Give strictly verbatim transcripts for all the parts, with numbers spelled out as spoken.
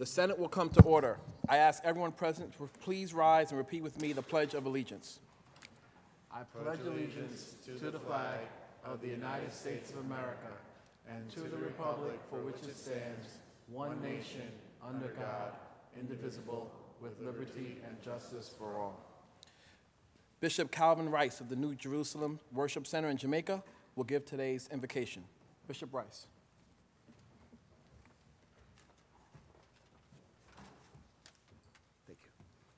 The Senate will come to order. I ask everyone present to please rise and repeat with me the Pledge of Allegiance. I pledge allegiance to the flag of the United States of America and to the republic for which it stands, one nation, under God, indivisible, with liberty and justice for all. Bishop Calvin Rice of the New Jerusalem Worship Center in Jamaica will give today's invocation. Bishop Rice. Thank you.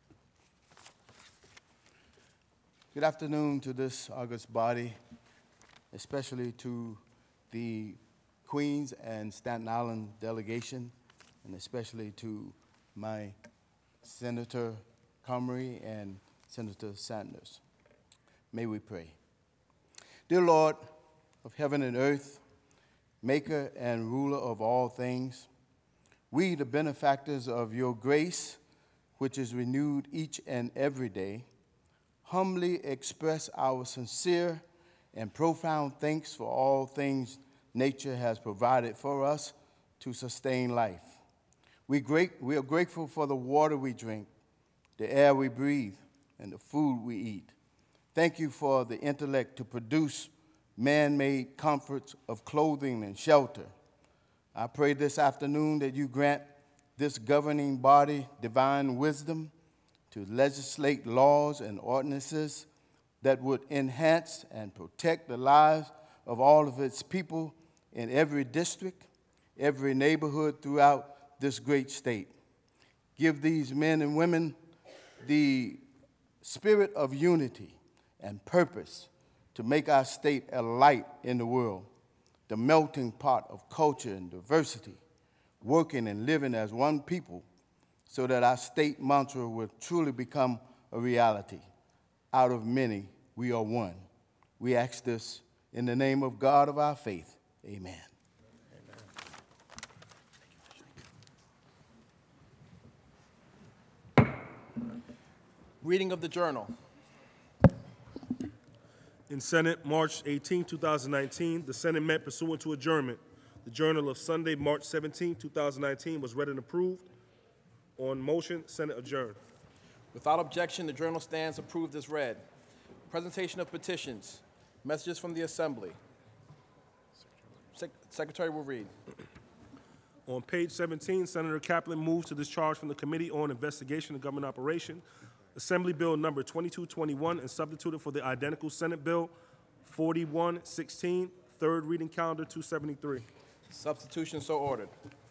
Good afternoon to this august body, especially to the Queens and Staten Island delegation, and especially to my Senator Comrie and Senator Sanders. May we pray. Dear Lord of heaven and earth, maker and ruler of all things, we, the benefactors of your grace, which is renewed each and every day, humbly express our sincere and profound thanks for all things nature has provided for us to sustain life. We, great, we are grateful for the water we drink, the air we breathe, and the food we eat. Thank you for the intellect to produce man-made comforts of clothing and shelter. I pray this afternoon that you grant this governing body divine wisdom to legislate laws and ordinances that would enhance and protect the lives of all of its people in every district, every neighborhood throughout this great state. Give these men and women the spirit of unity and purpose to make our state a light in the world, the melting pot of culture and diversity, working and living as one people so that our state mantra will truly become a reality. Out of many, we are one. We ask this in the name of God of our faith. Amen. Reading of the journal. In Senate, March eighteenth, two thousand nineteen, the Senate met pursuant to adjournment. The Journal of Sunday, March seventeenth, two thousand nineteen was read and approved. On motion, Senate adjourned. Without objection, the journal stands approved as read. Presentation of petitions. Messages from the Assembly. Sec- Secretary will read. On page seventeen, Senator Kaplan moves to discharge from the Committee on Investigation and Government Operation Assembly Bill number twenty-two twenty-one and substituted for the identical Senate Bill forty-one sixteen, third reading calendar two seventy-three. Substitution so ordered.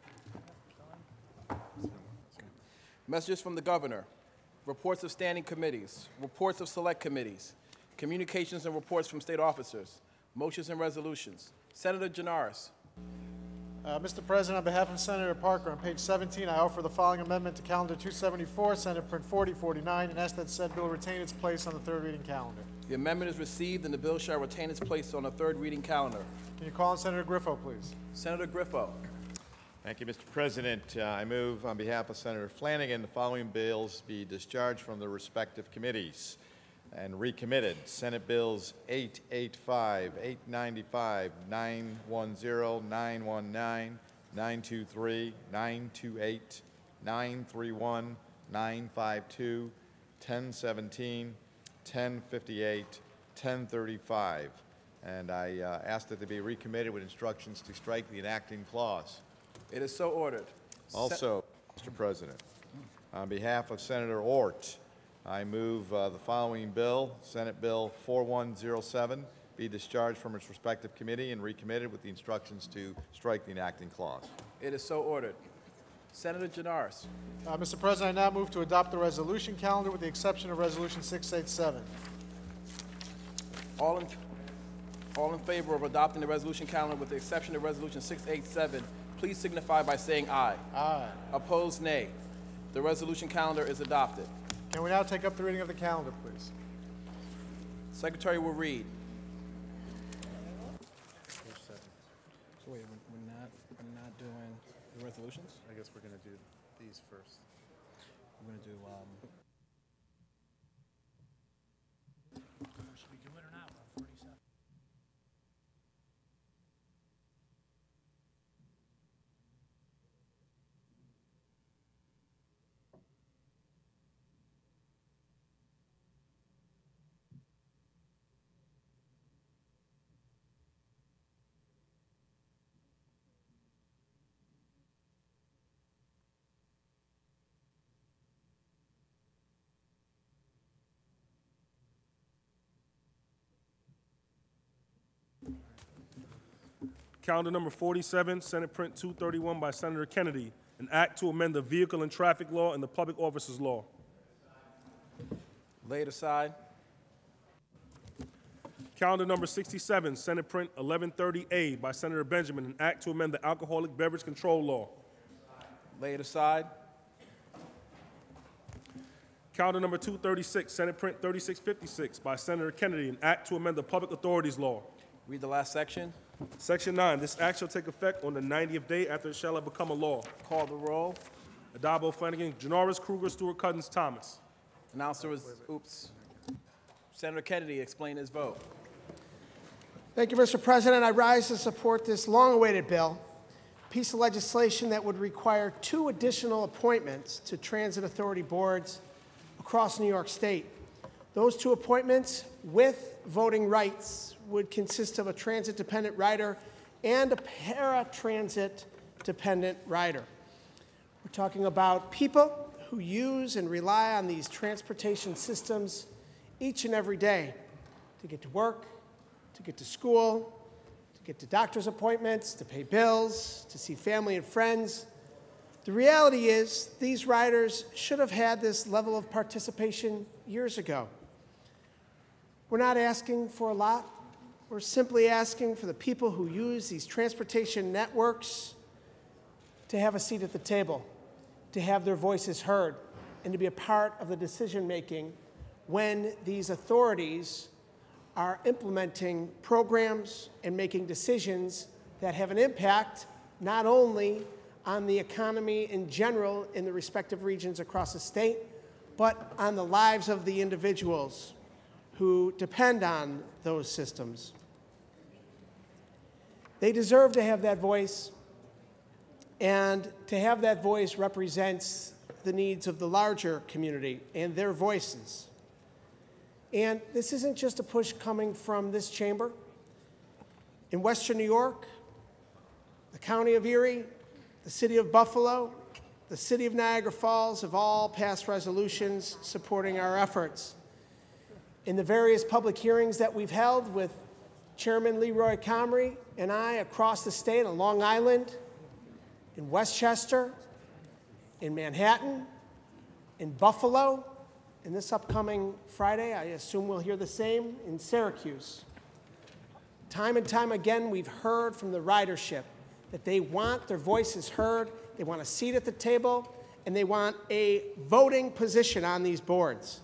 Messages from the Governor. Reports of standing committees. Reports of select committees. Communications and reports from state officers. Motions and resolutions. Senator Janaris. Uh, Mister President, on behalf of Senator Parker, on page seventeen, I offer the following amendment to Calendar two seventy-four, Senate Print forty forty-nine, and ask that said bill retain its place on the third reading calendar. The amendment is received and the bill shall retain its place on the third reading calendar. Can you call on Senator Griffo, please? Senator Griffo. Thank you, Mister President. Uh, I move on behalf of Senator Flanagan the following bills be discharged from the respective committees and recommitted. Senate Bills eight eighty-five, eight ninety-five, nine ten, nine nineteen, nine twenty-three, nine twenty-eight, nine thirty-one, nine fifty-two, ten seventeen, ten fifty-eight, ten thirty-five. And I uh, ask that they be recommitted with instructions to strike the enacting clause. It is so ordered. Also, Mister President, on behalf of Senator Ort, I move uh, the following bill, Senate Bill forty-one oh seven, be discharged from its respective committee and recommitted with the instructions to strike the enacting clause. It is so ordered. Senator Janaris. Uh, Mister President, I now move to adopt the resolution calendar with the exception of Resolution six eighty-seven. All in, all in favor of adopting the resolution calendar with the exception of Resolution six eighty-seven, please signify by saying aye. Aye. Opposed, nay. The resolution calendar is adopted. Can we now take up the reading of the calendar, please? Secretary will read. So wait, we're, we're not we're not doing the resolutions? I guess we're going to do these first. We're going to do um, Calendar number forty-seven, Senate Print two thirty-one by Senator Kennedy, an act to amend the Vehicle and Traffic Law and the Public Officers Law. Laid aside. Calendar number sixty-seven, Senate Print eleven thirty A by Senator Benjamin, an act to amend the Alcoholic Beverage Control Law. Laid aside. Calendar number two thirty-six, Senate Print thirty-six fifty-six by Senator Kennedy, an act to amend the Public Authorities Law. Read the last section. Section nine, this act shall take effect on the ninetieth day after it shall have become a law. Call the roll. Adabo, Flanagan, Janoris, Kruger, Stewart, Cousins, Thomas. Announcer was, oops. Senator Kennedy explain his vote. Thank you, Mister President. I rise to support this long-awaited bill, a piece of legislation that would require two additional appointments to transit authority boards across New York State. Those two appointments with voting rights would consist of a transit-dependent rider and a para-transit-dependent rider. We're talking about people who use and rely on these transportation systems each and every day to get to work, to get to school, to get to doctor's appointments, to pay bills, to see family and friends. The reality is these riders should have had this level of participation years ago. We're not asking for a lot. We're simply asking for the people who use these transportation networks to have a seat at the table, to have their voices heard, and to be a part of the decision-making when these authorities are implementing programs and making decisions that have an impact not only on the economy in general in the respective regions across the state, but on the lives of the individuals who depend on those systems. They deserve to have that voice, and to have that voice represents the needs of the larger community and their voices. And this isn't just a push coming from this chamber. In Western New York, the County of Erie, the City of Buffalo, the City of Niagara Falls have all passed resolutions supporting our efforts. In the various public hearings that we've held with Chairman Leroy Comrie and I across the state on Long Island, in Westchester, in Manhattan, in Buffalo, and this upcoming Friday, I assume we'll hear the same in Syracuse. Time and time again, we've heard from the ridership that they want their voices heard, they want a seat at the table, and they want a voting position on these boards.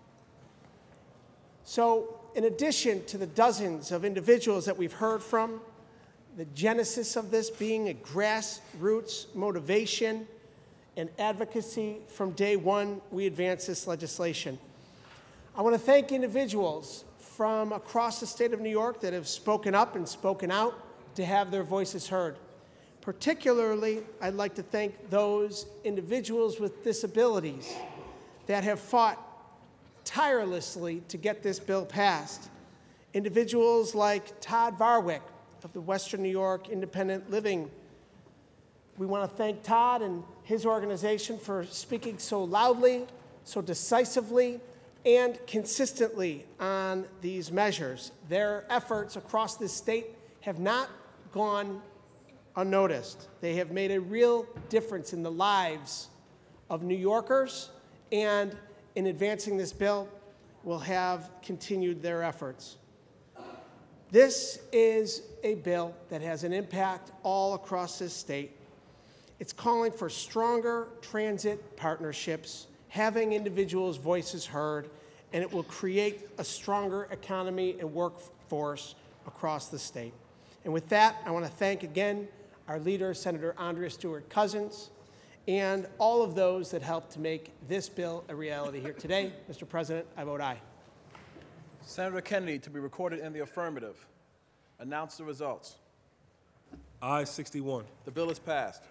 So, in addition to the dozens of individuals that we've heard from, the genesis of this being a grassroots motivation and advocacy from day one, we advanced this legislation. I want to thank individuals from across the state of New York that have spoken up and spoken out to have their voices heard. Particularly, I'd like to thank those individuals with disabilities that have fought tirelessly to get this bill passed. Individuals like Todd Varwick of the Western New York Independent Living. We want to thank Todd and his organization for speaking so loudly, so decisively, and consistently on these measures. Their efforts across this state have not gone unnoticed. They have made a real difference in the lives of New Yorkers, and in advancing this bill, will have continued their efforts. This is a bill that has an impact all across this state. It's calling for stronger transit partnerships, having individuals' voices heard, and it will create a stronger economy and workforce across the state. And with that, I want to thank again our leader, Senator Andrea Stewart Cousins, and all of those that helped to make this bill a reality here today. Mister President, I vote aye. Senator Kennedy to be recorded in the affirmative. Announce the results. Aye, sixty-one. The bill is passed.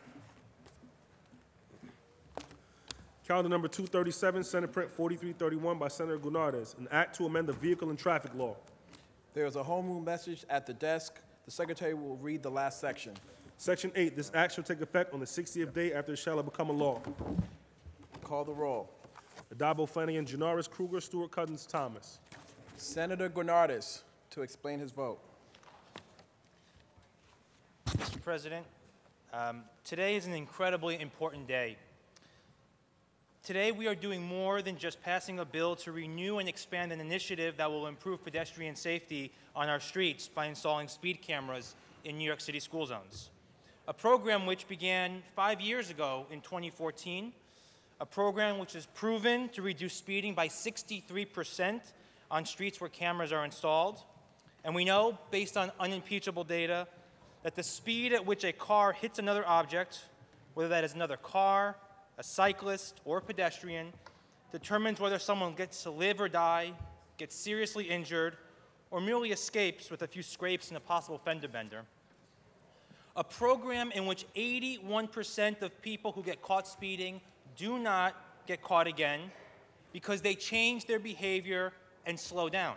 Calendar number two thirty-seven, Senate Print forty-three thirty-one by Senator Gurnardes, an act to amend the Vehicle and Traffic Law. There is a home rule message at the desk. The secretary will read the last section. Section eight, this act shall take effect on the sixtieth day after it shall have become a law. Call the roll. Adabo, Flanagan, Janoris, Kruger, Stewart, Cousins, Thomas. Senator Gurnardes to explain his vote. President. Um, today is an incredibly important day. Today, we are doing more than just passing a bill to renew and expand an initiative that will improve pedestrian safety on our streets by installing speed cameras in New York City school zones. A program which began five years ago in twenty fourteen, a program which has proven to reduce speeding by sixty-three percent on streets where cameras are installed. And we know, based on unimpeachable data, that the speed at which a car hits another object, whether that is another car, a cyclist, or a pedestrian, determines whether someone gets to live or die, gets seriously injured, or merely escapes with a few scrapes and a possible fender bender. A program in which eighty-one percent of people who get caught speeding do not get caught again because they change their behavior and slow down.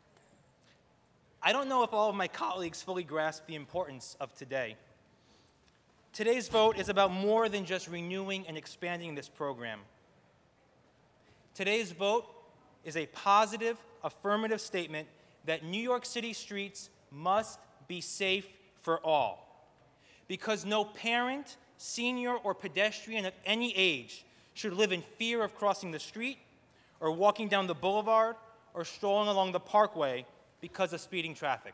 I don't know if all of my colleagues fully grasp the importance of today. Today's vote is about more than just renewing and expanding this program. Today's vote is a positive, affirmative statement that New York City streets must be safe for all. Because no parent, senior, or pedestrian of any age should live in fear of crossing the street, or walking down the boulevard, or strolling along the parkway because of speeding traffic.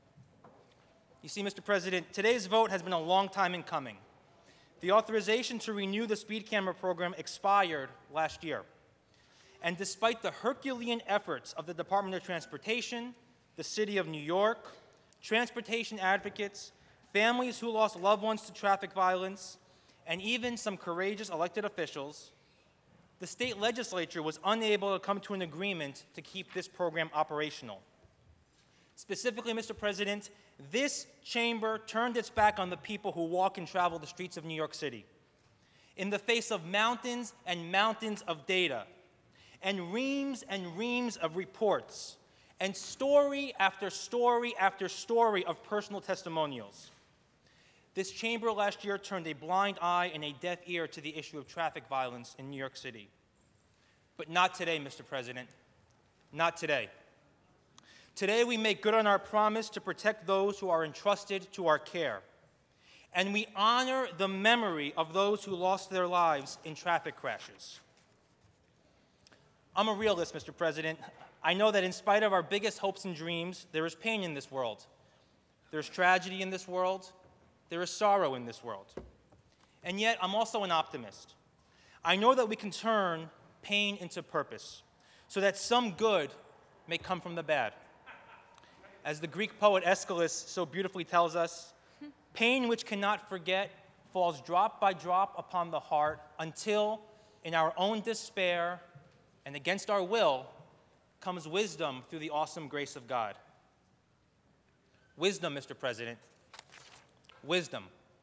You see, Mister President, today's vote has been a long time in coming. The authorization to renew the speed camera program expired last year. And despite the Herculean efforts of the Department of Transportation, the City of New York, transportation advocates, families who lost loved ones to traffic violence, and even some courageous elected officials, the state legislature was unable to come to an agreement to keep this program operational. Specifically, Mister President, this chamber turned its back on the people who walk and travel the streets of New York City in the face of mountains and mountains of data, and reams and reams of reports, and story after story after story of personal testimonials. This chamber last year turned a blind eye and a deaf ear to the issue of traffic violence in New York City. But not today, Mister President. Not today. Today, we make good on our promise to protect those who are entrusted to our care. And we honor the memory of those who lost their lives in traffic crashes. I'm a realist, Mister President. I know that in spite of our biggest hopes and dreams, there is pain in this world. There's tragedy in this world. There is sorrow in this world. And yet, I'm also an optimist. I know that we can turn pain into purpose so that some good may come from the bad. As the Greek poet Aeschylus so beautifully tells us, pain which cannot forget falls drop by drop upon the heart until, in our own despair and against our will, comes wisdom through the awesome grace of God. Wisdom, Mister President. Wisdom.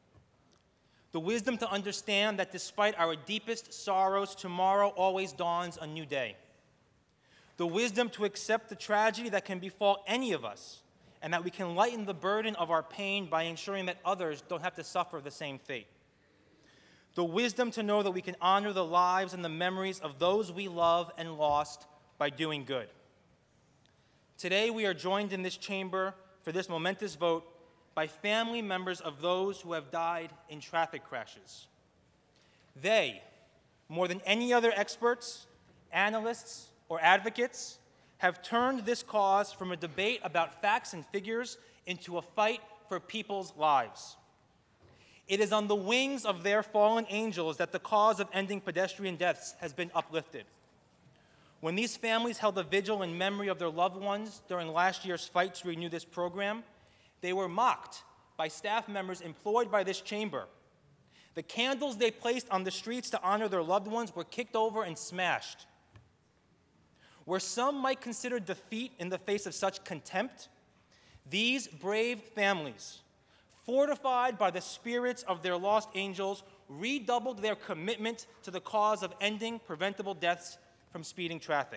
The wisdom to understand that despite our deepest sorrows, tomorrow always dawns a new day. The wisdom to accept the tragedy that can befall any of us, and that we can lighten the burden of our pain by ensuring that others don't have to suffer the same fate. The wisdom to know that we can honor the lives and the memories of those we love and lost by doing good. Today, we are joined in this chamber for this momentous vote by family members of those who have died in traffic crashes. They, more than any other experts, analysts, or advocates, have turned this cause from a debate about facts and figures into a fight for people's lives. It is on the wings of their fallen angels that the cause of ending pedestrian deaths has been uplifted. When these families held a vigil in memory of their loved ones during last year's fight to renew this program, they were mocked by staff members employed by this chamber. The candles they placed on the streets to honor their loved ones were kicked over and smashed. Where some might consider defeat in the face of such contempt, these brave families, fortified by the spirits of their lost angels, redoubled their commitment to the cause of ending preventable deaths from speeding traffic.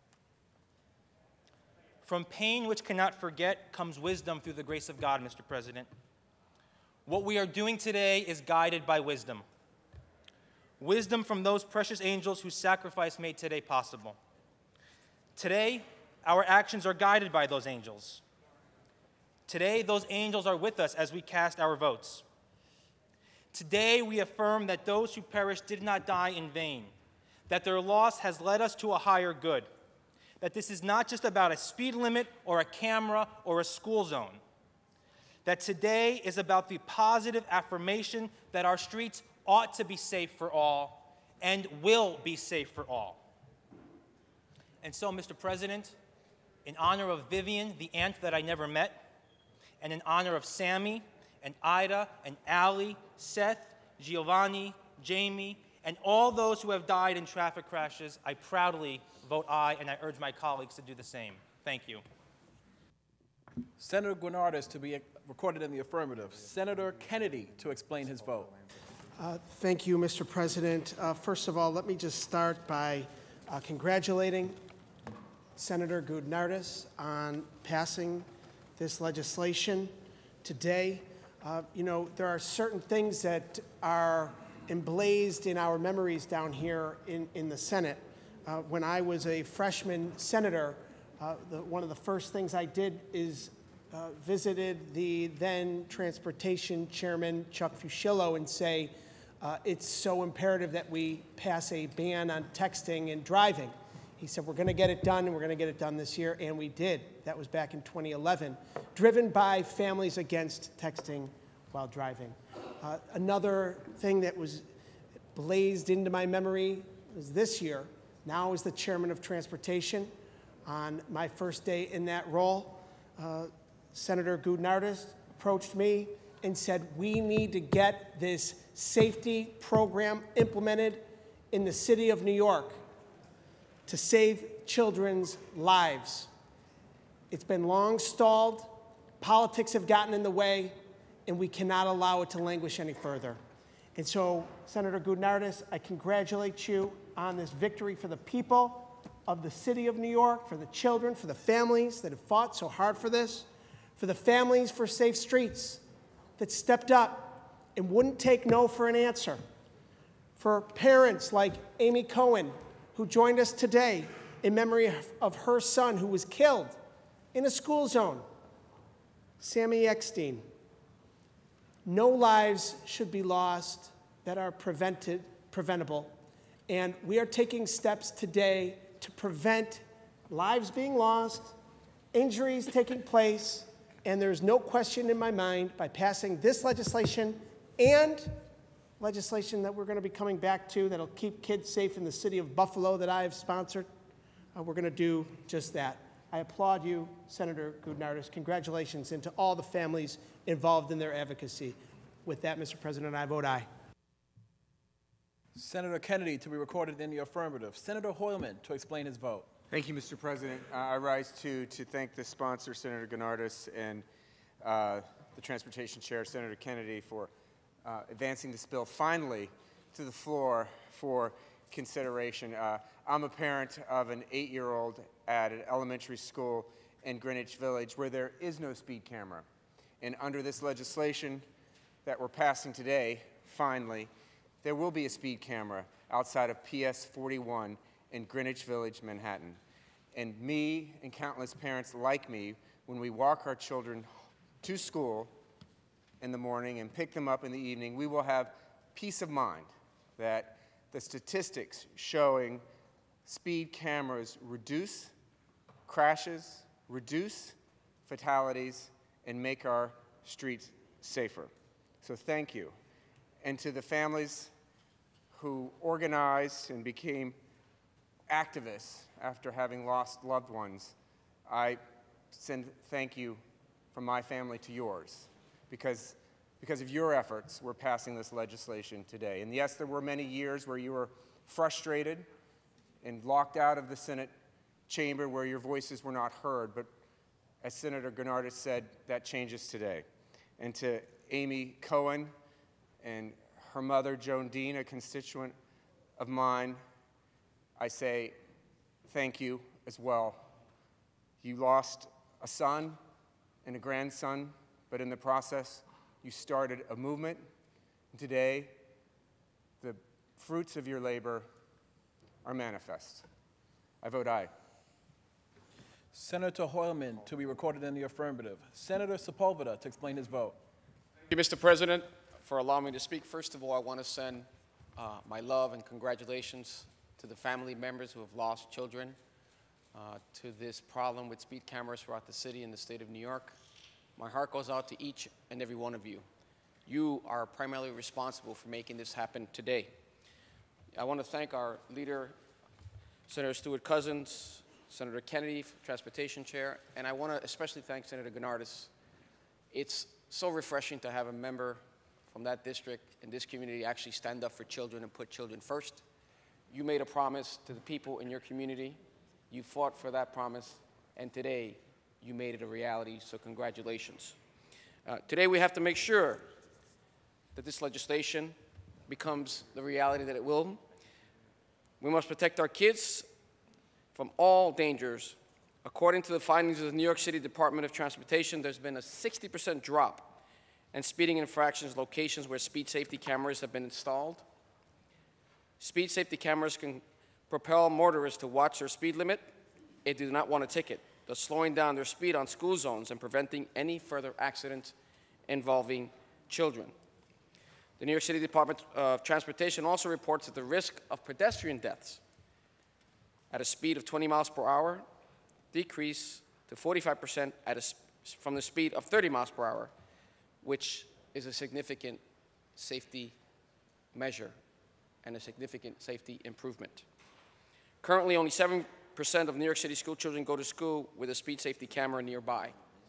From pain which cannot forget comes wisdom through the grace of God, Mister President. What we are doing today is guided by wisdom. Wisdom from those precious angels whose sacrifice made today possible. Today, our actions are guided by those angels. Today, those angels are with us as we cast our votes. Today, we affirm that those who perished did not die in vain, that their loss has led us to a higher good, that this is not just about a speed limit or a camera or a school zone, that today is about the positive affirmation that our streets ought to be safe for all and will be safe for all. And so, Mister President, in honor of Vivian, the aunt that I never met, and in honor of Sammy and Ida and Allie, Seth, Giovanni, Jamie, and all those who have died in traffic crashes, I proudly vote aye, and I urge my colleagues to do the same. Thank you. Senator Guinardis to be recorded in the affirmative. Senator Kennedy to explain his vote. Uh, thank you, Mister President. Uh, first of all, let me just start by uh, congratulating Senator Guinardis on passing this legislation today. Uh, you know, there are certain things that are emblazed in our memories down here in, in the Senate. Uh, when I was a freshman senator, uh, the, one of the first things I did is uh, visited the then Transportation Chairman, Chuck Fuschillo, and say, uh, it's so imperative that we pass a ban on texting and driving. He said, we're going to get it done, and we're going to get it done this year, and we did. That was back in twenty eleven, driven by Families Against Texting While Driving. Uh, another thing that was blazed into my memory was this year, now as the chairman of transportation, on my first day in that role, uh, Senator Guinardis approached me and said, we need to get this safety program implemented in the city of New York to save children's lives. It's been long stalled, politics have gotten in the way, and we cannot allow it to languish any further. And so, Senator Guinardis, I congratulate you on this victory for the people of the city of New York, for the children, for the families that have fought so hard for this, for the families for safe streets that stepped up and wouldn't take no for an answer, for parents like Amy Cohen, who joined us today in memory of her son who was killed in a school zone, Sammy Eckstein. No lives should be lost that are prevented, preventable, and we are taking steps today to prevent lives being lost, injuries taking place, and there's no question in my mind, by passing this legislation and legislation that we're going to be coming back to that'll keep kids safe in the city of Buffalo that I have sponsored, uh, we're going to do just that. I applaud you, Senator Guinardis. Congratulations, and to all the families involved in their advocacy. With that, Mister President, I vote aye. Senator Kennedy to be recorded in the affirmative. Senator Hoylman to explain his vote. Thank you, Mister President. Uh, I rise to, to thank the sponsor, Senator Guinardis, and uh, the Transportation Chair, Senator Kennedy, for uh, advancing this bill finally to the floor for consideration. Uh, I'm a parent of an eight-year-old at an elementary school in Greenwich Village where there is no speed camera. And under this legislation that we're passing today, finally, there will be a speed camera outside of P S forty-one in Greenwich Village, Manhattan. And me and countless parents like me, when we walk our children to school in the morning and pick them up in the evening, we will have peace of mind that the statistics showing speed cameras reduce crashes, reduce fatalities, and make our streets safer. So thank you. And to the families who organized and became activists after having lost loved ones, I send thank you from my family to yours, because, because of your efforts, we're passing this legislation today. And yes, there were many years where you were frustrated and locked out of the Senate chamber where your voices were not heard, but as Senator Guinardis said, that changes today. And to Amy Cohen and her mother, Joan Dean, a constituent of mine, I say thank you as well. You lost a son and a grandson, but in the process, you started a movement. And today, the fruits of your labor are manifest. I vote aye. Senator Hoylman to be recorded in the affirmative. Senator Sepulveda to explain his vote. Thank you, Mister President. for allowing me to speak. First of all, I want to send uh, my love and congratulations to the family members who have lost children uh, to this problem with speed cameras throughout the city and the state of New York. My heart goes out to each and every one of you. You are primarily responsible for making this happen today. I want to thank our leader, Senator Stewart Cousins, Senator Kennedy, Transportation Chair, and I want to especially thank Senator Gennardis. It's so refreshing to have a member from that district and this community actually stand up for children and put children first. You made a promise to the people in your community. You fought for that promise, and today you made it a reality, so congratulations. Uh, today we have to make sure that this legislation becomes the reality that it will. We must protect our kids from all dangers. According to the findings of the New York City Department of Transportation, there's been a sixty percent drop in speeding infractions locations where speed safety cameras have been installed. Speed safety cameras can propel motorists to watch their speed limit if they do not want a ticket, thus slowing down their speed on school zones and preventing any further accidents involving children. The New York City Department of Transportation also reports that the risk of pedestrian deaths at a speed of twenty miles per hour decreased to forty-five percent at a, from the speed of thirty miles per hour, which is a significant safety measure and a significant safety improvement. Currently, only seven percent of New York City school children go to school with a speed safety camera nearby.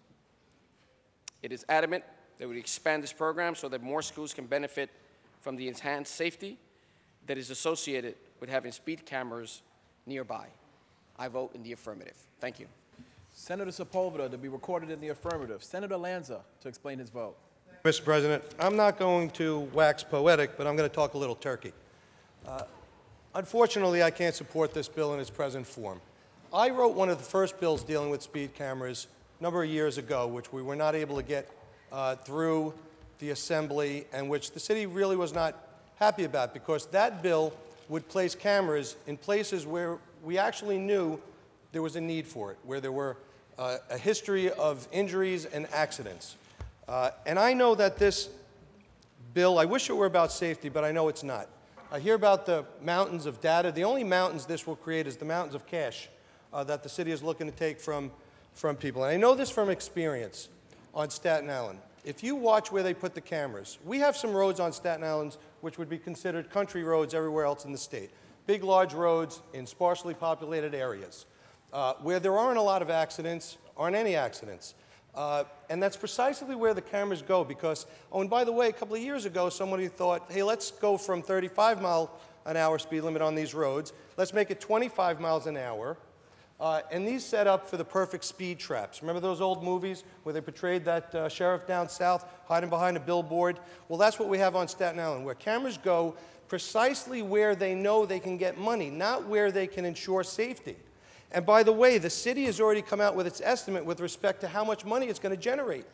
It is adamant that we expand this program so that more schools can benefit from the enhanced safety that is associated with having speed cameras nearby. I vote in the affirmative. Thank you. Senator Sepulveda to be recorded in the affirmative. Senator Lanza to explain his vote. Mister President, I'm not going to wax poetic, but I'm going to talk a little turkey. Uh, unfortunately, I can't support this bill in its present form. I wrote one of the first bills dealing with speed cameras a number of years ago, which we were not able to get uh, through the Assembly, and which the city really was not happy about, because that bill would place cameras in places where we actually knew there was a need for it, where there were uh, a history of injuries and accidents. Uh, and I know that this bill, I wish it were about safety, but I know it's not. I hear about the mountains of data. The only mountains this will create is the mountains of cash uh, that the city is looking to take from, from people. And I know this from experience on Staten Island. If you watch where they put the cameras, we have some roads on Staten Island which would be considered country roads everywhere else in the state. Big, large roads in sparsely populated areas uh, where there aren't a lot of accidents, aren't any accidents. Uh, and that's precisely where the cameras go, because, oh, and by the way, a couple of years ago, somebody thought, hey, let's go from thirty-five mile an hour speed limit on these roads, let's make it twenty-five miles an hour, uh, and these set up for the perfect speed traps. Remember those old movies where they portrayed that uh, sheriff down south hiding behind a billboard? Well, that's what we have on Staten Island, where cameras go precisely where they know they can get money, not where they can ensure safety. And by the way, the city has already come out with its estimate with respect to how much money it's going to generate.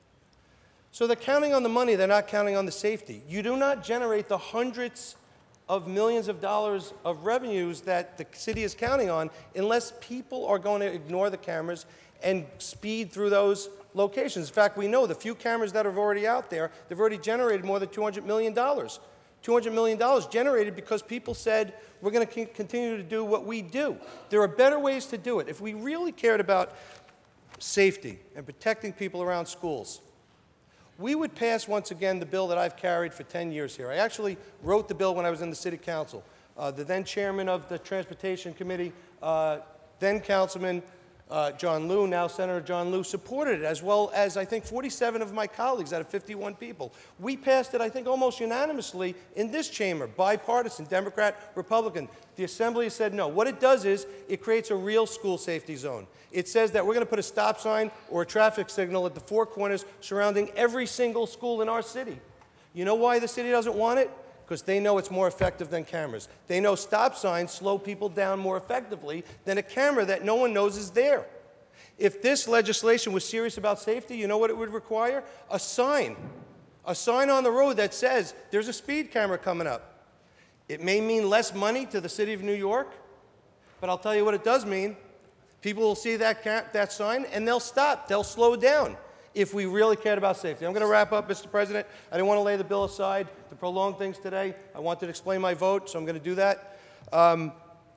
So they're counting on the money, they're not counting on the safety. You do not generate the hundreds of millions of dollars of revenues that the city is counting on unless people are going to ignore the cameras and speed through those locations. In fact, we know the few cameras that are already out there, they've already generated more than two hundred million dollars. two hundred million dollars generated because people said, we're going to continue to do what we do. There are better ways to do it. If we really cared about safety and protecting people around schools, we would pass, once again, the bill that I've carried for ten years here. I actually wrote the bill when I was in the City Council. Uh, the then chairman of the Transportation Committee, uh, then Councilman Uh, John Liu, now Senator John Liu, supported it, as well as, I think, forty-seven of my colleagues out of fifty-one people. We passed it, I think, almost unanimously in this chamber, bipartisan, Democrat, Republican. The Assembly said no. What it does is it creates a real school safety zone. It says that we're going to put a stop sign or a traffic signal at the four corners surrounding every single school in our city. You know why the city doesn't want it? Because they know it's more effective than cameras. They know stop signs slow people down more effectively than a camera that no one knows is there. If this legislation was serious about safety, you know what it would require? A sign. A sign on the road that says, there's a speed camera coming up. It may mean less money to the city of New York, but I'll tell you what it does mean. People will see that, that sign and they'll stop, they'll slow down. if we really cared about safety. I'm going to wrap up, Mister President. I didn't want to lay the bill aside to prolong things today. I wanted to explain my vote, so I'm going to do that. Um,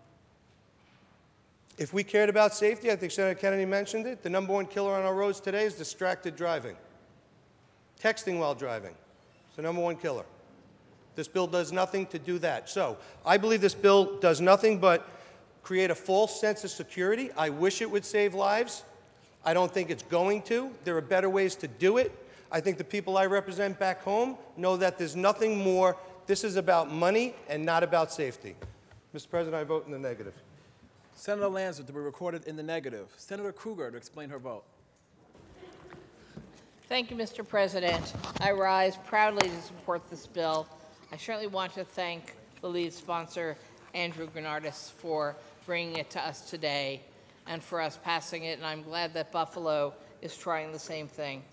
if we cared about safety, I think Senator Kennedy mentioned it, the number one killer on our roads today is distracted driving. Texting while driving. It's the number one killer. This bill does nothing to do that. So I believe this bill does nothing but create a false sense of security. I wish it would save lives. I don't think it's going to. There are better ways to do it. I think the people I represent back home know that there's nothing more. This is about money and not about safety. Mister President, I vote in the negative. Senator Lanza to be recorded in the negative. Senator Krueger to explain her vote. Thank you, Mister President. I rise proudly to support this bill. I certainly want to thank the lead sponsor, Andrew Granardis, for bringing it to us today and for us passing it, and I'm glad that Buffalo is trying the same thing.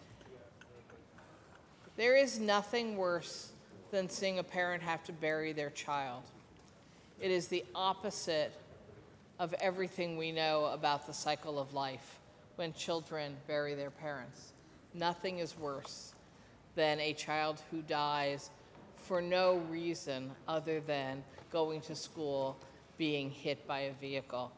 There is nothing worse than seeing a parent have to bury their child. It is the opposite of everything we know about the cycle of life when children bury their parents. Nothing is worse than a child who dies for no reason other than going to school, being hit by a vehicle.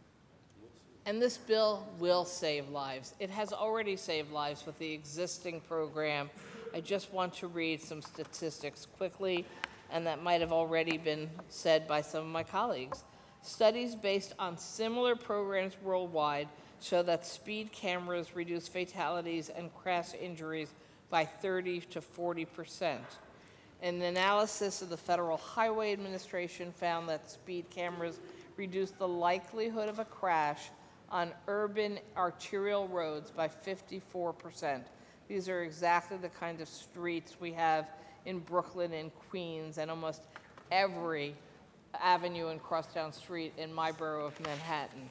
And this bill will save lives. It has already saved lives with the existing program. I just want to read some statistics quickly, and that might have already been said by some of my colleagues. Studies based on similar programs worldwide show that speed cameras reduce fatalities and crash injuries by thirty to forty percent. An analysis of the Federal Highway Administration found that speed cameras reduce the likelihood of a crash on urban arterial roads by fifty-four percent. These are exactly the kind of streets we have in Brooklyn and Queens and almost every avenue and crosstown street in my borough of Manhattan.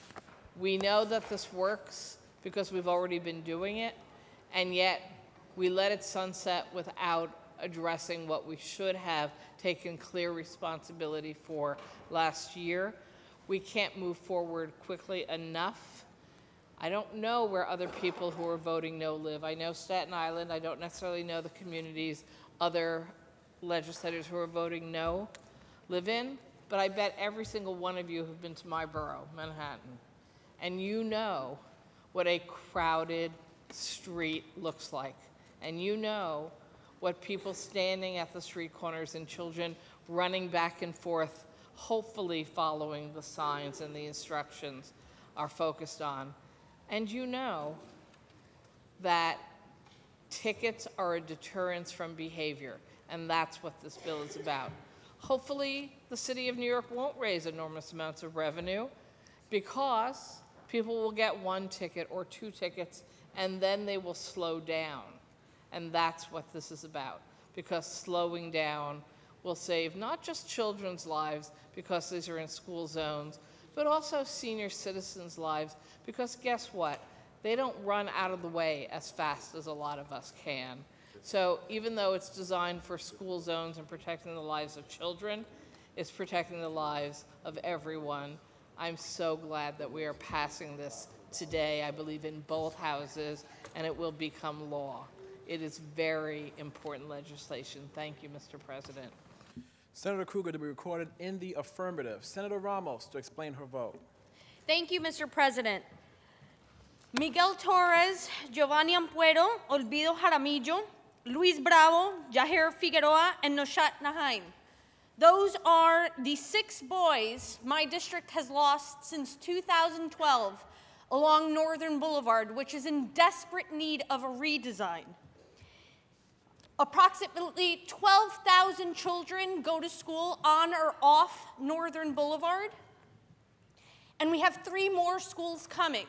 We know that this works because we've already been doing it, and yet we let it sunset without addressing what we should have taken clear responsibility for last year. We can't move forward quickly enough. I don't know where other people who are voting no live. I know Staten Island. I don't necessarily know the communities other legislators who are voting no live in, but I bet every single one of you have been to my borough, Manhattan, and you know what a crowded street looks like, and you know what people standing at the street corners and children running back and forth, hopefully following the signs and the instructions, are focused on. And you know that tickets are a deterrence from behavior, and that's what this bill is about. Hopefully, the city of New York won't raise enormous amounts of revenue because people will get one ticket or two tickets, and then they will slow down. And that's what this is about, because slowing down will save not just children's lives because these are in school zones, but also senior citizens' lives, because guess what? They don't run out of the way as fast as a lot of us can. So even though it's designed for school zones and protecting the lives of children, it's protecting the lives of everyone. I'm so glad that we are passing this today. I believe in both houses, and it will become law. It is very important legislation. Thank you, Mister President. Senator Krueger to be recorded in the affirmative. Senator Ramos to explain her vote. Thank you, Mister President. Miguel Torres, Giovanni Ampuero, Olvido Jaramillo, Luis Bravo, Jair Figueroa, and Noshat Nahaim. Those are the six boys my district has lost since two thousand twelve along Northern Boulevard, which is in desperate need of a redesign. Approximately twelve thousand children go to school on or off Northern Boulevard, and we have three more schools coming.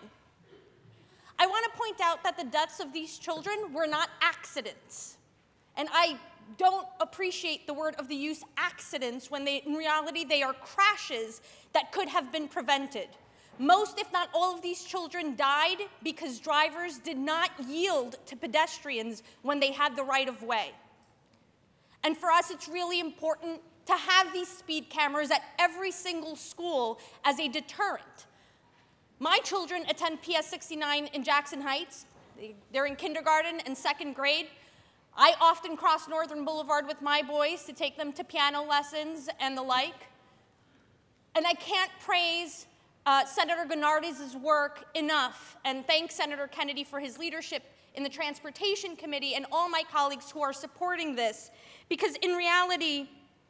I want to point out that the deaths of these children were not accidents, and I don't appreciate the word of the use accidents when they, in reality, they are crashes that could have been prevented. Most, if not all, of these children died because drivers did not yield to pedestrians when they had the right of way. And for us, it's really important to have these speed cameras at every single school as a deterrent. My children attend P S sixty-nine in Jackson Heights. They're in kindergarten and second grade. I often cross Northern Boulevard with my boys to take them to piano lessons and the like. And I can't praise uh, Senator Gennardes's work enough and thank Senator Kennedy for his leadership in the Transportation Committee and all my colleagues who are supporting this, because in reality,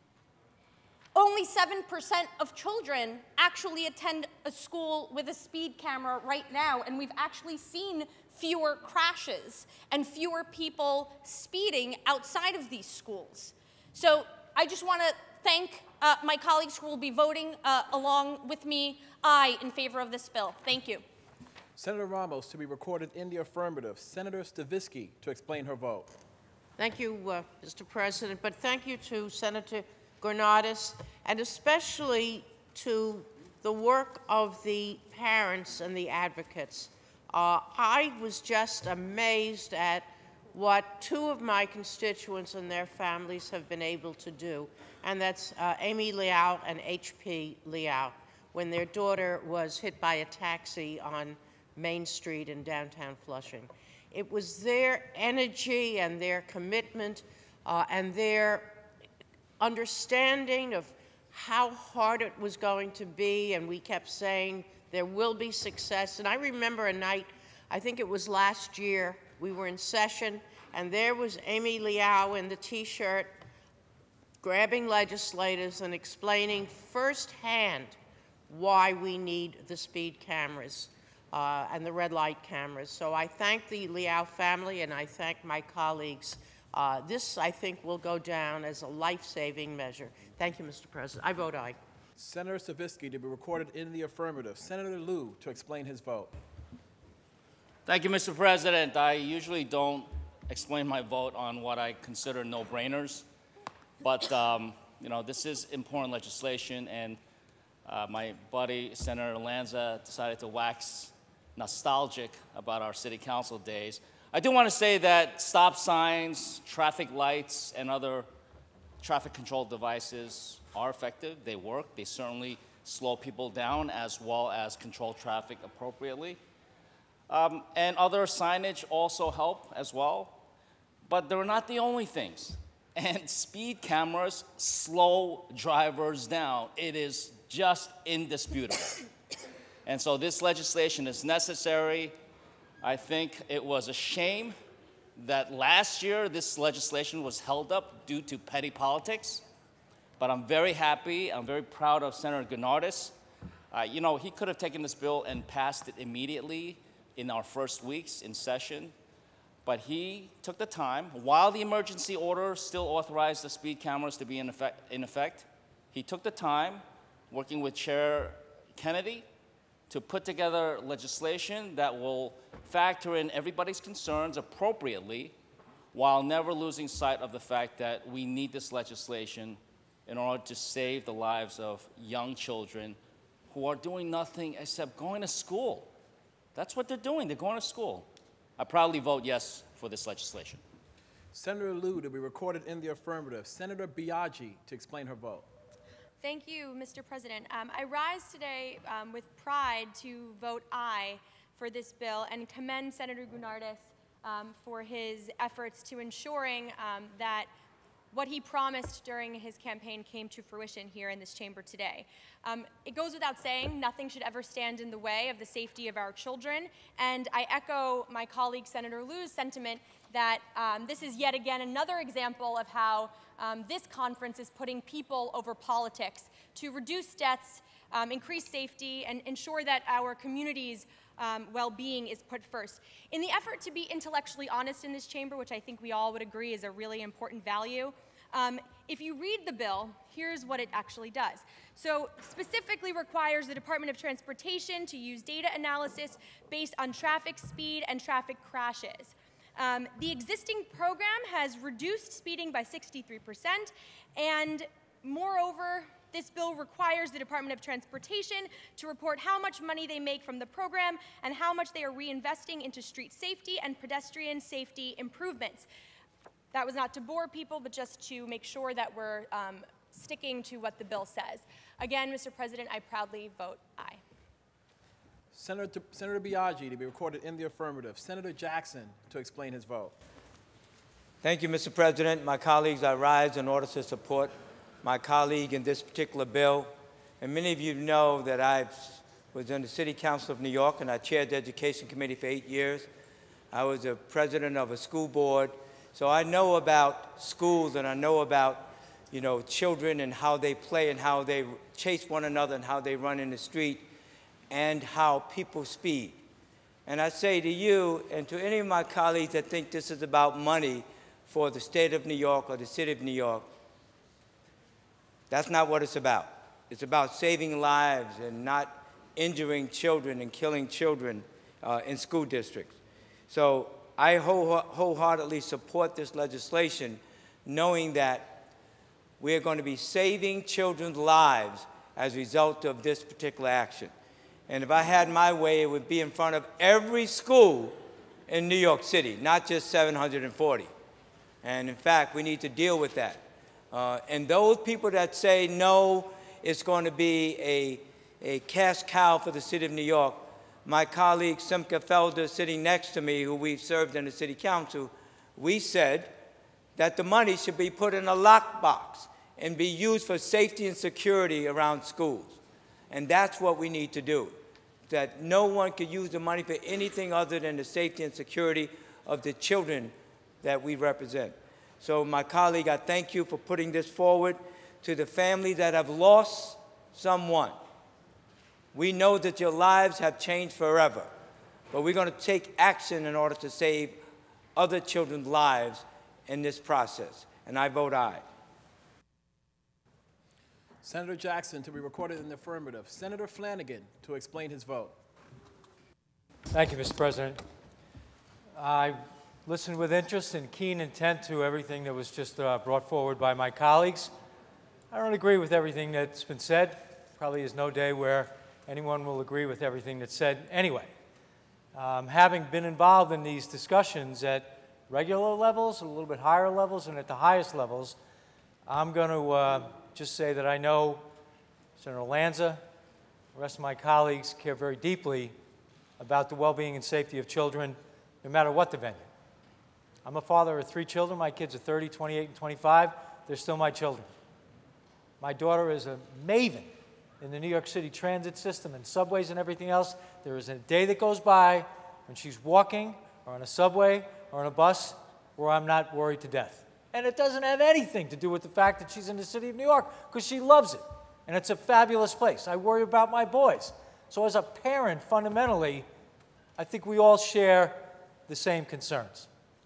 only seven percent of children actually attend a school with a speed camera right now, and we've actually seen fewer crashes and fewer people speeding outside of these schools. So I just want to thank uh, my colleagues who will be voting uh, along with me, aye, in favor of this bill. Thank you. Senator Ramos, to be recorded in the affirmative. Senator Stavisky to explain her vote. Thank you, uh, Mister President, but thank you to Senator Gennardes, and especially to the work of the parents and the advocates. Uh, I was just amazed at what two of my constituents and their families have been able to do, and that's uh, Amy Liao and H P Liao, when their daughter was hit by a taxi on Main Street in downtown Flushing. It was their energy and their commitment uh, and their understanding of how hard it was going to be, and we kept saying there will be success. And I remember a night, I think it was last year, we were in session, and there was Amy Liao in the T-shirt grabbing legislators and explaining firsthand why we need the speed cameras uh, and the red light cameras. So I thank the Liao family and I thank my colleagues. Uh, this, I think, will go down as a life-saving measure. Thank you, Mister President. I vote aye. Senator Stavisky to be recorded in the affirmative. Senator Liu to explain his vote. Thank you, Mister President. I usually don't explain my vote on what I consider no-brainers, but um, you know, this is important legislation, and uh, my buddy Senator Lanza decided to wax nostalgic about our city council days. I do want to say that stop signs, traffic lights, and other traffic control devices are effective. They work. They certainly slow people down as well as control traffic appropriately. Um, and other signage also help as well. But they're not the only things. And speed cameras slow drivers down. It is just indisputable. And so this legislation is necessary. I think it was a shame that last year this legislation was held up due to petty politics. But I'm very happy, I'm very proud of Senator Gennardes. Uh, you know, he could have taken this bill and passed it immediately in our first weeks in session. But he took the time, while the emergency order still authorized the speed cameras to be in effect, in effect, he took the time, working with Chair Kennedy, to put together legislation that will factor in everybody's concerns appropriately, while never losing sight of the fact that we need this legislation in order to save the lives of young children who are doing nothing except going to school. That's what they're doing, they're going to school. I proudly vote yes for this legislation. Senator Liu to be recorded in the affirmative. Senator Biaggi to explain her vote. Thank you, Mister President. Um, I rise today um, with pride to vote aye for this bill and commend Senator Gennardes um, for his efforts to ensuring um, that what he promised during his campaign came to fruition here in this chamber today. Um, it goes without saying, nothing should ever stand in the way of the safety of our children, and I echo my colleague Senator Liu's sentiment that um, this is yet again another example of how um, this conference is putting people over politics to reduce deaths, um, increase safety, and ensure that our communities' um, well-being is put first. In the effort to be intellectually honest in this chamber, which I think we all would agree is a really important value, um, if you read the bill, here's what it actually does. So specifically requires the Department of Transportation to use data analysis based on traffic speed and traffic crashes. Um, the existing program has reduced speeding by sixty-three percent, and moreover, this bill requires the Department of Transportation to report how much money they make from the program and how much they are reinvesting into street safety and pedestrian safety improvements. That was not to bore people, but just to make sure that we're um, sticking to what the bill says. Again, Mister President, I proudly vote aye. Senator, Senator Biaggi to be recorded in the affirmative. Senator Jackson to explain his vote. Thank you, Mister President. My colleagues, I rise in order to support my colleague in this particular bill. And many of you know that I was in the City Council of New York, and I chaired the Education Committee for eight years. I was a president of a school board. So I know about schools, and I know about, you know, children and how they play and how they chase one another and how they run in the street and how people speed. And I say to you and to any of my colleagues that think this is about money for the state of New York or the city of New York, that's not what it's about. It's about saving lives and not injuring children and killing children uh, in school districts. So I whole, wholeheartedly support this legislation, knowing that we're going to be saving children's lives as a result of this particular action. And if I had my way, it would be in front of every school in New York City, not just seven hundred forty. And in fact, we need to deal with that. Uh, and those people that say, no, it's going to be a, a cash cow for the city of New York, my colleague Simcha Felder, sitting next to me, who we've served in the city council, we said that the money should be put in a lockbox and be used for safety and security around schools. And that's what we need to do, that no one could use the money for anything other than the safety and security of the children that we represent. So my colleague, I thank you for putting this forward. To the families that have lost someone, we know that your lives have changed forever, but we're going to take action in order to save other children's lives in this process. And I vote aye. Senator Jackson to be recorded in the affirmative. Senator Flanagan to explain his vote. Thank you, Mister President. I listened with interest and keen intent to everything that was just uh, brought forward by my colleagues. I don't agree with everything that's been said. Probably is no day where anyone will agree with everything that's said anyway. Um, having been involved in these discussions at regular levels, a little bit higher levels, and at the highest levels, I'm going to uh, just say that I know Senator Lanza, the rest of my colleagues care very deeply about the well-being and safety of children, no matter what the venue. I'm a father of three children. My kids are thirty, twenty-eight, and twenty-five. They're still my children. My daughter is a maven in the New York City transit system and subways and everything else. There isn't a day that goes by when she's walking or on a subway or on a bus where I'm not worried to death. And it doesn't have anything to do with the fact that she's in the city of New York, because she loves it. And it's a fabulous place. I worry about my boys. So as a parent, fundamentally, I think we all share the same concerns.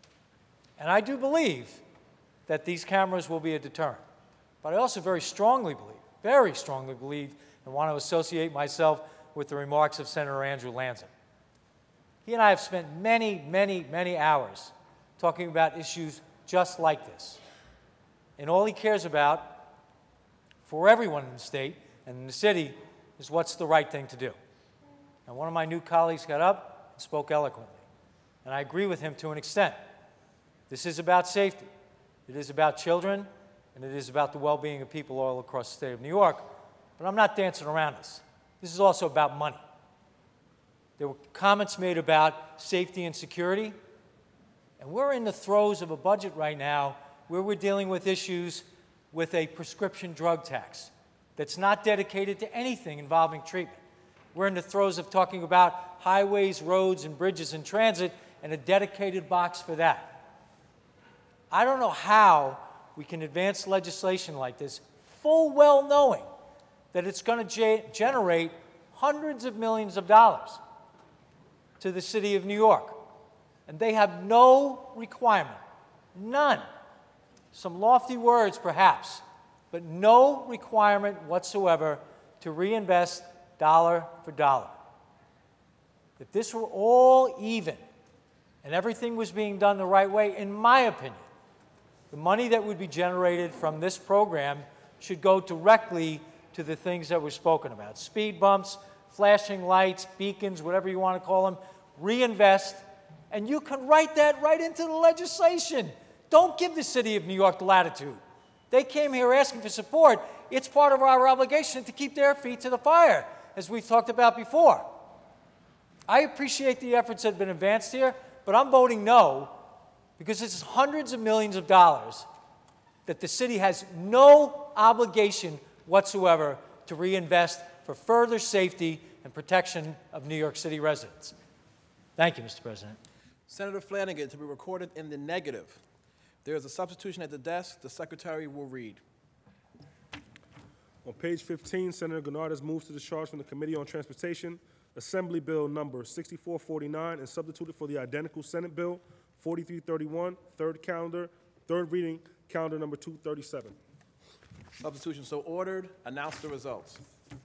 And I do believe that these cameras will be a deterrent. But I also very strongly believe, very strongly believe, and want to associate myself with the remarks of Senator Andrew Lanza. He and I have spent many, many, many hours talking about issues just like this. And all he cares about, for everyone in the state and in the city, is what's the right thing to do. And one of my new colleagues got up and spoke eloquently. And I agree with him to an extent. This is about safety. It is about children, and it is about the well-being of people all across the state of New York. But I'm not dancing around this. This is also about money. There were comments made about safety and security, and we're in the throes of a budget right now where we're dealing with issues with a prescription drug tax that's not dedicated to anything involving treatment. We're in the throes of talking about highways, roads, and bridges and transit, and a dedicated box for that. I don't know how we can advance legislation like this, full well knowing that it's going to ge- generate hundreds of millions of dollars to the city of New York. And they have no requirement, none. Some lofty words perhaps, but no requirement whatsoever to reinvest dollar for dollar. If this were all even and everything was being done the right way, in my opinion, the money that would be generated from this program should go directly to the things that were spoken about. Speed bumps, flashing lights, beacons, whatever you want to call them, reinvest, and you can write that right into the legislation. Don't give the city of New York the latitude. They came here asking for support. It's part of our obligation to keep their feet to the fire, as we've talked about before. I appreciate the efforts that have been advanced here, but I'm voting no because this is hundreds of millions of dollars that the city has no obligation whatsoever to reinvest for further safety and protection of New York City residents. Thank you, Mister President. Senator Flanagan to be recorded in the negative. There is a substitution at the desk. The secretary will read. On page fifteen, Senator Gennardis moves to discharge from the Committee on Transportation Assembly Bill number sixty-four forty-nine and substituted for the identical Senate Bill forty-three thirty-one, third calendar, third reading, calendar number two thirty-seven. Substitution so ordered. Announce the results.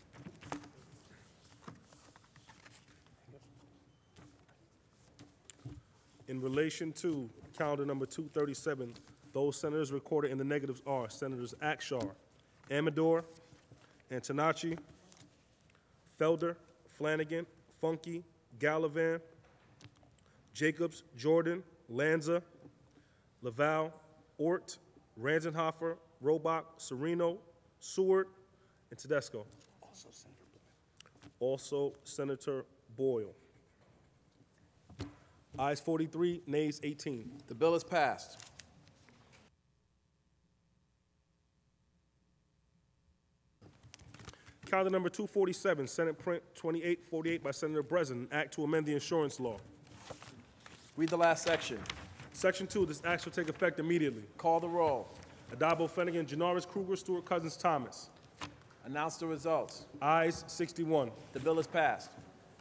In relation to calendar number two thirty-seven, those senators recorded in the negatives are Senators Akshar, Amador, Antonacci, Felder, Flanagan, Funky, Gallivan, Jacobs, Jordan, Lanza, Laval, Ort, Ranzenhofer, Robach, Sereno, Seward, and Tedesco. Also Senator Boyle. Also Senator Boyle. Ayes forty-three, nays eighteen. The bill is passed. Calendar number two forty-seven, Senate Print twenty-eight forty-eight by Senator Breslin, Act to amend the insurance law. Read the last section. Section two, this act shall take effect immediately. Call the roll. Adabo, Flanagan, Janoris, Kruger, Stewart, Cousins, Thomas. Announce the results. Ayes sixty-one. The bill is passed.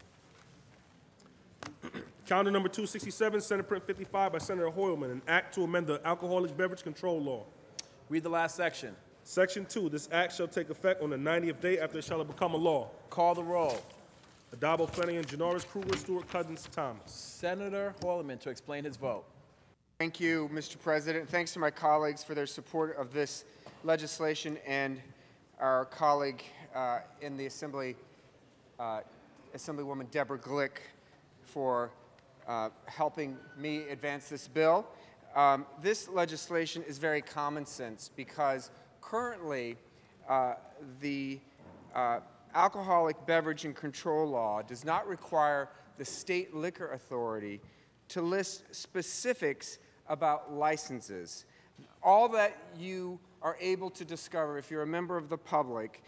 Calendar number two sixty-seven, Senate Print fifty-five by Senator Hoylman, an act to amend the alcoholic beverage control law. Read the last section. Section two, this act shall take effect on the ninetieth day after it shall have become a law. Call the roll. Adabo, Flanagan, Janoris, Kruger, Stewart, Cousins, Thomas. Senator Hoylman to explain his vote. Thank you, Mister President. Thanks to my colleagues for their support of this legislation and our colleague uh, in the Assembly, uh, Assemblywoman Deborah Glick, for uh, helping me advance this bill. Um, this legislation is very common sense because currently uh, the uh, alcoholic beverage and control law does not require the state liquor authority to list specifics about licenses. All that you are able to discover if you're a member of the public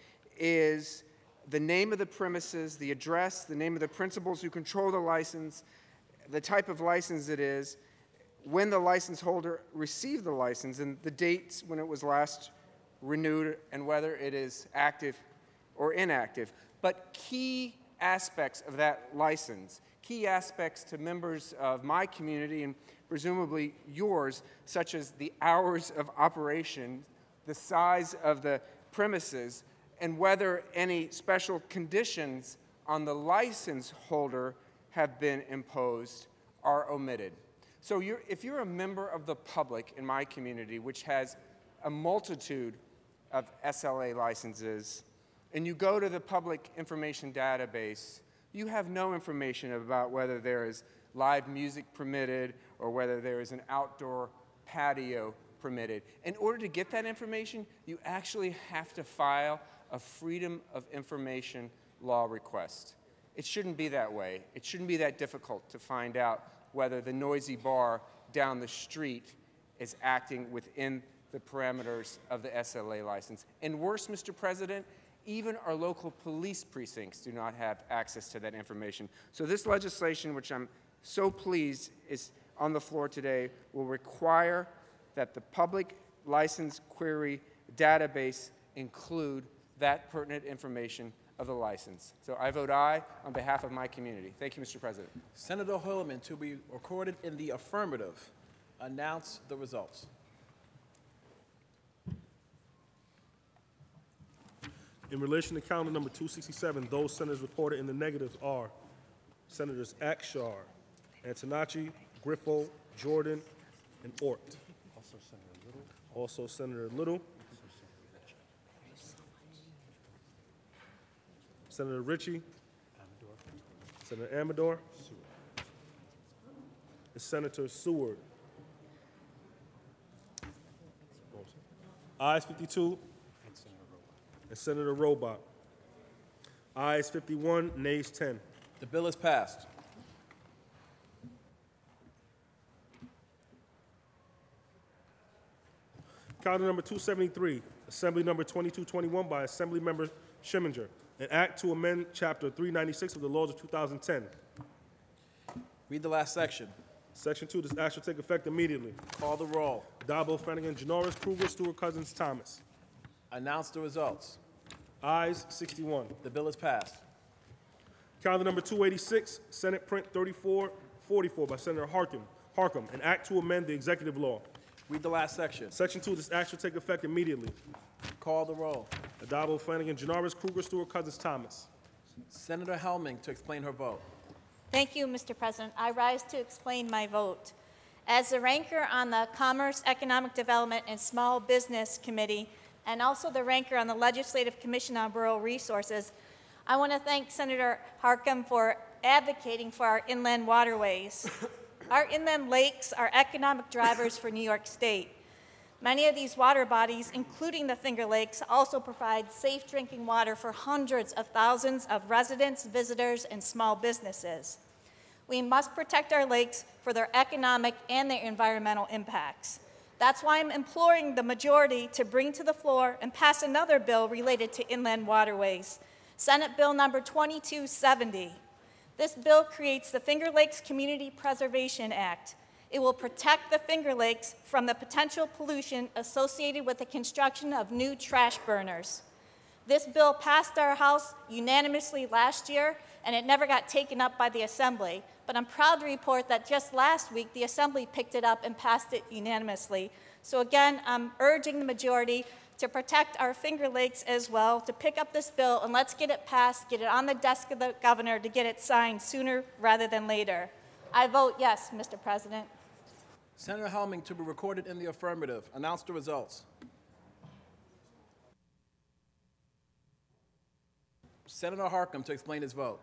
is the name of the premises, the address, the name of the principals who control the license, the type of license it is, when the license holder received the license, and the dates when it was last renewed, and whether it is active or inactive. But key aspects of that license, key aspects to members of my community and presumably yours, such as the hours of operation, the size of the premises, and whether any special conditions on the license holder have been imposed are omitted. So you're, if you're a member of the public in my community, which has a multitude of S L A licenses, and you go to the public information database, you have no information about whether there is live music permitted or whether there is an outdoor patio permitted. In order to get that information, you actually have to file a Freedom of Information law request. It shouldn't be that way. It shouldn't be that difficult to find out whether the noisy bar down the street is acting within the parameters of the S L A license. And worse, Mister President, even our local police precincts do not have access to that information. So this legislation, which I'm so pleased is on the floor today, will require that the public license query database include that pertinent information of the license. So I vote aye on behalf of my community. Thank you, Mister President. Senator Hoylman to be recorded in the affirmative. Announce the results. In relation to calendar number two sixty-seven, those senators recorded in the negatives are Senators Akshar, Antonacci, Griffo, Jordan, and Ort. Also Senator Little. Also Senator Little. Senator Ritchie. Senator Amador. And Senator Seward. Ayes fifty-two. And Senator Robach. Ayes fifty-one, nays ten. The bill is passed. Calendar number two seventy-three, Assembly number twenty-two twenty-one by Assembly Member Schimminger, an act to amend Chapter three ninety-six of the laws of two thousand ten. Read the last section. Section two, this act shall take effect immediately. Call the roll. Diabo, Flanagan, Janoris, Kruger, Stewart, Cousins, Thomas. Announce the results. Ayes sixty-one. The bill is passed. Calendar number two eighty-six, Senate Print thirty-four forty-four by Senator Harkin, Harcum, an act to amend the executive law. Read the last section. Section two, this act shall take effect immediately. Call the roll. Diabo, Flanagan, Janoris, Kruger, Stewart, Cousins, Thomas. Senator Helming to explain her vote. Thank you, Mister President. I rise to explain my vote. As the ranker on the Commerce, Economic Development, and Small Business Committee, and also the ranker on the Legislative Commission on Rural Resources, I want to thank Senator Harcum for advocating for our inland waterways. Our inland lakes are economic drivers for New York State. Many of these water bodies, including the Finger Lakes, also provide safe drinking water for hundreds of thousands of residents, visitors, and small businesses. We must protect our lakes for their economic and their environmental impacts. That's why I'm imploring the majority to bring to the floor and pass another bill related to inland waterways, Senate Bill number twenty-two seventy. This bill creates the Finger Lakes Community Preservation Act. It will protect the Finger Lakes from the potential pollution associated with the construction of new trash burners. This bill passed our House unanimously last year, and it never got taken up by the Assembly. But I'm proud to report that just last week, the Assembly picked it up and passed it unanimously. So again, I'm urging the majority to protect our Finger Lakes as well, to pick up this bill, and let's get it passed, get it on the desk of the governor to get it signed sooner rather than later. I vote yes, Mister President. Senator Helming to be recorded in the affirmative. Announce the results. Senator Harcum to explain his vote.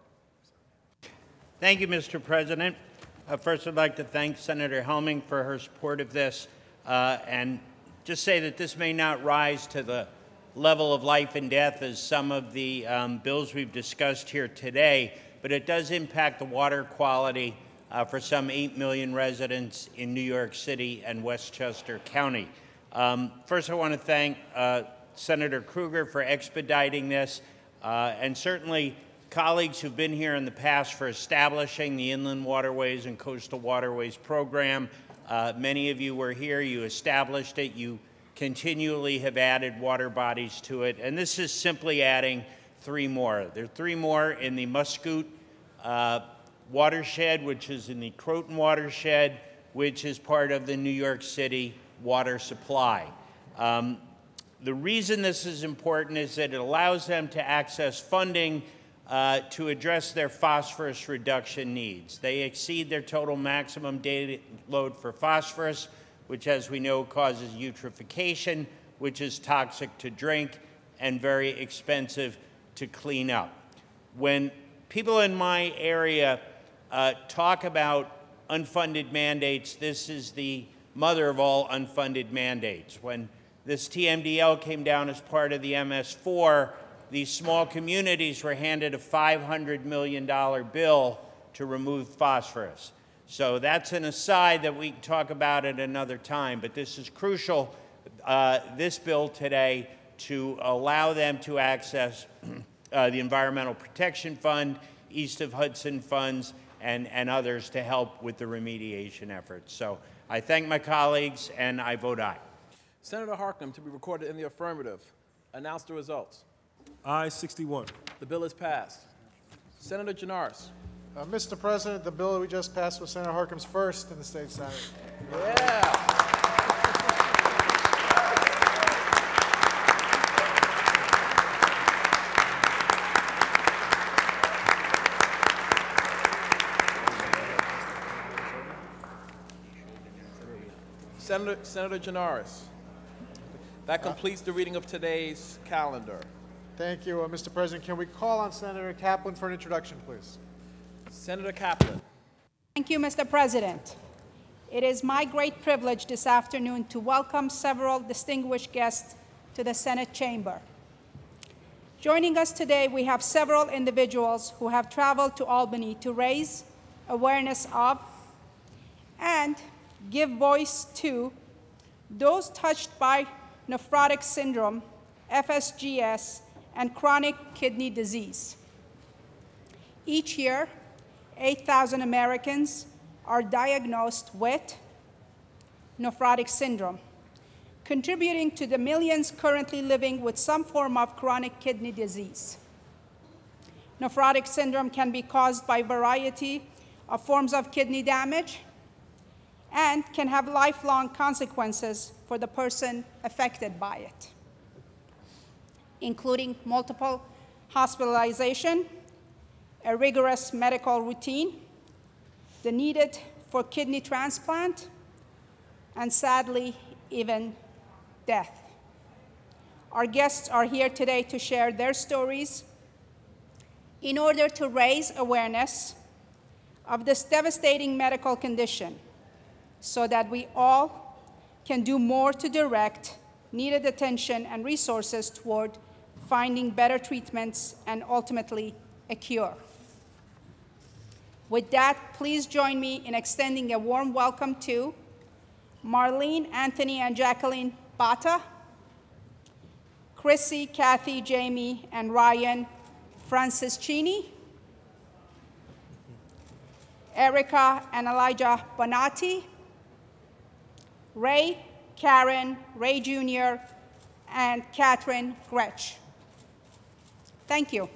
Thank you, Mister President. Uh, first, I'd like to thank Senator Helming for her support of this uh, and just say that this may not rise to the level of life and death as some of the um, bills we've discussed here today, but it does impact the water quality uh, for some eight million residents in New York City and Westchester County. Um, first, I want to thank uh, Senator Kruger for expediting this, uh, and certainly colleagues who've been here in the past for establishing the Inland Waterways and Coastal Waterways program. Uh, many of you were here, you established it, you continually have added water bodies to it, and this is simply adding three more. There are three more in the Muscoot uh, watershed, which is in the Croton watershed, which is part of the New York City water supply. Um, the reason this is important is that it allows them to access funding Uh, to address their phosphorus reduction needs. They exceed their total maximum daily load for phosphorus, which, as we know, causes eutrophication, which is toxic to drink and very expensive to clean up. When people in my area uh, talk about unfunded mandates, this is the mother of all unfunded mandates. When this T M D L came down as part of the M S four, these small communities were handed a five hundred million dollar bill to remove phosphorus. So that's an aside that we can talk about at another time, but this is crucial, uh, this bill today, to allow them to access uh, the Environmental Protection Fund, East of Hudson funds, and, and others to help with the remediation efforts. So I thank my colleagues, and I vote aye. Senator Harcum to be recorded in the affirmative. Announce the results. Ayes sixty-one. The bill is passed. Senator Janoris. Uh, Mister President, the bill that we just passed was Senator Harcum's first in the state Senate. Yeah. Senator, Senator Janoris. That completes the reading of today's calendar. Thank you, uh, Mister President. Can we call on Senator Kaplan for an introduction, please? Senator Kaplan. Thank you, Mister President. It is my great privilege this afternoon to welcome several distinguished guests to the Senate chamber. Joining us today, we have several individuals who have traveled to Albany to raise awareness of and give voice to those touched by nephrotic syndrome, F S G S, and chronic kidney disease. Each year, eight thousand Americans are diagnosed with nephrotic syndrome, contributing to the millions currently living with some form of chronic kidney disease. Nephrotic syndrome can be caused by a variety of forms of kidney damage and can have lifelong consequences for the person affected by it, including multiple hospitalization, a rigorous medical routine, the needed for kidney transplant, and sadly, even death. Our guests are here today to share their stories in order to raise awareness of this devastating medical condition so that we all can do more to direct needed attention and resources toward finding better treatments and ultimately a cure. With that, please join me in extending a warm welcome to Marlene, Anthony, and Jacqueline Bata, Chrissy, Kathy, Jamie, and Ryan Francischini, Erica and Elijah Bonatti, Ray, Karen, Ray Junior, and Catherine Gretsch. Thank you.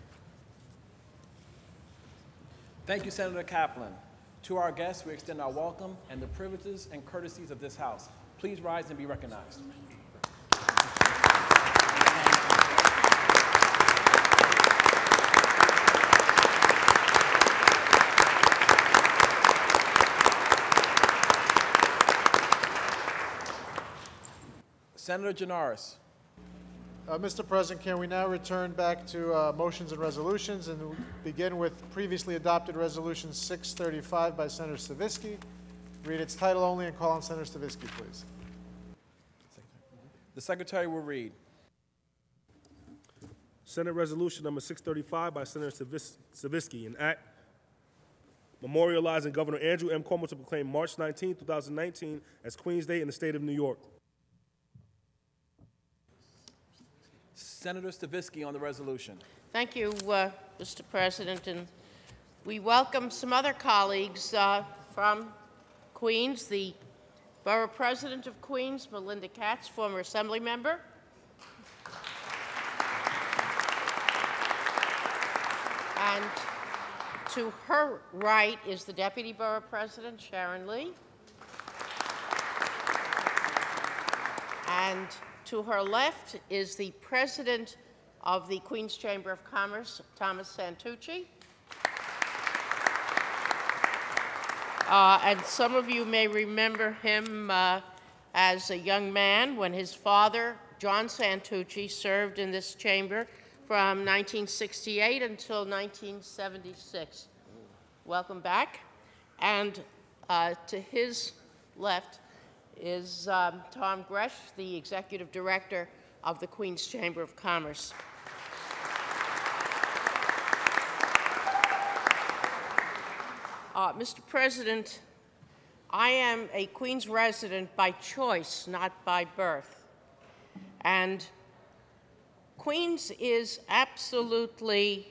Thank you, Senator Kaplan. To our guests, we extend our welcome and the privileges and courtesies of this House. Please rise and be recognized. Senator Janaris. Uh, Mister President, can we now return back to uh, motions and resolutions and begin with previously adopted Resolution six thirty-five by Senator Stavisky? Read its title only and call on Senator Stavisky, please. The Secretary will read. Senate Resolution Number six thirty-five by Senator Stavis- Stavisky, an act memorializing Governor Andrew M. Cuomo to proclaim March nineteenth, two thousand nineteen as Queen's Day in the state of New York. Senator Stavisky on the resolution. Thank you, uh, Mister President. And we welcome some other colleagues uh, from Queens, the Borough President of Queens, Melinda Katz, former Assembly member. And to her right is the Deputy Borough President, Sharon Lee. And to her left is the President of the Queens Chamber of Commerce, Thomas Santucci. Uh, and some of you may remember him uh, as a young man when his father, John Santucci, served in this chamber from nineteen sixty-eight until nineteen seventy-six. Welcome back. And uh, to his left is um, Tom Gresh, the Executive Director of the Queens Chamber of Commerce. Uh, Mister President, I am a Queens resident by choice, not by birth. And Queens is absolutely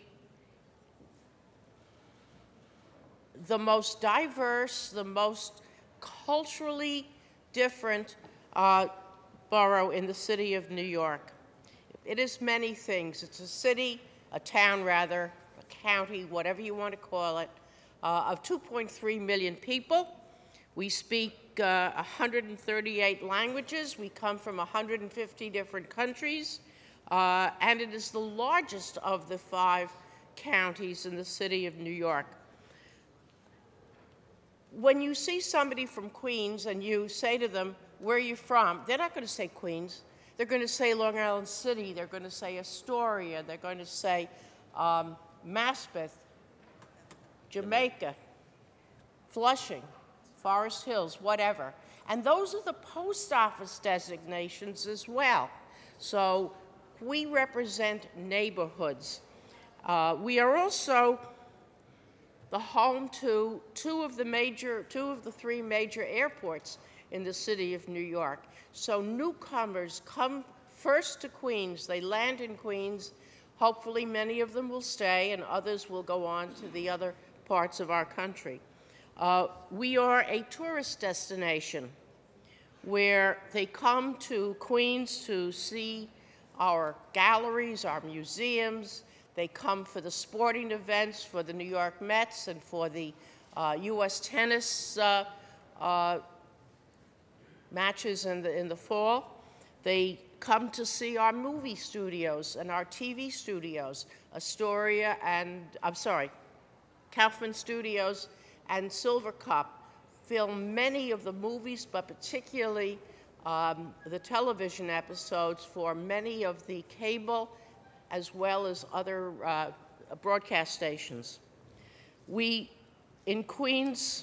the most diverse, the most culturally different uh, borough in the city of New York. It is many things. It's a city, a town rather, a county, whatever you want to call it, uh, of two point three million people. We speak uh, one hundred thirty-eight languages. We come from one hundred fifty different countries. Uh, and it is the largest of the five counties in the city of New York. When you see somebody from Queens and you say to them, where are you from? They're not going to say Queens. They're going to say Long Island City. They're going to say Astoria. They're going to say um, Maspeth, Jamaica, Flushing, Forest Hills, whatever. And those are the post office designations as well. So we represent neighborhoods. Uh, we are also the home to two of the major, two of the three major airports in the city of New York. So newcomers come first to Queens. They land in Queens. Hopefully many of them will stay and others will go on to the other parts of our country. Uh, we are a tourist destination where they come to Queens to see our galleries, our museums. They come for the sporting events, for the New York Mets and for the uh, U S tennis uh, uh, matches in the, in the fall. They come to see our movie studios and our T V studios, Astoria and, I'm sorry, Kaufman Studios and Silver Cup film many of the movies, but particularly um, the television episodes for many of the cable as well as other uh, broadcast stations. We, in Queens,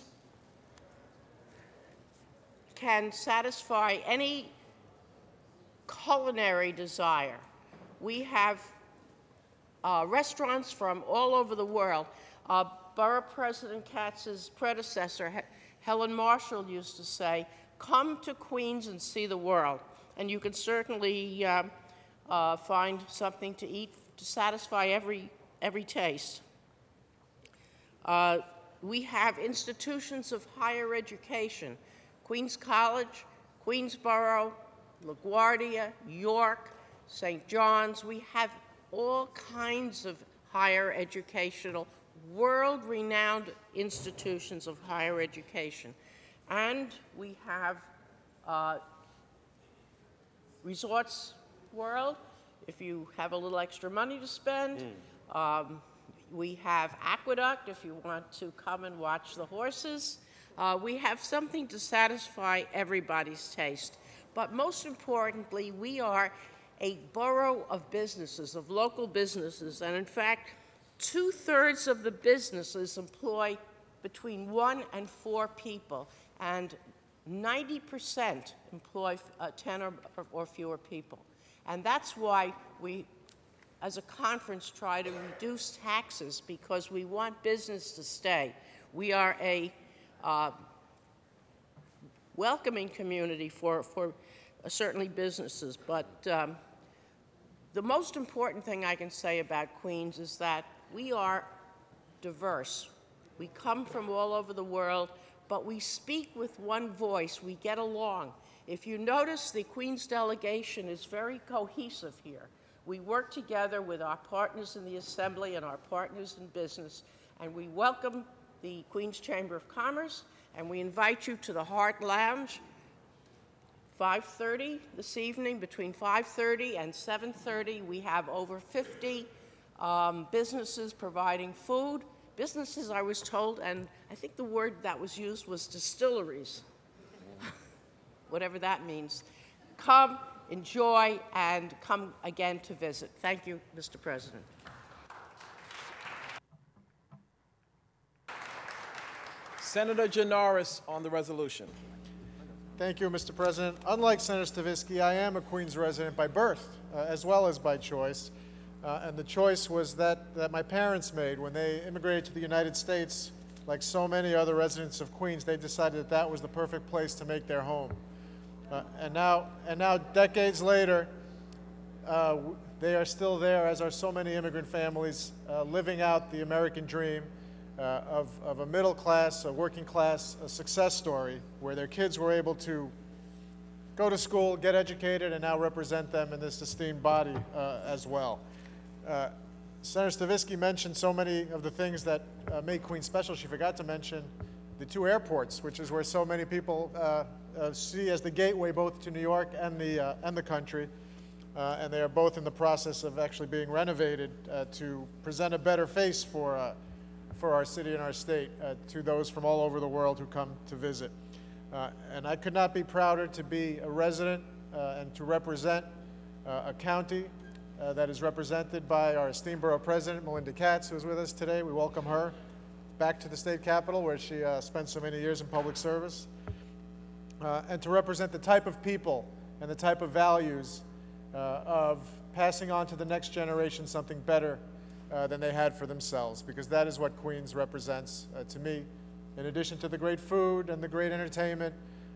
can satisfy any culinary desire. We have uh, restaurants from all over the world. Uh, Borough President Katz's predecessor, He Helen Marshall, used to say, come to Queens and see the world. And you can certainly uh, uh, find something to eat to satisfy every, every taste. Uh, we have institutions of higher education, Queens College, Queensborough, LaGuardia, York, Saint John's. We have all kinds of higher educational, world-renowned institutions of higher education. And we have uh, Resorts World, if you have a little extra money to spend. Mm. Um, we have Aqueduct, if you want to come and watch the horses. Uh, we have something to satisfy everybody's taste. But most importantly, we are a borough of businesses, of local businesses. And in fact, two-thirds of the businesses employ between one and four people. And ninety percent employ uh, ten or, or fewer people. And that's why we, as a conference, try to reduce taxes, because we want business to stay. We are a uh, welcoming community for, for uh, certainly businesses. But um, the most important thing I can say about Queens is that we are diverse. We come from all over the world, but we speak with one voice. We get along. If you notice, the Queens delegation is very cohesive here. We work together with our partners in the Assembly and our partners in business, and we welcome the Queens Chamber of Commerce, and we invite you to the Hart Lounge, five thirty this evening. Between five thirty and seven thirty, we have over fifty um, businesses providing food. Businesses, I was told, and I think the word that was used was distilleries, whatever that means. Come, enjoy, and come again to visit. Thank you, Mister President. Senator Janoris on the resolution. Thank you, Mister President. Unlike Senator Stavisky, I am a Queens resident by birth, uh, as well as by choice. Uh, and the choice was that, that my parents made when they immigrated to the United States. Like so many other residents of Queens, they decided that that was the perfect place to make their home. Uh, and, now, and now, decades later, uh, they are still there, as are so many immigrant families, uh, living out the American dream uh, of, of a middle class, a working class, a success story, where their kids were able to go to school, get educated, and now represent them in this esteemed body uh, as well. Uh, Senator Stavisky mentioned so many of the things that uh, make Queens special. She forgot to mention the two airports, which is where so many people uh, uh, see as the gateway both to New York and the, uh, and the country. Uh, and they are both in the process of actually being renovated uh, to present a better face for, uh, for our city and our state uh, to those from all over the world who come to visit. Uh, and I could not be prouder to be a resident uh, and to represent uh, a county Uh, that is represented by our esteemed Borough President, Melinda Katz, who is with us today. We welcome her back to the State Capitol, where she uh, spent so many years in public service, uh, and to represent the type of people and the type of values uh, of passing on to the next generation something better uh, than they had for themselves, because that is what Queens represents uh, to me. In addition to the great food and the great entertainment,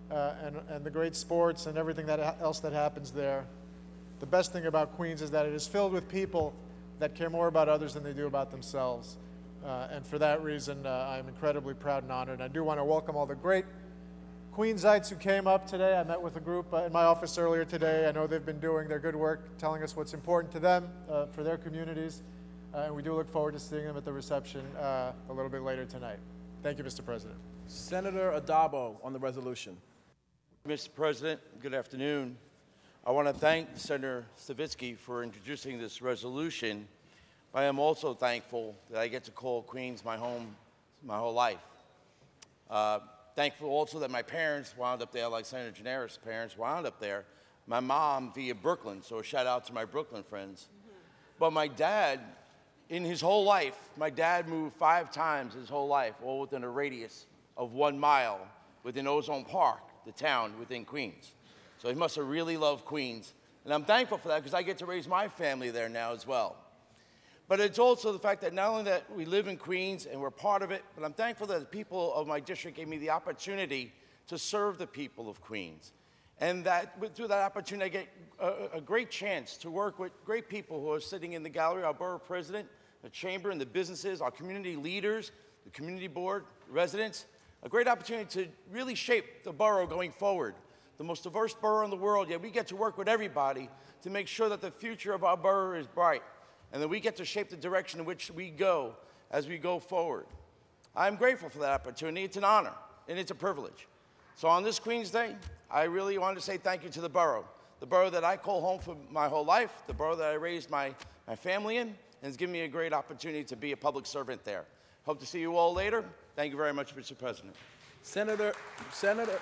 uh, and, and the great sports and everything that ha- else that happens there. The best thing about Queens is that it is filled with people that care more about others than they do about themselves. Uh, and for that reason, uh, I'm incredibly proud and honored. And I do want to welcome all the great Queensites who came up today. I met with a group uh, in my office earlier today. I know they've been doing their good work, telling us what's important to them, uh, for their communities. Uh, and we do look forward to seeing them at the reception uh, a little bit later tonight. Thank you, Mister President. Senator Adabo on the resolution. Mister President, good afternoon. I want to thank Senator Stavisky for introducing this resolution, but I am also thankful that I get to call Queens my home my whole life. Uh, thankful also that my parents wound up there, like Senator Gianaris' parents wound up there. My mom via Brooklyn, so a shout out to my Brooklyn friends. Mm-hmm. But my dad, in his whole life, my dad moved five times his whole life, all within a radius of one mile within Ozone Park, the town within Queens. So he must have really loved Queens. And I'm thankful for that because I get to raise my family there now as well. But it's also the fact that not only that we live in Queens and we're part of it, but I'm thankful that the people of my district gave me the opportunity to serve the people of Queens. And that through that opportunity, I get a, a great chance to work with great people who are sitting in the gallery, our borough president, the chamber and the businesses, our community leaders, the community board, residents. A great opportunity to really shape the borough going forward. The most diverse borough in the world, yet we get to work with everybody to make sure that the future of our borough is bright and that we get to shape the direction in which we go as we go forward. I'm grateful for that opportunity. It's an honor and it's a privilege. So on this Queen's Day, I really want to say thank you to the borough, the borough that I call home for my whole life, the borough that I raised my, my family in, and it's given me a great opportunity to be a public servant there. Hope to see you all later. Thank you very much, Mister President. Senator, Senator,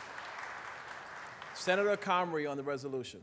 Senator Comrie on the resolution.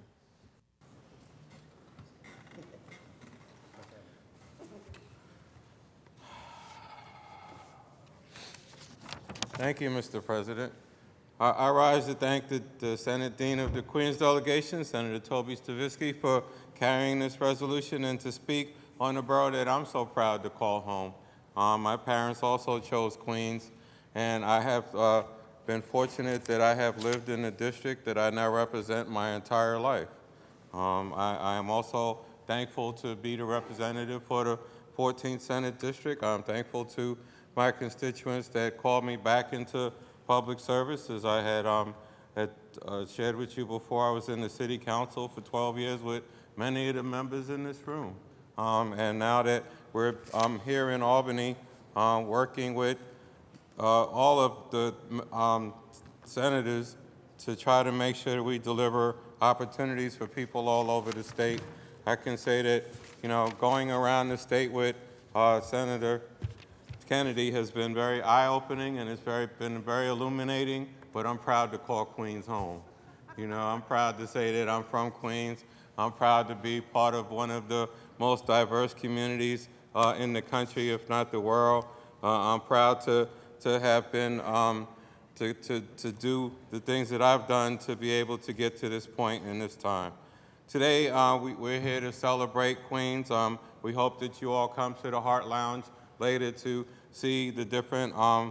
Thank you, Mister President. I, I rise to thank the, the Senate Dean of the Queens Delegation, Senator Toby Stavisky, for carrying this resolution and to speak on a borough that I'm so proud to call home. Um, my parents also chose Queens, and I have uh, been fortunate that I have lived in the district that I now represent my entire life. Um, I, I am also thankful to be the representative for the fourteenth Senate District. I'm thankful to my constituents that called me back into public service. As I had, um, had uh, shared with you before, I was in the City Council for twelve years with many of the members in this room. Um, and now that we're um, here in Albany um, working with uh, all of the um, senators to try to make sure that we deliver opportunities for people all over the state. I can say that, you know, going around the state with uh, Senator Kennedy has been very eye-opening and it's very, been very illuminating, but I'm proud to call Queens home. You know, I'm proud to say that I'm from Queens. I'm proud to be part of one of the most diverse communities uh, in the country, if not the world. Uh, I'm proud to, to have been, um, to, to, to do the things that I've done to be able to get to this point in this time. Today, uh, we, we're here to celebrate Queens. Um, we hope that you all come to the Hart Lounge later to see the different um,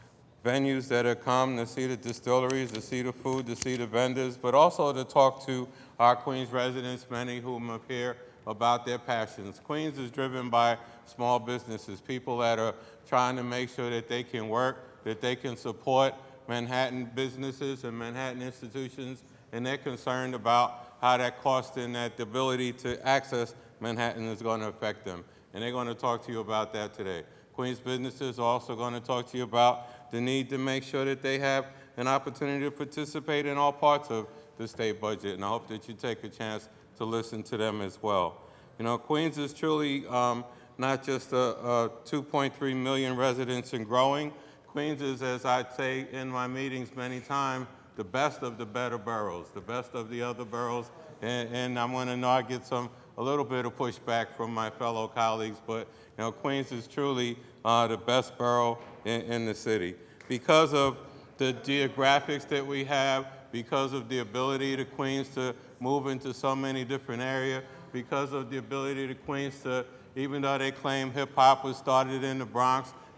venues that have come, to see the distilleries, to see the food, to see the vendors, but also to talk to our Queens residents, many whom are here, about their passions. Queens is driven by small businesses, people that are trying to make sure that they can work, that they can support Manhattan businesses and Manhattan institutions, and they're concerned about how that cost and that the ability to access Manhattan is going to affect them. And they're going to talk to you about that today. Queens businesses are also going to talk to you about the need to make sure that they have an opportunity to participate in all parts of the state budget, and I hope that you take a chance to listen to them as well. You know, Queens is truly um, not just a, a two point three million residents and growing. Queens is, as I say in my meetings many times, the best of the better boroughs, the best of the other boroughs, and, and I'm going to know I get some a little bit of pushback from my fellow colleagues, but you know, Queens is truly uh, the best borough in, in the city because of the geographics that we have, because of the ability to Queens to move into so many different areas, because of the ability to Queens to, even though they claim hip hop was started in the Bronx,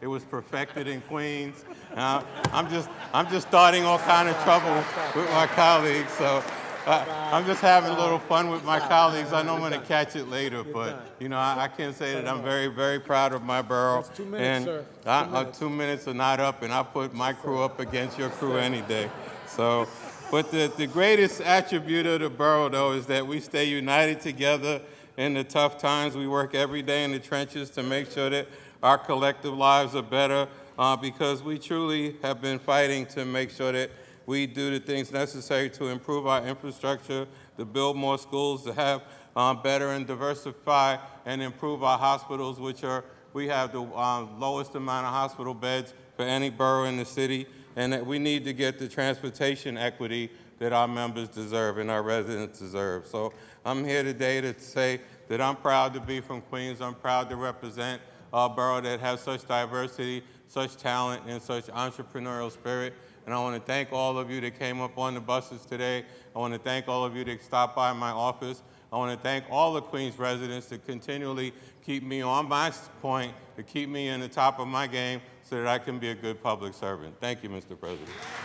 It was perfected in Queens. Uh, I'm just, I'm just starting all kind of trouble with my colleagues. So uh, I'm just having a little fun with my colleagues. I know I'm going to catch it later, but you know, I, I can say that I'm very, very proud of my borough. That's two minutes, and sir. Two I, uh, minutes. two minutes are not up, and I put my crew up against your crew any day. So, but the, the greatest attribute of the borough, though, is that we stay united together in the tough times. We work every day in the trenches to make sure that our collective lives are better, uh, because we truly have been fighting to make sure that we do the things necessary to improve our infrastructure, to build more schools, to have um, better and diversify and improve our hospitals, which are, we have the um, lowest amount of hospital beds for any borough in the city, and that we need to get the transportation equity that our members deserve and our residents deserve. So I'm here today to say that I'm proud to be from Queens. I'm proud to represent a borough that has such diversity, such talent, and such entrepreneurial spirit. And I want to thank all of you that came up on the buses today. I want to thank all of you that stopped by my office. I want to thank all the Queens residents that continually keep me on my point, to keep me in the top of my game so that I can be a good public servant. Thank you, Mister President.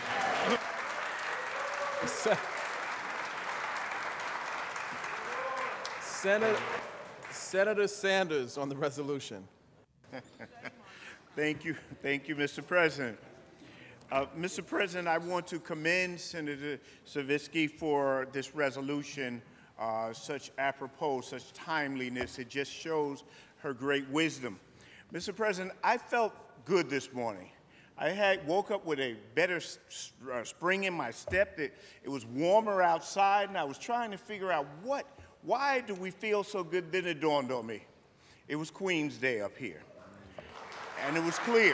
Senator, Senator Sanders on the resolution. Thank you, thank you, Mister President. Uh, Mister President, I want to commend Senator Stavisky for this resolution, uh, such apropos, such timeliness. It just shows her great wisdom. Mister President, I felt good this morning. I had woke up with a better uh, spring in my step. It, it was warmer outside, and I was trying to figure out what, why do we feel so good? Then it dawned on me. It was Queen's Day up here, and it was clear.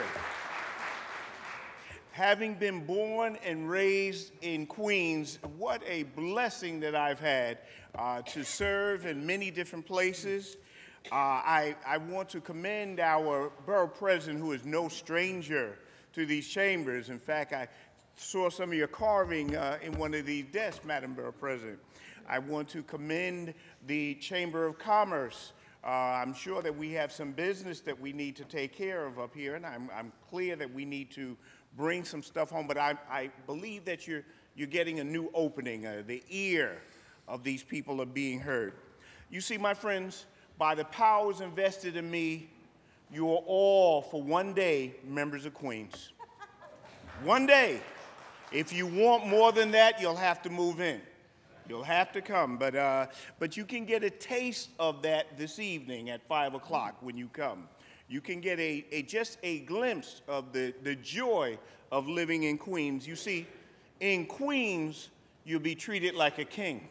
Having been born and raised in Queens, what a blessing that I've had uh, to serve in many different places. Uh, I, I want to commend our borough president, who is no stranger to these chambers. In fact, I saw some of your carving uh, in one of these desks, Madam Borough President. I want to commend the Chamber of Commerce. Uh, I'm sure that we have some business that we need to take care of up here, and I'm, I'm clear that we need to bring some stuff home, but I, I believe that you're, you're getting a new opening. Uh, the ear of these people are being heard. You see, my friends, by the powers invested in me, you are all, for one day, members of Queens. One day. If you want more than that, you'll have to move in. You'll have to come, but, uh, but you can get a taste of that this evening at five o'clock when you come. You can get a, a, just a glimpse of the, the joy of living in Queens. You see, in Queens, you'll be treated like a king.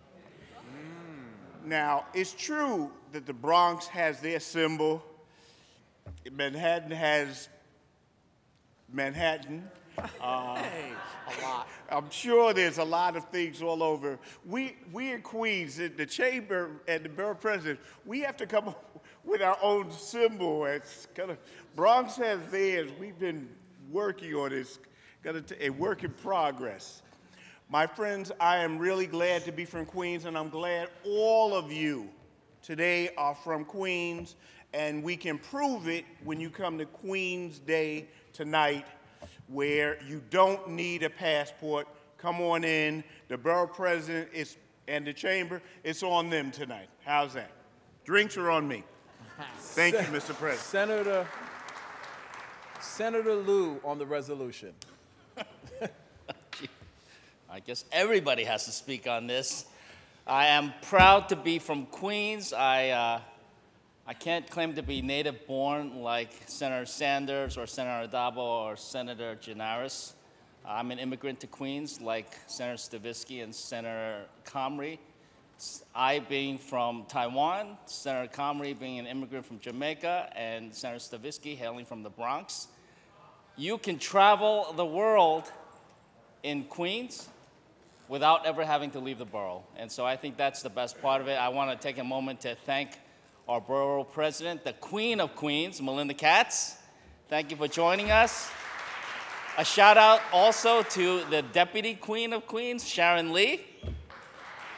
Mm. Now, it's true that the Bronx has their symbol. Manhattan has Manhattan. Uh, Hey, a lot. I'm sure there's a lot of things all over. We, we in Queens, in the chamber and the borough president, we have to come up with our own symbol. It's kind of, Bronx has theirs. We've been working on this, got a work in progress. My friends, I am really glad to be from Queens, and I'm glad all of you today are from Queens, and we can prove it when you come to Queens Day tonight, where you don't need a passport. Come on in. The borough president is, and the chamber, it's on them tonight. How's that? Drinks are on me. Thank you, Mister President. Senator, Senator Lieu on the resolution. I guess everybody has to speak on this. I am proud to be from Queens. I, uh, I can't claim to be native born like Senator Sanders or Senator Addabbo or Senator Gianaris. I'm an immigrant to Queens like Senator Stavisky and Senator Comrie. I being from Taiwan, Senator Comrie being an immigrant from Jamaica, and Senator Stavisky hailing from the Bronx. You can travel the world in Queens without ever having to leave the borough. And so I think that's the best part of it. I want to take a moment to thank our borough president, the Queen of Queens, Melinda Katz. Thank you for joining us. A shout out also to the Deputy Queen of Queens, Sharon Lee.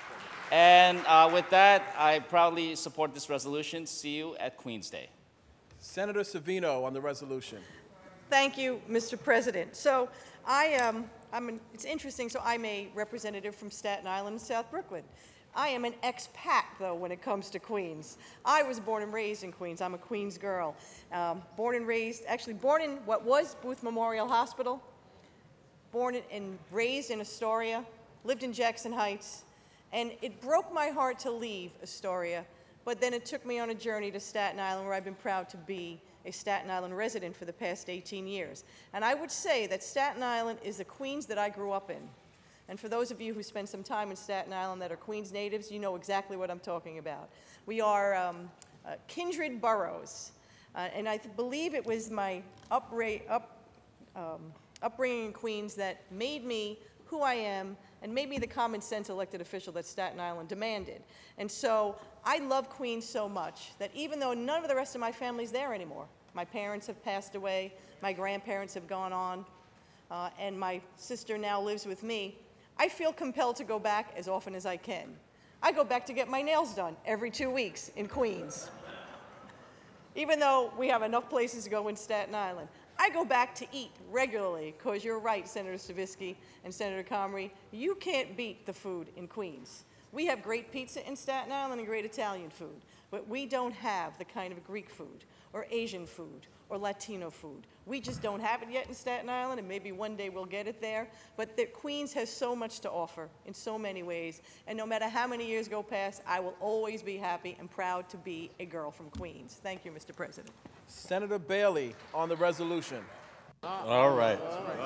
And uh, with that, I proudly support this resolution. See you at Queens Day. Senator Savino on the resolution. Thank you, Mister President. So I, um, I'm an, it's interesting, so I'm a representative from Staten Island and South Brooklyn. I am an expat, though, when it comes to Queens. I was born and raised in Queens. I'm a Queens girl. Um, born and raised, actually born in what was Booth Memorial Hospital, born and raised in Astoria, lived in Jackson Heights, and it broke my heart to leave Astoria, but then it took me on a journey to Staten Island, where I've been proud to be a Staten Island resident for the past eighteen years. And I would say that Staten Island is the Queens that I grew up in. And for those of you who spend some time in Staten Island that are Queens natives, you know exactly what I'm talking about. We are um, uh, kindred boroughs. Uh, and I th believe it was my upra up, um, upbringing in Queens that made me who I am and made me the common sense elected official that Staten Island demanded. And so I love Queens so much that even though none of the rest of my family's there anymore, my parents have passed away, my grandparents have gone on, uh, and my sister now lives with me, I feel compelled to go back as often as I can. I go back to get my nails done every two weeks in Queens. Even though we have enough places to go in Staten Island. I go back to eat regularly, because you're right, Senator Stavisky and Senator Comrie, you can't beat the food in Queens. We have great pizza in Staten Island and great Italian food, but we don't have the kind of Greek food or Asian food or Latino food. We just don't have it yet in Staten Island, and maybe one day we'll get it there. But the Queens has so much to offer in so many ways, and no matter how many years go past, I will always be happy and proud to be a girl from Queens. Thank you, Mister President. Senator Bailey on the resolution. All right.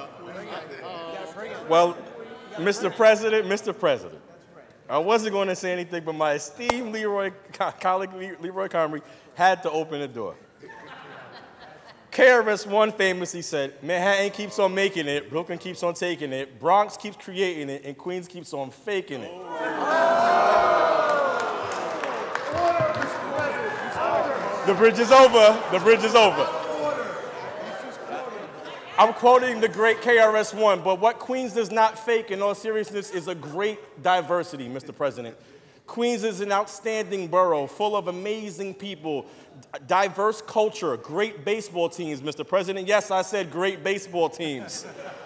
Well, Mister President, Mister President, I wasn't going to say anything, but my esteemed Leroy, colleague Leroy Comrie had to open the door. K R S One famously said, Manhattan keeps on making it, Brooklyn keeps on taking it, Bronx keeps creating it, and Queens keeps on faking it. The bridge is over. The bridge is over. I'm quoting the great K R S One, but what Queens does not fake, in all seriousness, is a great diversity, Mister President. Queens is an outstanding borough full of amazing people, diverse culture, great baseball teams, Mister President. Yes, I said great baseball teams.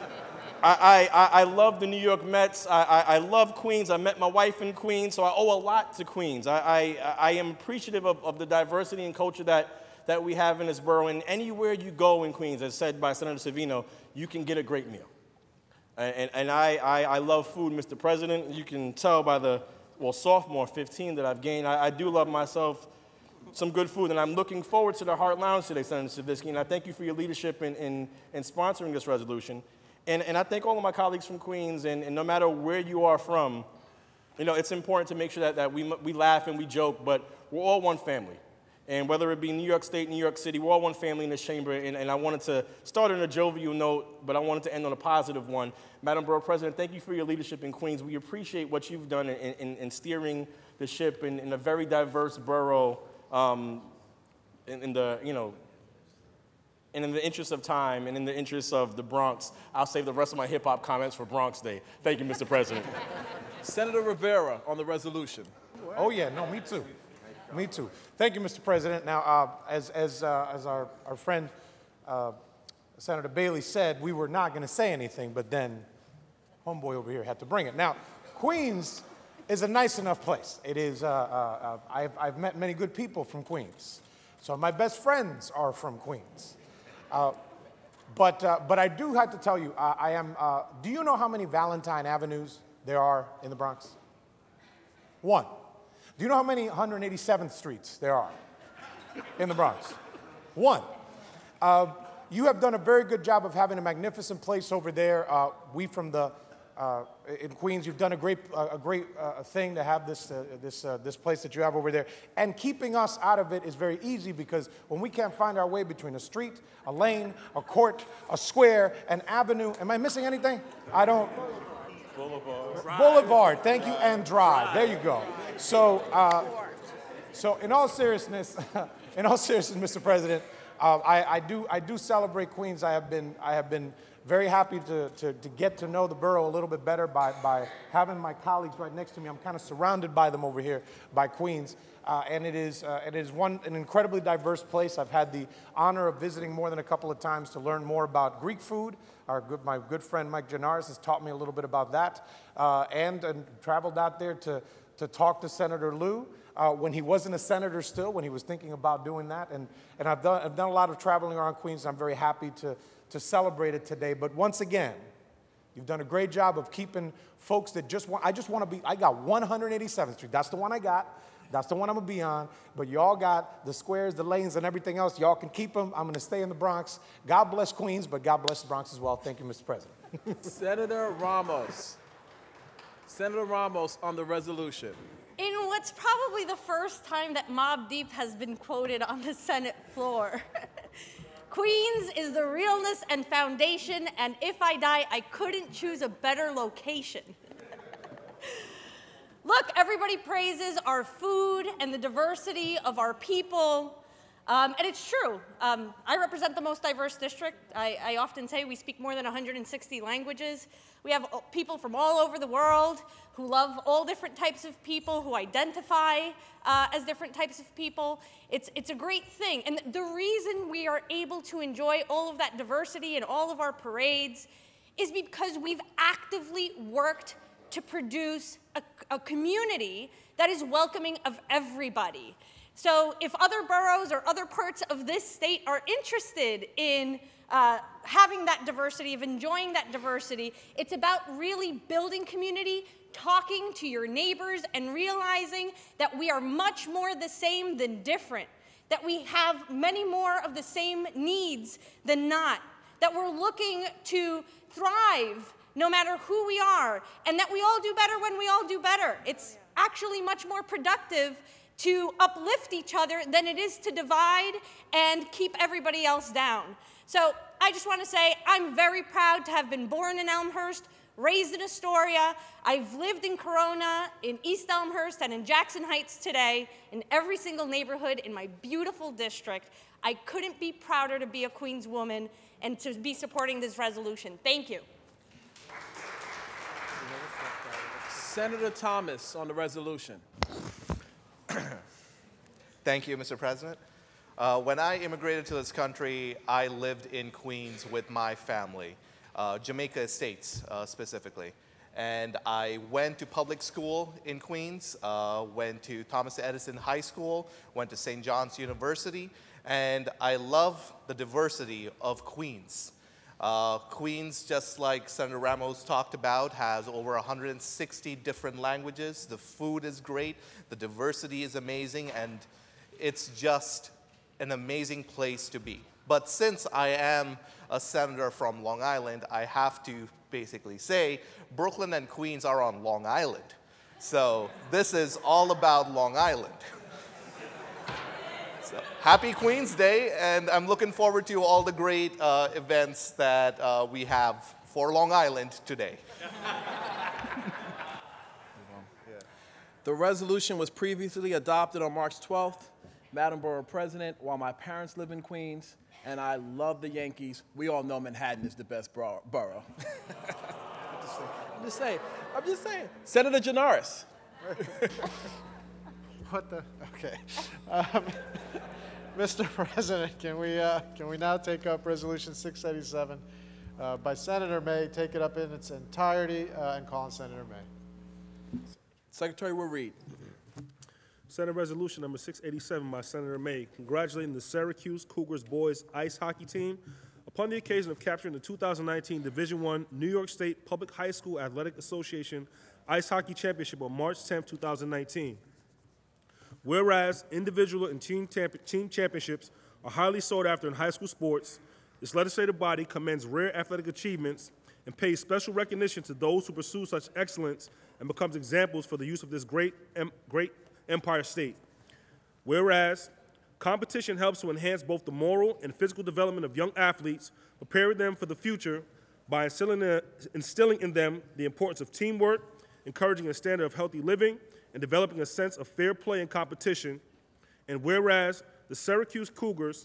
I, I, I love the New York Mets. I, I, I love Queens. I met my wife in Queens, so I owe a lot to Queens. I, I, I am appreciative of, of the diversity and culture that, that we have in this borough. And anywhere you go in Queens, as said by Senator Savino, you can get a great meal. And, and I, I, I love food, Mister President. You can tell by the, well, sophomore fifteen that I've gained. I, I do love myself some good food, and I'm looking forward to the Heart Lounge today, Senator Stavisky, and I thank you for your leadership in, in, in sponsoring this resolution. And, and I thank all of my colleagues from Queens, and, and no matter where you are from, you know, it's important to make sure that, that we, we laugh and we joke, but we're all one family. And whether it be New York State, New York City, we're all one family in this chamber, and, and I wanted to start on a jovial note, but I wanted to end on a positive one. Madam Borough President, thank you for your leadership in Queens. We appreciate what you've done in, in, in steering the ship in, in a very diverse borough, um, in, in the, you know, and in the interest of time and in the interest of the Bronx, I'll save the rest of my hip-hop comments for Bronx Day. Thank you, Mister President. Senator Rivera on the resolution. Oh, yeah, no, me too. Me too. Thank you, Mister President. Now, uh, as, as, uh, as our, our friend uh, Senator Bailey said, we were not going to say anything, but then homeboy over here had to bring it. Now, Queens is a nice enough place. It is, uh, uh, uh, I've, I've met many good people from Queens. So my best friends are from Queens. Uh, but, uh, but I do have to tell you, uh, I am, uh, do you know how many Valentine Avenues there are in the Bronx? One. Do you know how many one hundred eighty-seventh Streets there are in the Bronx? One. Uh, you have done a very good job of having a magnificent place over there. Uh, we from the, uh, in Queens, you've done a great, uh, a great uh, thing to have this, uh, this, uh, this place that you have over there. And keeping us out of it is very easy, because when we can't find our way between a street, a lane, a court, a square, an avenue, am I missing anything? I don't. Boulevard. Boulevard, thank you, and drive. There you go. So, uh, so in all seriousness, in all seriousness, Mister President, uh, I, I, do, I do celebrate Queens. I have been, I have been very happy to, to, to get to know the borough a little bit better by, by having my colleagues right next to me. I'm kind of surrounded by them over here by Queens. Uh, and it is, uh, it is one, an incredibly diverse place. I've had the honor of visiting more than a couple of times to learn more about Greek food. Our good, my good friend Mike Janaris has taught me a little bit about that. Uh, and, and traveled out there to, to talk to Senator Lieu uh, when he wasn't a senator still, when he was thinking about doing that. And, and I've, done, I've done a lot of traveling around Queens, and I'm very happy to, to celebrate it today. But once again, you've done a great job of keeping folks that just want, I just want to be, I got one hundred eighty-seventh Street. That's the one I got. That's the one I'm going to be on. But y'all got the squares, the lanes, and everything else. Y'all can keep them. I'm going to stay in the Bronx. God bless Queens, but God bless the Bronx as well. Thank you, Mister President. Senator Ramos. Senator Ramos on the resolution. In what's probably the first time that Mobb Deep has been quoted on the Senate floor. Queens is the realness and foundation, and if I die, I couldn't choose a better location. Look, everybody praises our food and the diversity of our people, um, and it's true. Um, I represent the most diverse district. I, I often say we speak more than one hundred sixty languages. We have people from all over the world who love all different types of people, who identify uh, as different types of people. It's, it's a great thing, and the reason we are able to enjoy all of that diversity in all of our parades is because we've actively worked to produce a, a community that is welcoming of everybody. So if other boroughs or other parts of this state are interested in uh, having that diversity, of enjoying that diversity, it's about really building community, talking to your neighbors, and realizing that we are much more the same than different, that we have many more of the same needs than not, that we're looking to thrive no matter who we are, and that we all do better when we all do better. It's actually much more productive to uplift each other than it is to divide and keep everybody else down. So I just want to say I'm very proud to have been born in Elmhurst, raised in Astoria. I've lived in Corona, in East Elmhurst, and in Jackson Heights today, in every single neighborhood in my beautiful district. I couldn't be prouder to be a Queens woman and to be supporting this resolution. Thank you. Senator Thomas on the resolution. Thank you, Mister President. Uh, when I immigrated to this country, I lived in Queens with my family, uh, Jamaica Estates uh, specifically. And I went to public school in Queens, uh, went to Thomas Edison High School, went to Saint John's University, and I love the diversity of Queens. Uh, Queens, just like Senator Ramos talked about, has over one hundred sixty different languages. The food is great, the diversity is amazing, and it's just an amazing place to be. But since I am a senator from Long Island, I have to basically say Brooklyn and Queens are on Long Island. So this is all about Long Island. So, happy Queens Day, and I'm looking forward to all the great uh, events that uh, we have for Long Island today. The resolution was previously adopted on March twelfth. Madam Borough President, while my parents live in Queens and I love the Yankees, we all know Manhattan is the best borough. I'm just saying. I'm just saying. Senator Janaris. What the? Okay. Um, Mister President, can we, uh, can we now take up Resolution six eighty-seven uh, by Senator May, take it up in its entirety, uh, and call on Senator May. Secretary will read. Senate Resolution number six eighty-seven by Senator May, congratulating the Syracuse Cougars boys ice hockey team upon the occasion of capturing the two thousand nineteen Division One New York State Public High School Athletic Association Ice Hockey Championship on March tenth, two thousand nineteen. Whereas individual and team, team championships are highly sought after in high school sports, this legislative body commends rare athletic achievements and pays special recognition to those who pursue such excellence and becomes examples for the use of this great, em great empire state. Whereas competition helps to enhance both the moral and physical development of young athletes, preparing them for the future by instilling, a, instilling in them the importance of teamwork, encouraging a standard of healthy living, and developing a sense of fair play and competition. And whereas the Syracuse Cougars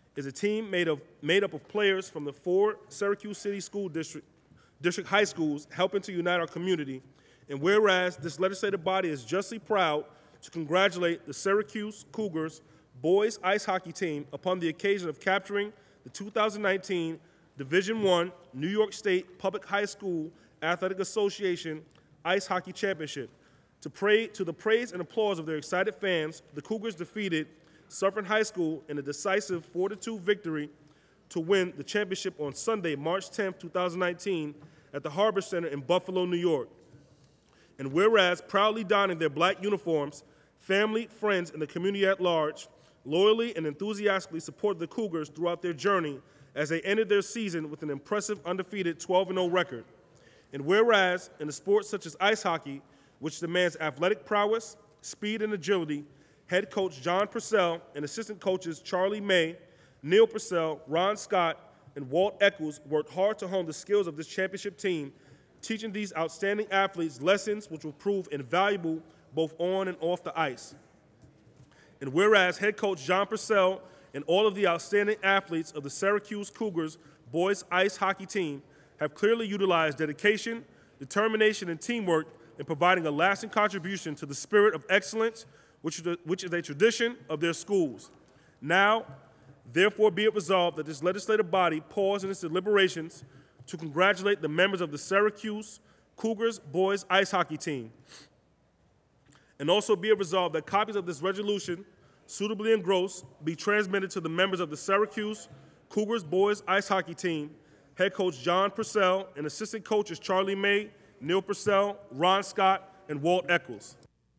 is a team made, of, made up of players from the four Syracuse City School District, District high schools helping to unite our community. And whereas this legislative body is justly proud to congratulate the Syracuse Cougars boys ice hockey team upon the occasion of capturing the two thousand nineteen Division I New York State Public High School Athletic Association Ice Hockey Championship. To, pray, to the praise and applause of their excited fans, the Cougars defeated Suffern High School in a decisive four to two victory to win the championship on Sunday, March tenth, two thousand nineteen, at the Harbor Center in Buffalo, New York. And whereas proudly donning their black uniforms, family, friends, and the community at large loyally and enthusiastically supported the Cougars throughout their journey as they ended their season with an impressive undefeated twelve and oh record. And whereas in a sport such as ice hockey, which demands athletic prowess, speed, and agility, head coach John Purcell and assistant coaches Charlie May, Neil Purcell, Ron Scott, and Walt Eccles worked hard to hone the skills of this championship team, teaching these outstanding athletes lessons which will prove invaluable both on and off the ice. And whereas head coach John Purcell and all of the outstanding athletes of the Syracuse Cougars boys ice hockey team have clearly utilized dedication, determination, and teamwork in providing a lasting contribution to the spirit of excellence, which is, a, which is a tradition of their schools. Now, therefore, be it resolved that this legislative body pause in its deliberations to congratulate the members of the Syracuse Cougars boys ice hockey team. And also be it resolved that copies of this resolution, suitably engrossed, be transmitted to the members of the Syracuse Cougars boys ice hockey team, head coach John Purcell, and assistant coaches Charlie May, Neil Purcell, Ron Scott, and Walt Eccles.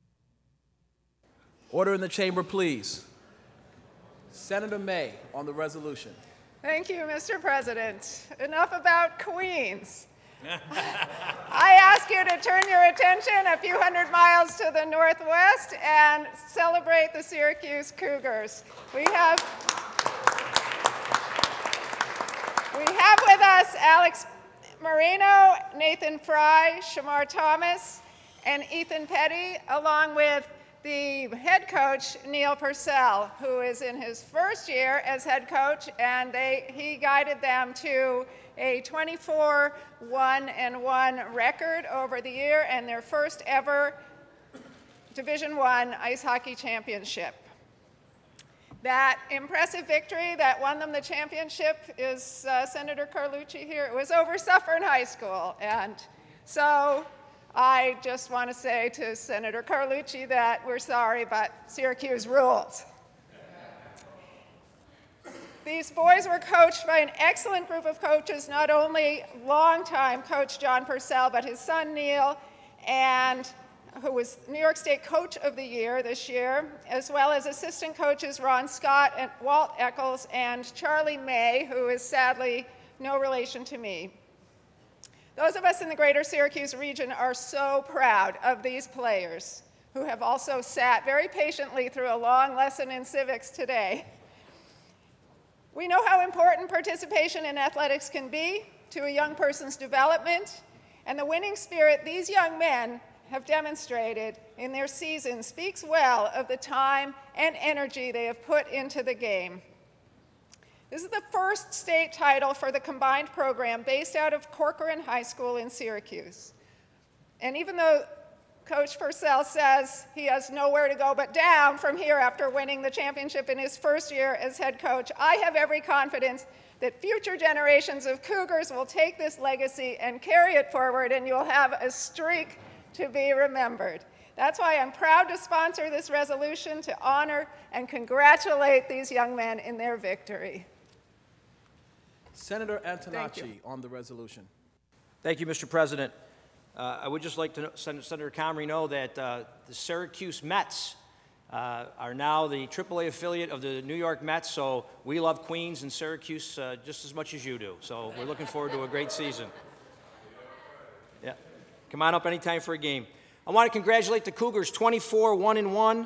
Order in the chamber, please. Senator May on the resolution. Thank you, Mister President. Enough about Queens. I ask you to turn your attention a few hundred miles to the northwest and celebrate the Syracuse Cougars. We have, we have with us Alex Marino, Nathan Fry, Shamar Thomas, and Ethan Petty, along with the head coach, Neil Purcell, who is in his first year as head coach, and they, he guided them to a twenty-four one and one record over the year and their first ever Division I ice hockey championship. That impressive victory that won them the championship is uh, Senator Carlucci here. It was over Suffern High School, and so I just want to say to Senator Carlucci that we're sorry, but Syracuse rules. These boys were coached by an excellent group of coaches, not only longtime coach John Purcell, but his son Neil, and who was New York State Coach of the Year this year, as well as assistant coaches Ron Scott and Walt Eccles and Charlie May, who is sadly no relation to me. Those of us in the greater Syracuse region are so proud of these players who have also sat very patiently through a long lesson in civics today. We know how important participation in athletics can be to a young person's development, and the winning spirit these young men have demonstrated in their season speaks well of the time and energy they have put into the game. This is the first state title for the combined program based out of Corcoran High School in Syracuse. And even though Coach Purcell says he has nowhere to go but down from here after winning the championship in his first year as head coach, I have every confidence that future generations of Cougars will take this legacy and carry it forward, and you'll have a streak to be remembered. That's why I'm proud to sponsor this resolution to honor and congratulate these young men in their victory. Senator Antonacci on the resolution. Thank you, Mister President. Uh, I would just like to know, Sen Senator Comrie know that uh, the Syracuse Mets uh, are now the triple A affiliate of the New York Mets, so we love Queens and Syracuse uh, just as much as you do. So we're looking forward to a great season. Yeah, come on up anytime for a game. I want to congratulate the Cougars, twenty-four one and one,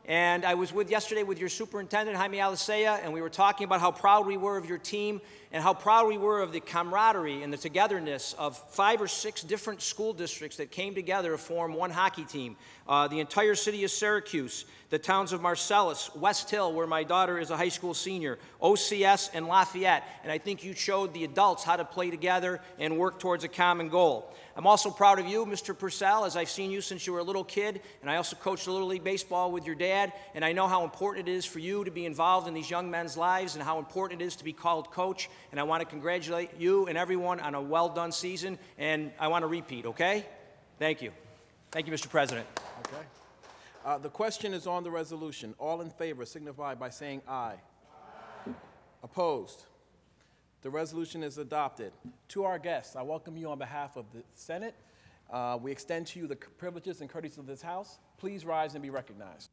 And I was with yesterday with your superintendent, Jaime Alicea, and we were talking about how proud we were of your team and how proud we were of the camaraderie and the togetherness of five or six different school districts that came together to form one hockey team. Uh, the entire city of Syracuse, the towns of Marcellus, West Hill, where my daughter is a high school senior, O C S, and Lafayette. And I think you showed the adults how to play together and work towards a common goal. I'm also proud of you, Mister Purcell, as I've seen you since you were a little kid, and I also coached Little League Baseball with your dad, and I know how important it is for you to be involved in these young men's lives and how important it is to be called coach, and I want to congratulate you and everyone on a well-done season, and I want to repeat, okay? Thank you. Thank you, Mister President. Okay. Uh, the question is on the resolution. All in favor signify by saying aye. Aye. Opposed? The resolution is adopted. To our guests, I welcome you on behalf of the Senate. Uh, we extend to you the privileges and courtesies of this House. Please rise and be recognized.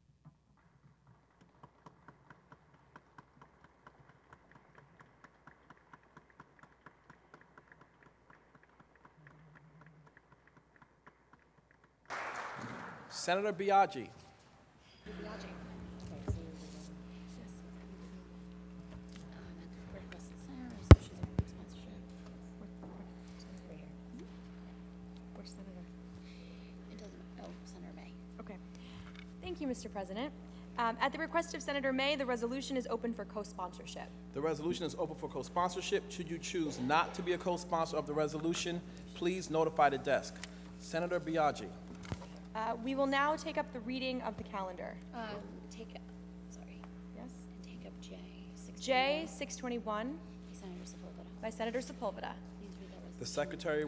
Senator Biaggi. Thank you, Mister President. Um, at the request of Senator May, the resolution is open for co-sponsorship. The resolution is open for co-sponsorship. Should you choose not to be a co-sponsor of the resolution, please notify the desk. Senator Biaggi. Uh, we will now take up the reading of the calendar. Um, take up, sorry. Yes? And take up J. J six twenty-one. By Senator Sepulveda. By Senator Sepulveda. Please read that resolution. The Secretary.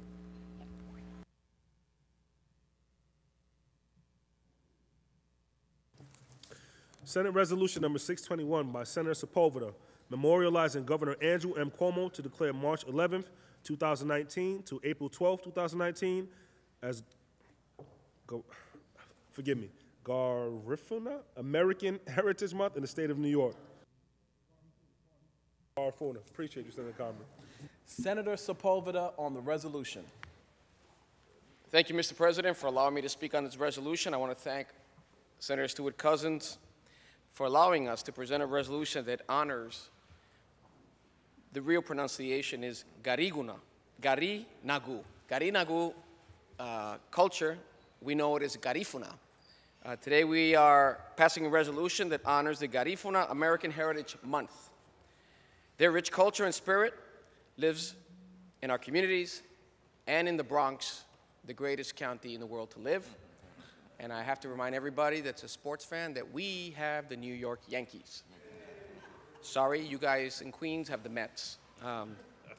Senate Resolution Number six twenty-one by Senator Sepulveda, memorializing Governor Andrew M. Cuomo to declare March eleventh, two thousand nineteen to April twelfth, two thousand nineteen as, go, forgive me, Garifuna, American Heritage Month in the state of New York. Garifuna. Appreciate you, Senator Conley. Senator Sepulveda on the resolution. Thank you, Mister President, for allowing me to speak on this resolution. I want to thank Senator Stewart Cousins for allowing us to present a resolution that honors the real pronunciation is Gariguna, Gari Nagu. Gari Nagu uh, culture, we know it as Garifuna. Uh, today we are passing a resolution that honors the Garifuna American Heritage Month. Their rich culture and spirit lives in our communities and in the Bronx, the greatest county in the world to live. And I have to remind everybody that's a sports fan that we have the New York Yankees. Sorry, you guys in Queens have the Mets. Um,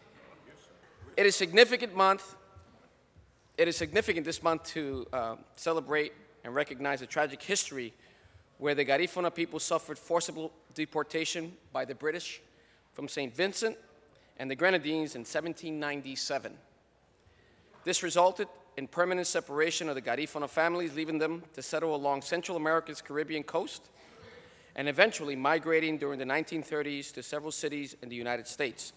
it is significant month. It is significant this month to uh, celebrate and recognize the tragic history where the Garifuna people suffered forcible deportation by the British from Saint Vincent and the Grenadines in seventeen ninety-seven. This resulted in permanent separation of the Garifuna families, leaving them to settle along Central America's Caribbean coast, and eventually migrating during the nineteen thirties to several cities in the United States.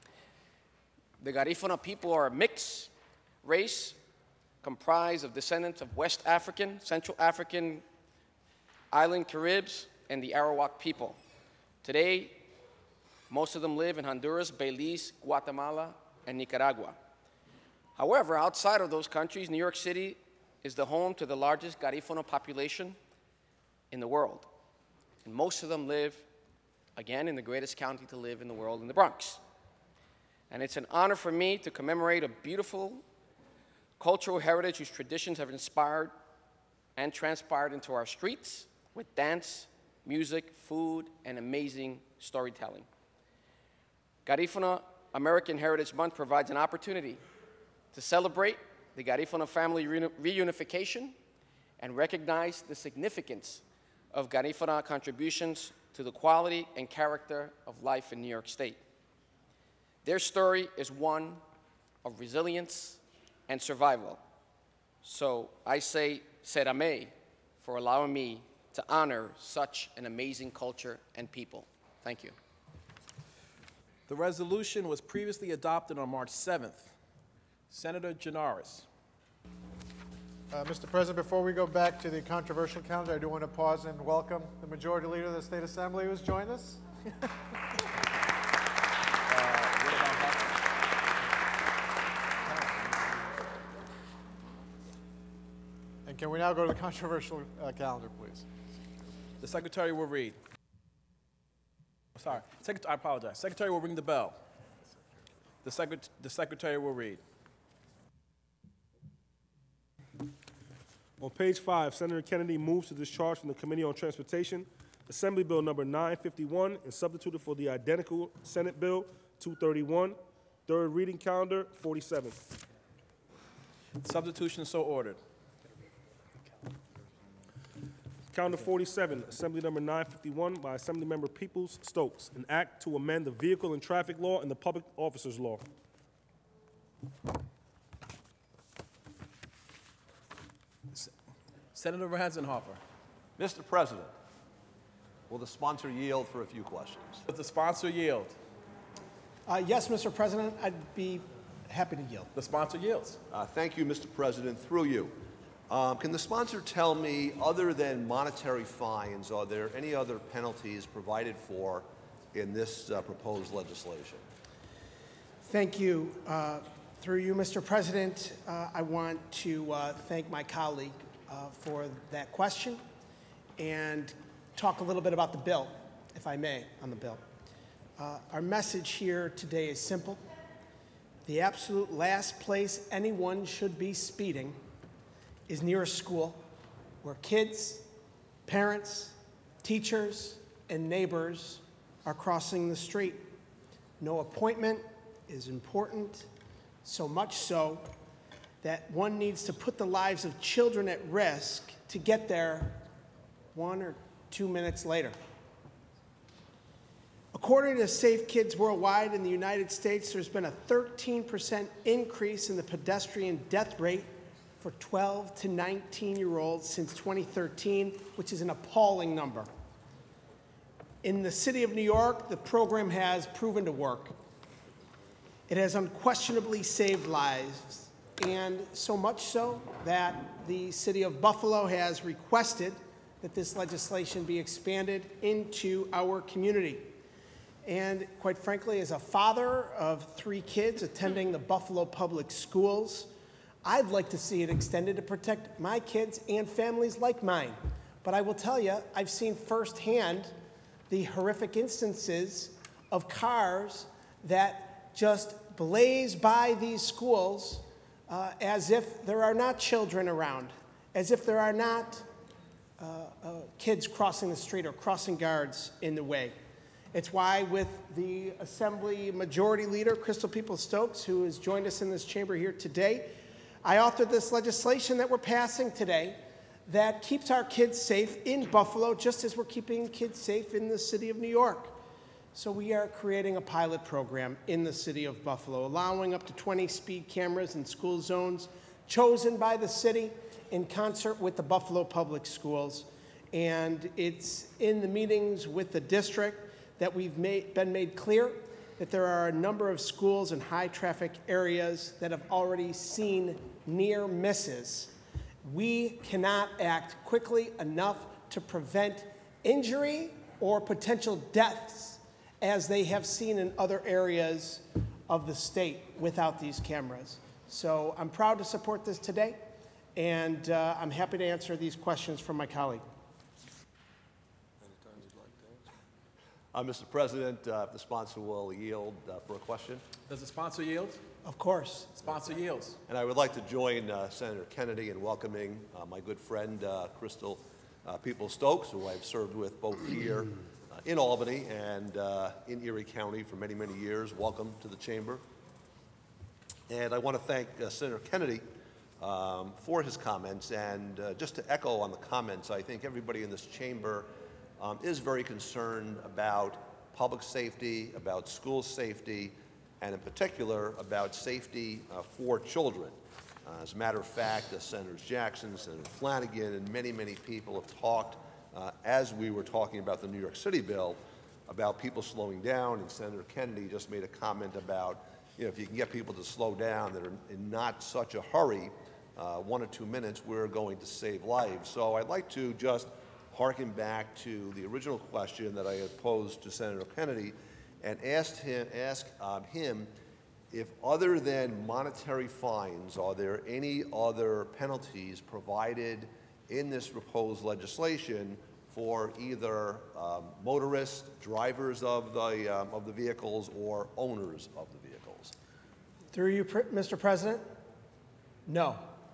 The Garifuna people are a mixed race comprised of descendants of West African, Central African, Island Caribs, and the Arawak people. Today, most of them live in Honduras, Belize, Guatemala, and Nicaragua. However, outside of those countries, New York City is the home to the largest Garifuna population in the world. And most of them live, again, in the greatest county to live in the world, in the Bronx. And it's an honor for me to commemorate a beautiful cultural heritage whose traditions have inspired and transpired into our streets with dance, music, food, and amazing storytelling. Garifuna American Heritage Month provides an opportunity to celebrate the Garifuna family reunification and recognize the significance of Garifuna contributions to the quality and character of life in New York State. Their story is one of resilience and survival. So I say Serame for allowing me to honor such an amazing culture and people. Thank you. The resolution was previously adopted on March seventh. Senator Janaris. Uh, Mister President, before we go back to the controversial calendar, I do want to pause and welcome the Majority Leader of the State Assembly who's joined us. And can we now go to the controversial uh, calendar, please? The Secretary will read. Sorry, Secret- I apologize. Secretary will ring the bell. The, secret- the Secretary will read. On page five, Senator Kennedy moves to discharge from the Committee on Transportation Assembly Bill number nine fifty-one and substituted for the identical Senate Bill two thirty-one. Third reading calendar forty-seven. Substitution so ordered. Calendar forty-seven, Assembly number nine fifty-one by Assemblymember Peoples Stokes, an act to amend the Vehicle and Traffic Law and the Public Officers Law. Senator Ranzenhofer. Mister President, will the sponsor yield for a few questions? Does the sponsor yield? Uh, yes, Mister President, I'd be happy to yield. The sponsor yields. Uh, thank you, Mister President. Through you, um, can the sponsor tell me, other than monetary fines, are there any other penalties provided for in this uh, proposed legislation? Thank you. Uh, through you, Mister President, uh, I want to uh, thank my colleague uh, for that question and talk a little bit about the bill, if I may, on the bill. Uh, our message here today is simple. The absolute last place anyone should be speeding is near a school where kids, parents, teachers, and neighbors are crossing the street. No appointment is important, so much so that one needs to put the lives of children at risk to get there one or two minutes later. According to Safe Kids Worldwide in the United States, there's been a thirteen percent increase in the pedestrian death rate for twelve to nineteen-year-olds since twenty thirteen, which is an appalling number. In the city of New York, the program has proven to work. It has unquestionably saved lives, and so much so that the city of Buffalo has requested that this legislation be expanded into our community. And quite frankly, as a father of three kids attending the Buffalo Public Schools, I'd like to see it extended to protect my kids and families like mine. But I will tell you, I've seen firsthand the horrific instances of cars that just blaze by these schools uh, as if there are not children around, as if there are not uh, uh, kids crossing the street or crossing guards in the way. It's why with the Assembly Majority Leader, Crystal Peoples Stokes, who has joined us in this chamber here today, I authored this legislation that we're passing today that keeps our kids safe in Buffalo, just as we're keeping kids safe in the city of New York. So we are creating a pilot program in the city of Buffalo, allowing up to twenty speed cameras in school zones chosen by the city in concert with the Buffalo Public Schools. And it's in the meetings with the district that we've made, been made clear that there are a number of schools in high traffic areas that have already seen near misses. We cannot act quickly enough to prevent injury or potential deaths as they have seen in other areas of the state without these cameras. So I'm proud to support this today, and uh, I'm happy to answer these questions from my colleague. Uh, Mister President, uh, if the sponsor will yield uh, for a question. Does the sponsor yield? Of course. Sponsor yields. And I would like to join uh, Senator Kennedy in welcoming uh, my good friend, uh, Crystal uh, Peoples Stokes, who I've served with both here uh, in Albany and uh, in Erie County for many, many years. Welcome to the chamber. And I want to thank uh, Senator Kennedy um, for his comments. And uh, just to echo on the comments, I think everybody in this chamber Um, is very concerned about public safety, about school safety, and in particular about safety uh, for children. Uh, as a matter of fact, uh, Senators Jackson, Senator Flanagan, and many, many people have talked, uh, as we were talking about the New York City bill, about people slowing down, and Senator Kennedy just made a comment about, you know, if you can get people to slow down that are in not such a hurry, uh, one or two minutes, we're going to save lives. So I'd like to just harken back to the original question that I had posed to Senator Kennedy and asked him, ask um, him if other than monetary fines, are there any other penalties provided in this proposed legislation for either um, motorists, drivers of the, um, of the vehicles, or owners of the vehicles? Through you, Pr- Mister President? No.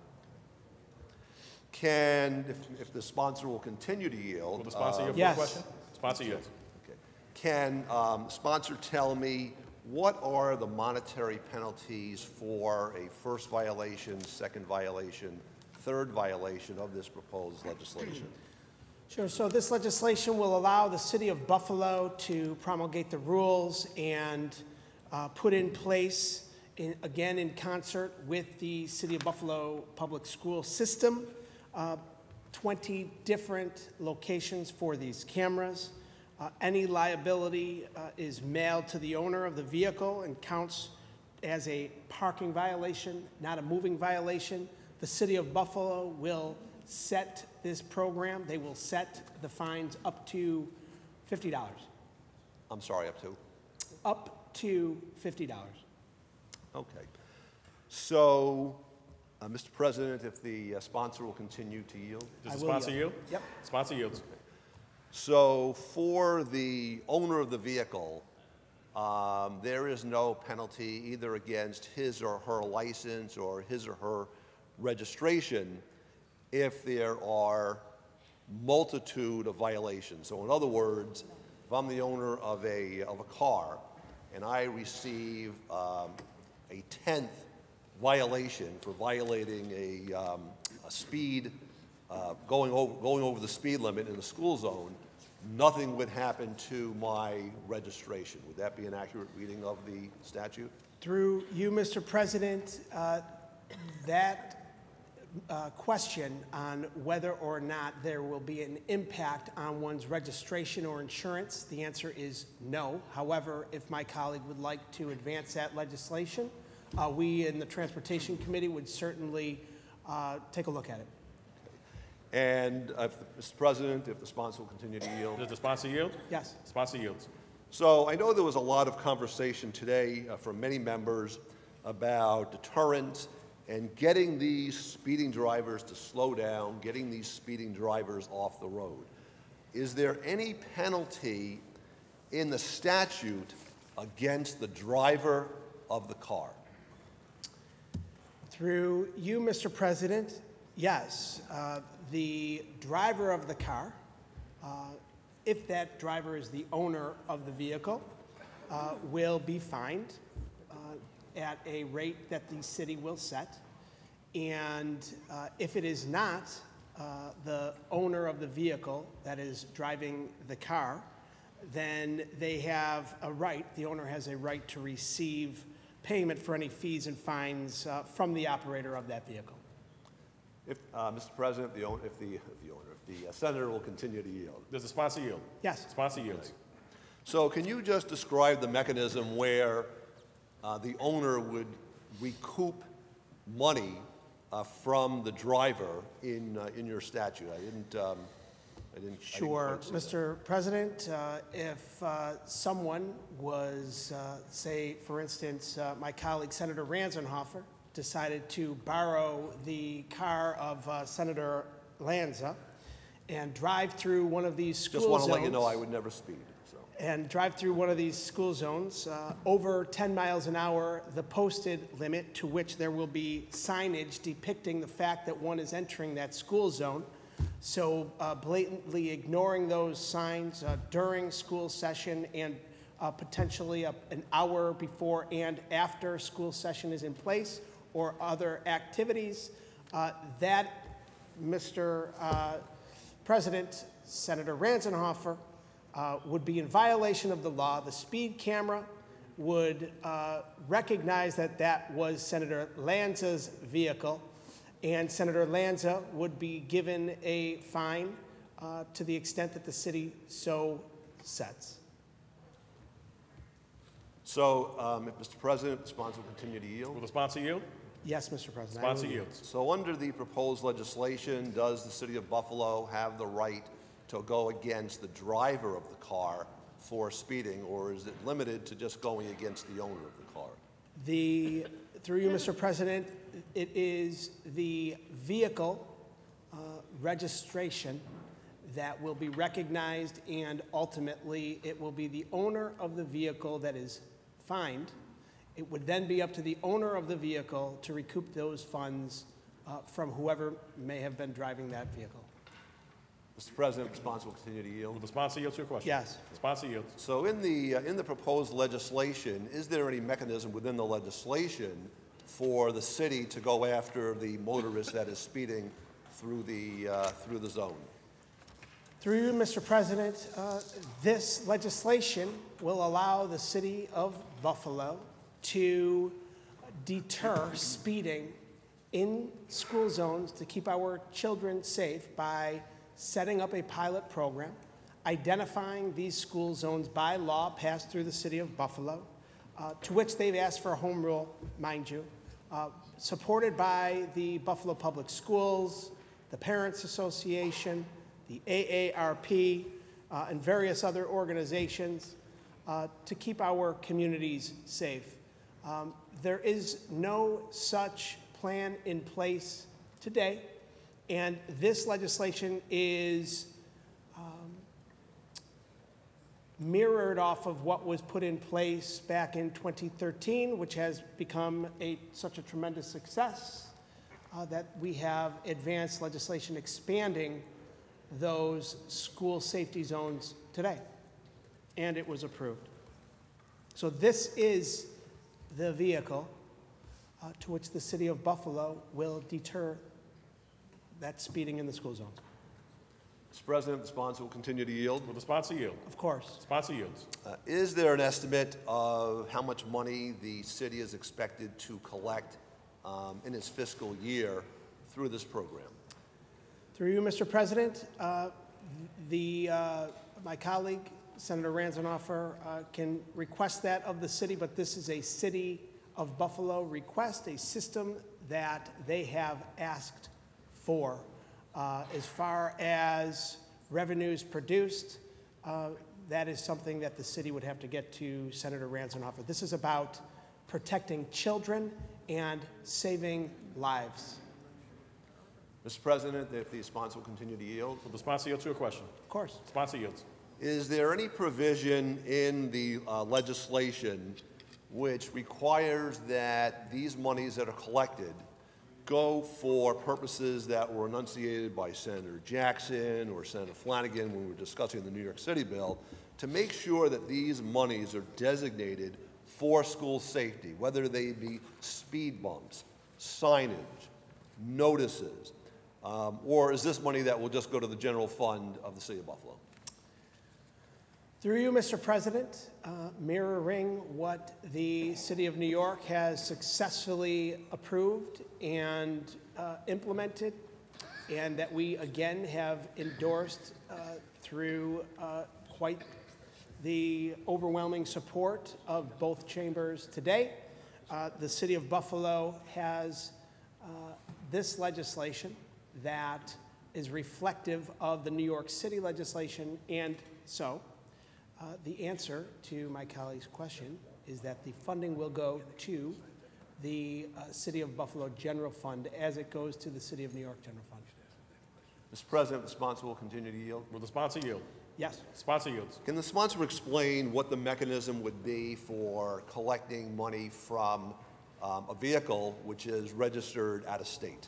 Can, if, if the sponsor will continue to yield. Will the sponsor yield for Yes. the question? Sponsor yields. Okay. Can um, sponsor tell me what are the monetary penalties for a first violation, second violation, third violation of this proposed legislation? Sure. So this legislation will allow the city of Buffalo to promulgate the rules and uh, put in place, in, again in concert with the city of Buffalo public school system, uh, twenty different locations for these cameras. Uh, any liability uh, is mailed to the owner of the vehicle and counts as a parking violation, not a moving violation. The city of Buffalo will set this program. They will set the fines up to fifty dollars. I'm sorry, up to? Up to fifty dollars. Okay. So, uh, Mister President, if the uh, sponsor will continue to yield? Does I the will sponsor yield. yield? Yep. Sponsor yields. So for the owner of the vehicle, um, there is no penalty either against his or her license or his or her registration if there are multitude of violations. So in other words, if I'm the owner of a, of a car and I receive um, a tenth violation for violating a, um, a speed, uh, going over, going over the speed limit in the school zone, nothing would happen to my registration. Would that be an accurate reading of the statute? Through you, Mister President, uh, that uh, question on whether or not there will be an impact on one's registration or insurance, the answer is no. However, if my colleague would like to advance that legislation, uh, we in the Transportation Committee would certainly uh, take a look at it. And uh, if the, Mister President, if the sponsor will continue to yield. Does the sponsor yield? Yes. Sponsor yields. So I know there was a lot of conversation today uh, from many members about deterrence and getting these speeding drivers to slow down, getting these speeding drivers off the road. Is there any penalty in the statute against the driver of the car? Through you, Mister President, yes. Uh, the driver of the car, uh, if that driver is the owner of the vehicle, uh, will be fined uh, at a rate that the city will set. And uh, if it is not uh, the owner of the vehicle that is driving the car, then they have a right, the owner has a right to receive payment for any fees and fines uh, from the operator of that vehicle. If, uh, Mister President, the own, if the, if the owner, if the uh, senator will continue to yield. Does the sponsor yield? Yes. Sponsor yields. So can you just describe the mechanism where uh, the owner would recoup money uh, from the driver in, uh, in your statute? I didn't, um, I didn't. Sure, I didn't Mister President, uh, if uh, someone was, uh, say, for instance, uh, my colleague Senator Ranzenhofer decided to borrow the car of uh, Senator Lanza and drive through one of these school Just want to zones. let you know I would never speed. So. And drive through one of these school zones uh, over ten miles an hour, the posted limit, to which there will be signage depicting the fact that one is entering that school zone. So uh, blatantly ignoring those signs uh, during school session and uh, potentially a, an hour before and after school session is in place, or other activities, uh, that, Mister Uh, President, Senator Ranzenhofer, uh, would be in violation of the law. The speed camera would uh, recognize that that was Senator Lanza's vehicle, and Senator Lanza would be given a fine uh, to the extent that the city so sets. So, um, Mister President, the sponsor will continue to yield. Will the sponsor yield? Yes, Mister President. I Sponsor will yield. yields. So under the proposed legislation, does the city of Buffalo have the right to go against the driver of the car for speeding, or is it limited to just going against the owner of the car? The, through you, Mister President, it is the vehicle uh, registration that will be recognized, and ultimately it will be the owner of the vehicle that is fined. It would then be up to the owner of the vehicle to recoup those funds uh, from whoever may have been driving that vehicle. Mister President, the sponsor will continue to yield. Will the sponsor yield to your question? Yes. The sponsor yields. So in the, uh, in the proposed legislation, is there any mechanism within the legislation for the city to go after the motorist that is speeding through the, uh, through the zone? Through you, Mister President, uh, this legislation will allow the city of Buffalo to deter speeding in school zones to keep our children safe by setting up a pilot program, identifying these school zones by law passed through the city of Buffalo, uh, to which they've asked for a home rule, mind you, uh, supported by the Buffalo Public Schools, the Parents Association, the A A R P, uh, and various other organizations uh, to keep our communities safe. Um, there is no such plan in place today, and this legislation is um, mirrored off of what was put in place back in twenty thirteen, which has become a, such a tremendous success uh, that we have advanced legislation expanding those school safety zones today, and it was approved. So this is the vehicle uh, to which the city of Buffalo will deter that speeding in the school zones. Mister President, the sponsor will continue to yield. Will the sponsor yield? Of course. Sponsor yields. Uh, is there an estimate of how much money the city is expected to collect um, in its fiscal year through this program? Through you, Mister President, uh, the, uh, my colleague, Senator Ranzanoffer, uh, can request that of the city, but this is a City of Buffalo request, a system that they have asked for. Uh, as far as revenues produced, uh, that is something that the city would have to get to Senator Ranzanoffer. This is about protecting children and saving lives. Mister President, if the sponsor will continue to yield. Will the sponsor yield to your question? Of course. Sponsor yields. Is there any provision in the uh, legislation which requires that these monies that are collected go for purposes that were enunciated by Senator Jackson or Senator Flanagan when we were discussing the New York City bill, to make sure that these monies are designated for school safety, whether they be speed bumps, signage, notices, um, or is this money that will just go to the general fund of the city of Buffalo? Through you, Mister President, uh, mirroring what the City of New York has successfully approved and uh, implemented, and that we again have endorsed uh, through uh, quite the overwhelming support of both chambers today. Uh, the City of Buffalo has uh, this legislation that is reflective of the New York City legislation, and so Uh, the answer to my colleague's question is that the funding will go to the uh, City of Buffalo General Fund as it goes to the City of New York General Fund. Mister President, the sponsor will continue to yield. Will the sponsor yield? Yes. Sponsor yields. Can the sponsor explain what the mechanism would be for collecting money from um, a vehicle which is registered out of state?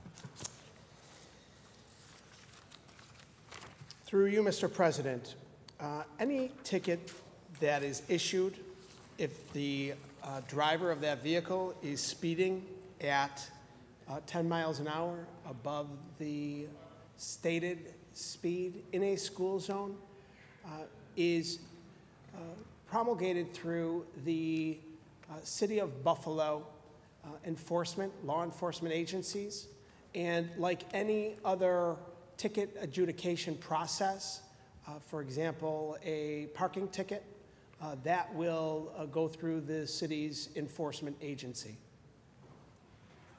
Through you, Mister President, Uh, any ticket that is issued, if the uh, driver of that vehicle is speeding at uh, ten miles an hour above the stated speed in a school zone, uh, is uh, promulgated through the uh, City of Buffalo uh, enforcement, law enforcement agencies, and like any other ticket adjudication process, Uh, for example, a parking ticket, uh, that will uh, go through the city's enforcement agency.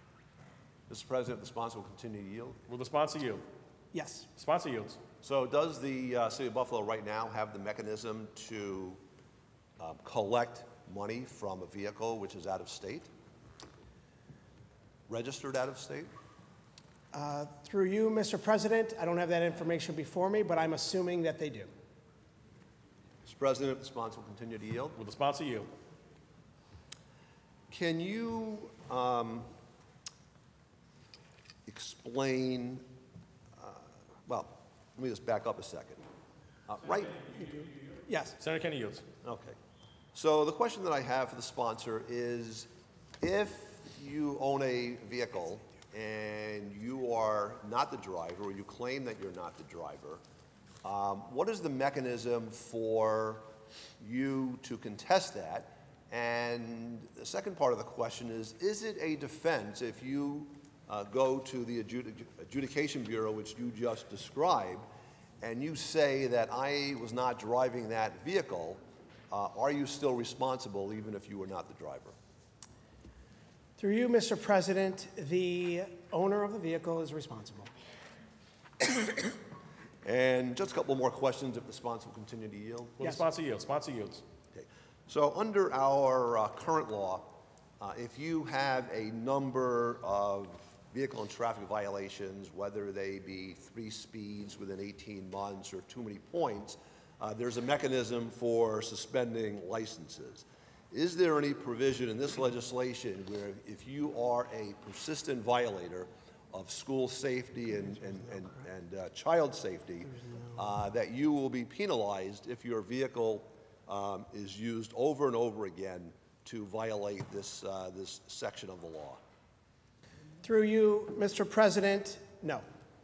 Mister President, the sponsor will continue to yield. Will the sponsor yield? Yes. Sponsor yields. So does the uh, City of Buffalo right now have the mechanism to um, collect money from a vehicle which is out of state? Registered out of state? Uh, Through you, Mister President, I don't have that information before me, but I'm assuming that they do. Mister President, the sponsor will continue to yield. Will the sponsor yield? Can you um, explain, uh, well, let me just back up a second. Uh, right? Yes. Senator Kennedy yields. Okay. So the question that I have for the sponsor is, if you own a vehicle and you are not the driver, or you claim that you're not the driver, um, what is the mechanism for you to contest that? And the second part of the question is, is it a defense if you uh, go to the adjudic adjudication bureau, which you just described, and you say that I was not driving that vehicle, uh, are you still responsible even if you were not the driver? Through you, Mister President, the owner of the vehicle is responsible. And just a couple more questions if the sponsor will continue to yield. Will the sponsor yield? Sponsor yields. Okay. So under our uh, current law, uh, if you have a number of vehicle and traffic violations, whether they be three speeds within eighteen months or too many points, uh, there's a mechanism for suspending licenses. Is there any provision in this legislation where if you are a persistent violator of school safety and, and, and, and uh, child safety, uh, that you will be penalized if your vehicle um, is used over and over again to violate this, uh, this section of the law? Through you, Mister President, no.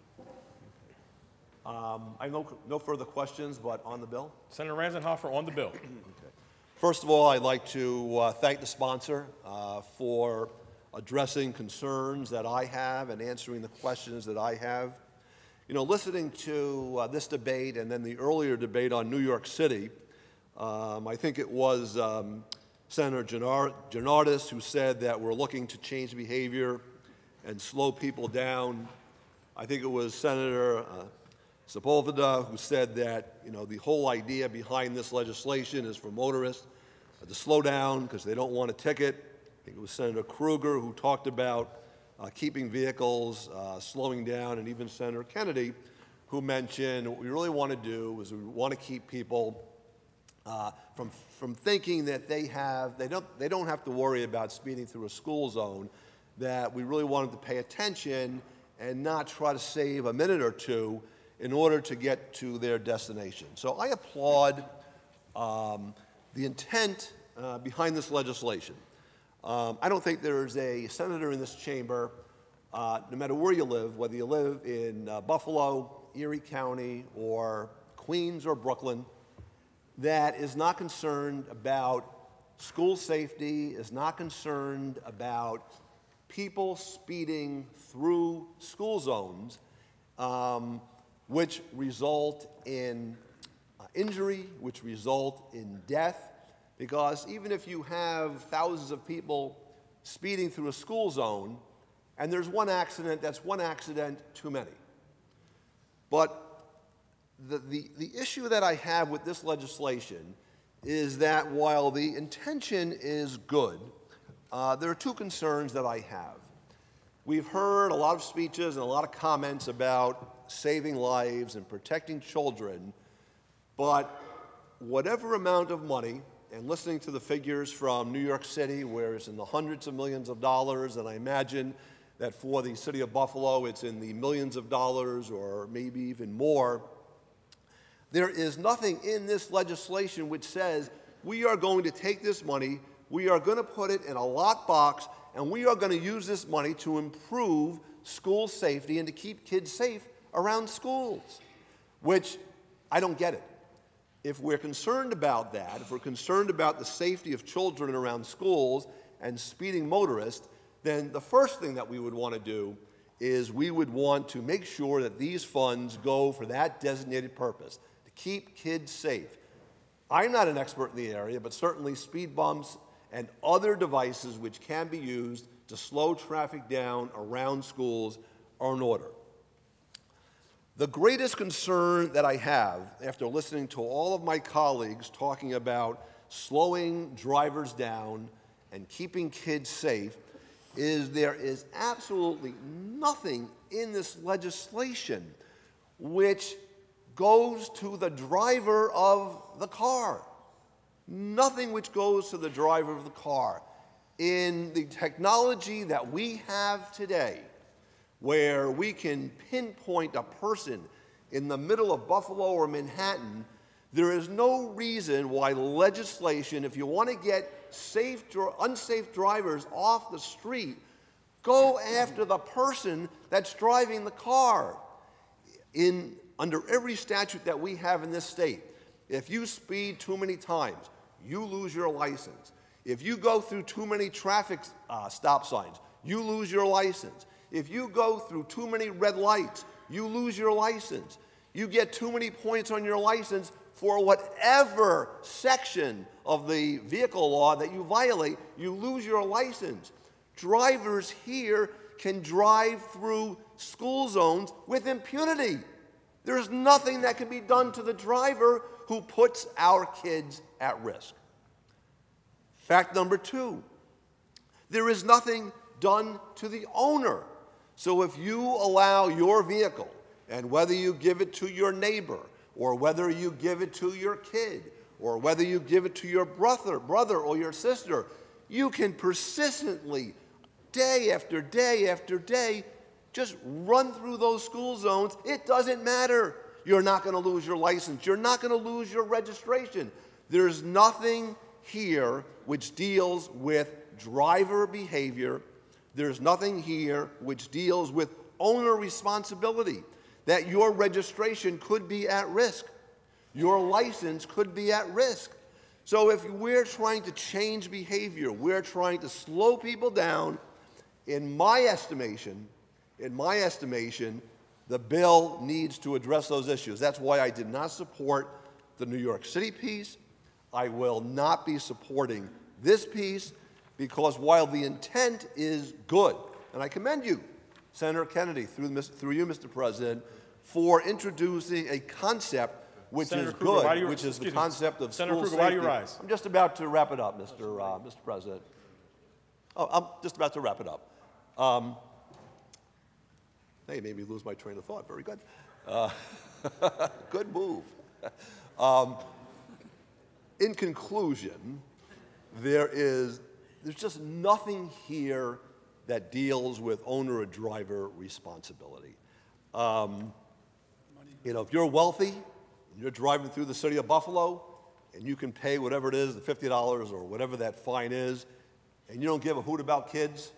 Um, I have no, no further questions, but on the bill? Senator Ranzenhofer on the bill. Okay. First of all, I'd like to uh, thank the sponsor uh, for addressing concerns that I have and answering the questions that I have. You know, listening to uh, this debate and then the earlier debate on New York City, um, I think it was um, Senator Giannardis who said that we're looking to change behavior and slow people down. I think it was Senator uh, Sepulveda who said that, you know, the whole idea behind this legislation is for motorists uh, to slow down because they don't want a ticket. I think it was Senator Krueger who talked about uh, keeping vehicles, uh, slowing down, and even Senator Kennedy who mentioned what we really want to do is we want to keep people uh, from, from thinking that they have, they don't, they don't have to worry about speeding through a school zone, that we really wanted to pay attention and not try to save a minute or two in order to get to their destination. So I applaud um, the intent uh, behind this legislation. Um, I don't think there is a senator in this chamber, uh, no matter where you live, whether you live in uh, Buffalo, Erie County, or Queens or Brooklyn, that is not concerned about school safety, is not concerned about people speeding through school zones, um, which result in uh, injury, which result in death. Because even if you have thousands of people speeding through a school zone, and there's one accident, that's one accident too many. But the, the, the issue that I have with this legislation is that while the intention is good, uh, there are two concerns that I have. We've heard a lot of speeches and a lot of comments about saving lives and protecting children, but whatever amount of money, and listening to the figures from New York City, where it's in the hundreds of millions of dollars, and I imagine that for the city of Buffalo, it's in the millions of dollars or maybe even more, there is nothing in this legislation which says we are going to take this money, we are going to put it in a lockbox, and we are going to use this money to improve school safety and to keep kids safe around schools, which I don't get it. If we're concerned about that, if we're concerned about the safety of children around schools and speeding motorists, then the first thing that we would want to do is we would want to make sure that these funds go for that designated purpose, to keep kids safe. I'm not an expert in the area, but certainly speed bumps and other devices which can be used to to slow traffic down around schools are in order. The greatest concern that I have, after listening to all of my colleagues talking about slowing drivers down and keeping kids safe, is there is absolutely nothing in this legislation which goes to the driver of the car. Nothing which goes to the driver of the car. In the technology that we have today, where we can pinpoint a person in the middle of Buffalo or Manhattan, there is no reason why legislation, if you want to get safe, unsafe drivers off the street, go after the person that's driving the car. In, under every statute that we have in this state, if you speed too many times, you lose your license. If you go through too many traffic uh, stop signs, you lose your license. If you go through too many red lights, you lose your license. You get too many points on your license for whatever section of the vehicle law that you violate, you lose your license. Drivers here can drive through school zones with impunity. There's nothing that can be done to the driver who puts our kids at risk. Fact number two, there is nothing done to the owner. So if you allow your vehicle, and whether you give it to your neighbor, or whether you give it to your kid, or whether you give it to your brother, brother or your sister, you can persistently, day after day after day, just run through those school zones. It doesn't matter. You're not going to lose your license. You're not going to lose your registration. There's nothing here which deals with driver behavior. There's nothing here which deals with owner responsibility, that your registration could be at risk. Your license could be at risk. So if we're trying to change behavior, we're trying to slow people down, in my estimation, in my estimation, the bill needs to address those issues. That's why I did not support the New York City piece. I will not be supporting this piece, because while the intent is good, and I commend you, Senator Kennedy, through, through you, Mister President, for introducing a concept which Senator is Kruger, good, why do you- which is the excuse me. concept of Senator school Kruger, safety. why do you rise? I'm just about to wrap it up, Mister Uh, Mister President. Oh, I'm just about to wrap it up. Um, hey, made me lose my train of thought. Very good. Uh, good move. Um, in conclusion, there is there's just nothing here that deals with owner or driver responsibility. Um, you know, if you're wealthy and you're driving through the city of Buffalo and you can pay whatever it is, the fifty dollars or whatever that fine is, and you don't give a hoot about kids,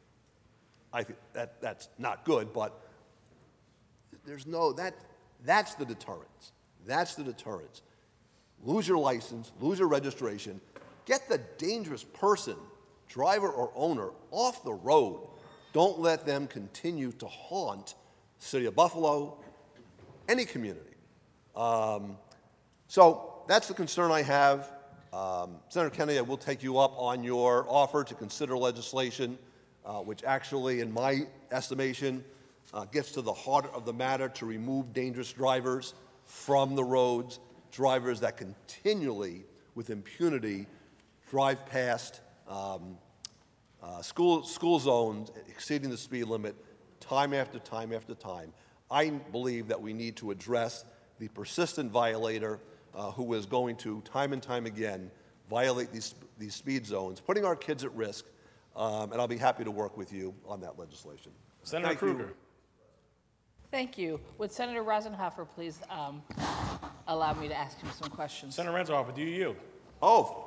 I think that that's not good, but there's no, that, that's the deterrence. That's the deterrence. Lose your license, lose your registration, get the dangerous person, driver or owner, off the road. Don't let them continue to haunt the city of Buffalo, any community. Um, so that's the concern I have. Um, Senator Kennedy, I will take you up on your offer to consider legislation, uh, which actually, in my estimation, uh, gets to the heart of the matter to remove dangerous drivers from the roads, drivers that continually, with impunity, drive past um, uh, school, school zones, exceeding the speed limit time after time after time. I believe that we need to address the persistent violator uh, who is going to, time and time again, violate these, these speed zones, putting our kids at risk, um, and I'll be happy to work with you on that legislation. Senator Thank Kruger. you. Thank you. Would Senator Rosenhofer please um, allow me to ask him some questions? Senator Ranzhofer, do you yield? Oh.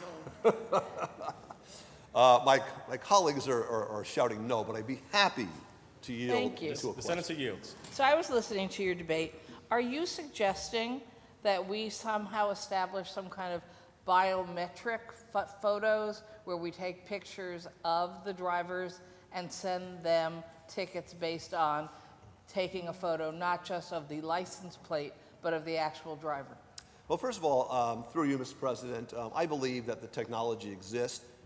uh, my, my colleagues are, are, are shouting no, but I'd be happy to yield Thank you. to a The question. senator yields. So I was listening to your debate. Are you suggesting that we somehow establish some kind of biometric ph photos where we take pictures of the drivers and send them tickets based on taking a photo not just of the license plate, but of the actual driver? Well, first of all, um, through you, Mister President, um, I believe that the technology exists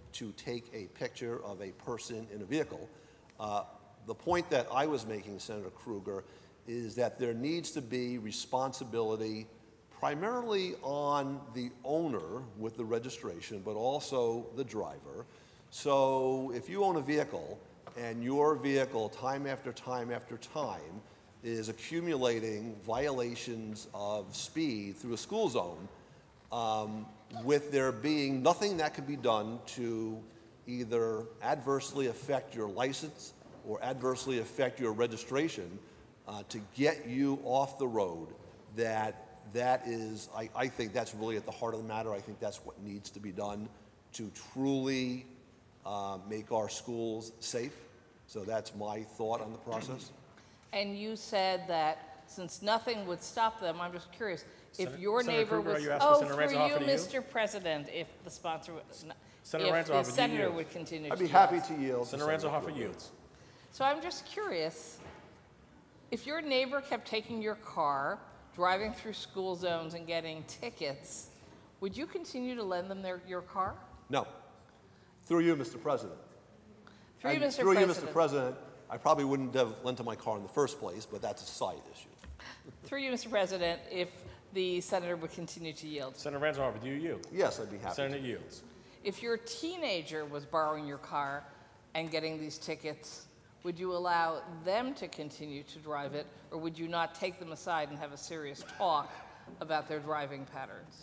to take a picture of a person in a vehicle. Uh, the point that I was making, Senator Krueger, is that there needs to be responsibility primarily on the owner with the registration, but also the driver. So if you own a vehicle and your vehicle time after time after time is accumulating violations of speed through a school zone, um, with there being nothing that can be done to either adversely affect your license or adversely affect your registration uh, to get you off the road, that that is, I, I think that's really at the heart of the matter. I think that's what needs to be done to truly uh, make our schools safe. So that's my thought on the process. And you said that since nothing would stop them, I'm just curious, if Senator- your Senator neighbor Krueger, was, are you asking oh, Senator through Ransom you, offer to you? Mister President, if the sponsor, was not- Senator if Ransom the offer, do you senator yield? would continue I'd to be yield. happy to yield. to Senator Ransom Senator offer Krueger. yields. So I'm just curious, if your neighbor kept taking your car, driving through school zones and getting tickets, would you continue to lend them their, your car? No. Through you, Mister President. Through you, And Mister Through you, President. Mister President, I probably wouldn't have lent to my car in the first place, but that's a side issue. Through you, Mister President, if the senator would continue to yield. Senator Ransom offer, do you yield? Yes, I'd be happy. Senator to. yields. If your teenager was borrowing your car and getting these tickets, would you allow them to continue to drive it, or would you not take them aside and have a serious talk about their driving patterns?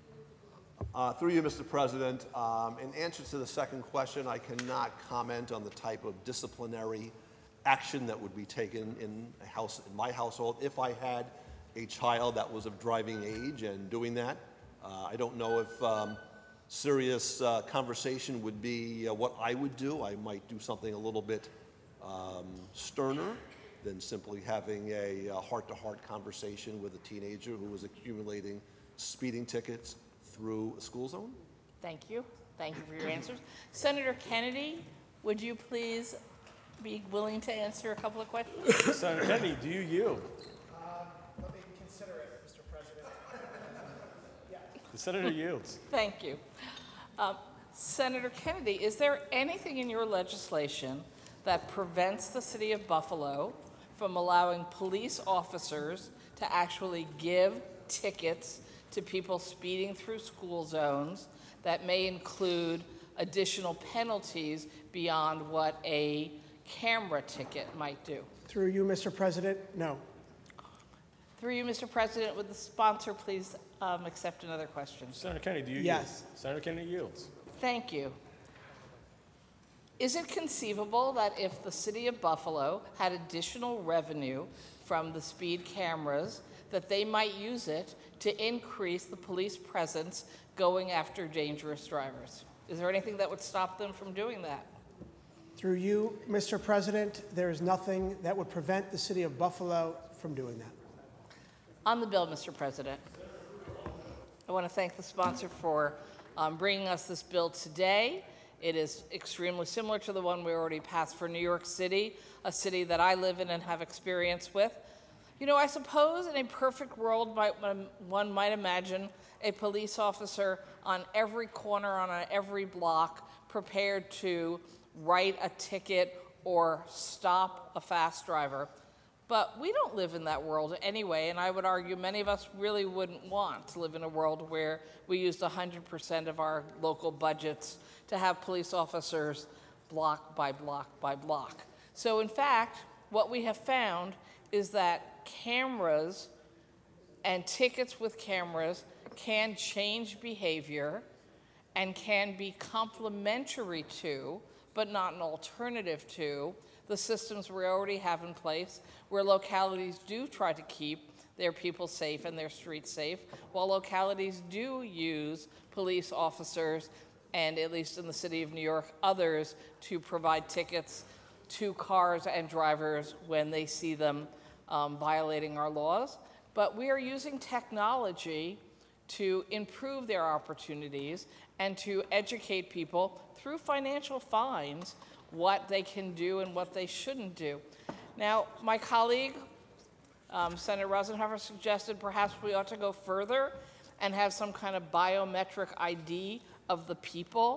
Uh, through you, Mister President, um, in answer to the second question, I cannot comment on the type of disciplinary action that would be taken in a house, in my household, if I had a child that was of driving age and doing that. Uh, I don't know if um, serious uh, conversation would be uh, what I would do. I might do something a little bit um, sterner than simply having a uh, heart-to-heart conversation with a teenager who was accumulating speeding tickets through a school zone. Thank you. Thank you for your answers. Senator Kennedy, would you please be willing to answer a couple of questions? Senator Kennedy, do you yield? Uh, let me consider it, Mister President. Yeah. The senator yields. Thank you. Um, Senator Kennedy, is there anything in your legislation that prevents the city of Buffalo from allowing police officers to actually give tickets to people speeding through school zones that may include additional penalties beyond what a camera ticket might do? Through you, Mister President, no. Through you, Mister President, would the sponsor please um, accept another question? Senator Kennedy, do you Yes. yield? Senator Kennedy yields. Thank you. Is it conceivable that if the city of Buffalo had additional revenue from the speed cameras, that they might use it to increase the police presence going after dangerous drivers? Is there anything that would stop them from doing that? Through you, Mister President, there is nothing that would prevent the city of Buffalo from doing that. On the bill, Mister President, I want to thank the sponsor for um, bringing us this bill today. It is extremely similar to the one we already passed for New York City, a city that I live in and have experience with. You know, I suppose in a perfect world, might, one might imagine a police officer on every corner, on every block, prepared to write a ticket or stop a fast driver. But we don't live in that world anyway, and I would argue many of us really wouldn't want to live in a world where we used one hundred percent of our local budgets to have police officers block by block by block. So in fact, what we have found is that cameras and tickets with cameras can change behavior and can be complementary to, but not an alternative to, the systems we already have in place, where localities do try to keep their people safe and their streets safe, while localities do use police officers, and at least in the city of New York, others, to provide tickets to cars and drivers when they see them um, violating our laws. But we are using technology to improve their opportunities and to educate people through financial fines what they can do and what they shouldn't do. Now, my colleague, um, Senator Rosenhofer, suggested perhaps we ought to go further and have some kind of biometric I D of the people.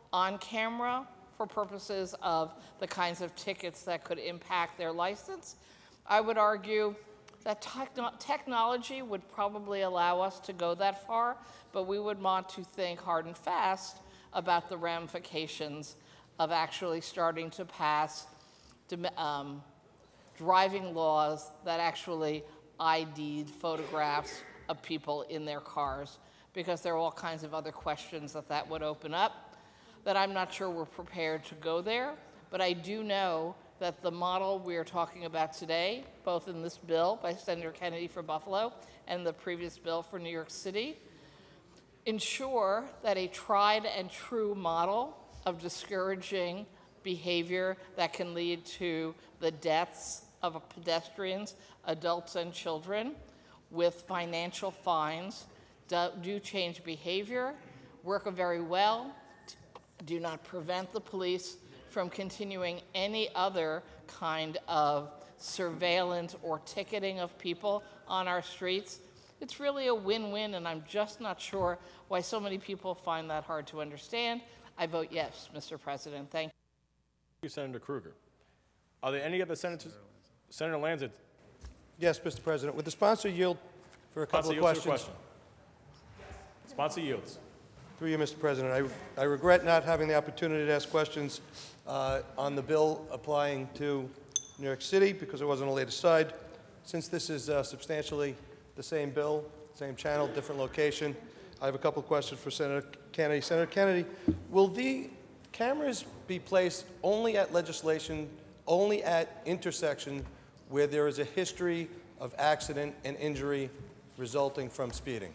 on camera for purposes of the kinds of tickets that could impact their license. I would argue that techno technology would probably allow us to go that far, but we would want to think hard and fast about the ramifications of actually starting to pass um, driving laws that actually I D'd photographs of people in their cars, because there are all kinds of other questions that that would open up that I'm not sure we're prepared to go there. But I do know that the model we are talking about today, both in this bill by Senator Kennedy for Buffalo and the previous bill for New York City, ensure that a tried and true model of discouraging behavior that can lead to the deaths of pedestrians, adults, and children with financial fines do, do change behavior, work very well, do not prevent the police from continuing any other kind of surveillance or ticketing of people on our streets. It's really a win-win, and I'm just not sure why so many people find that hard to understand. I vote yes, Mister President. Thank you. Thank you, Senator Krueger. Are there any other senators? Senator Lanza. Yes, Mister President. Would the sponsor yield for a couple Sponsor of yields to questions? a question. Sponsor yields. Through you, Mister President. I, I regret not having the opportunity to ask questions uh, on the bill applying to New York City because I wasn't laid aside. Since this is uh, substantially the same bill, same channel, different location, I have a couple of questions for Senator Kennedy. Senator Kennedy, will the cameras be placed only at legislation, only at intersection where there is a history of accident and injury resulting from speeding?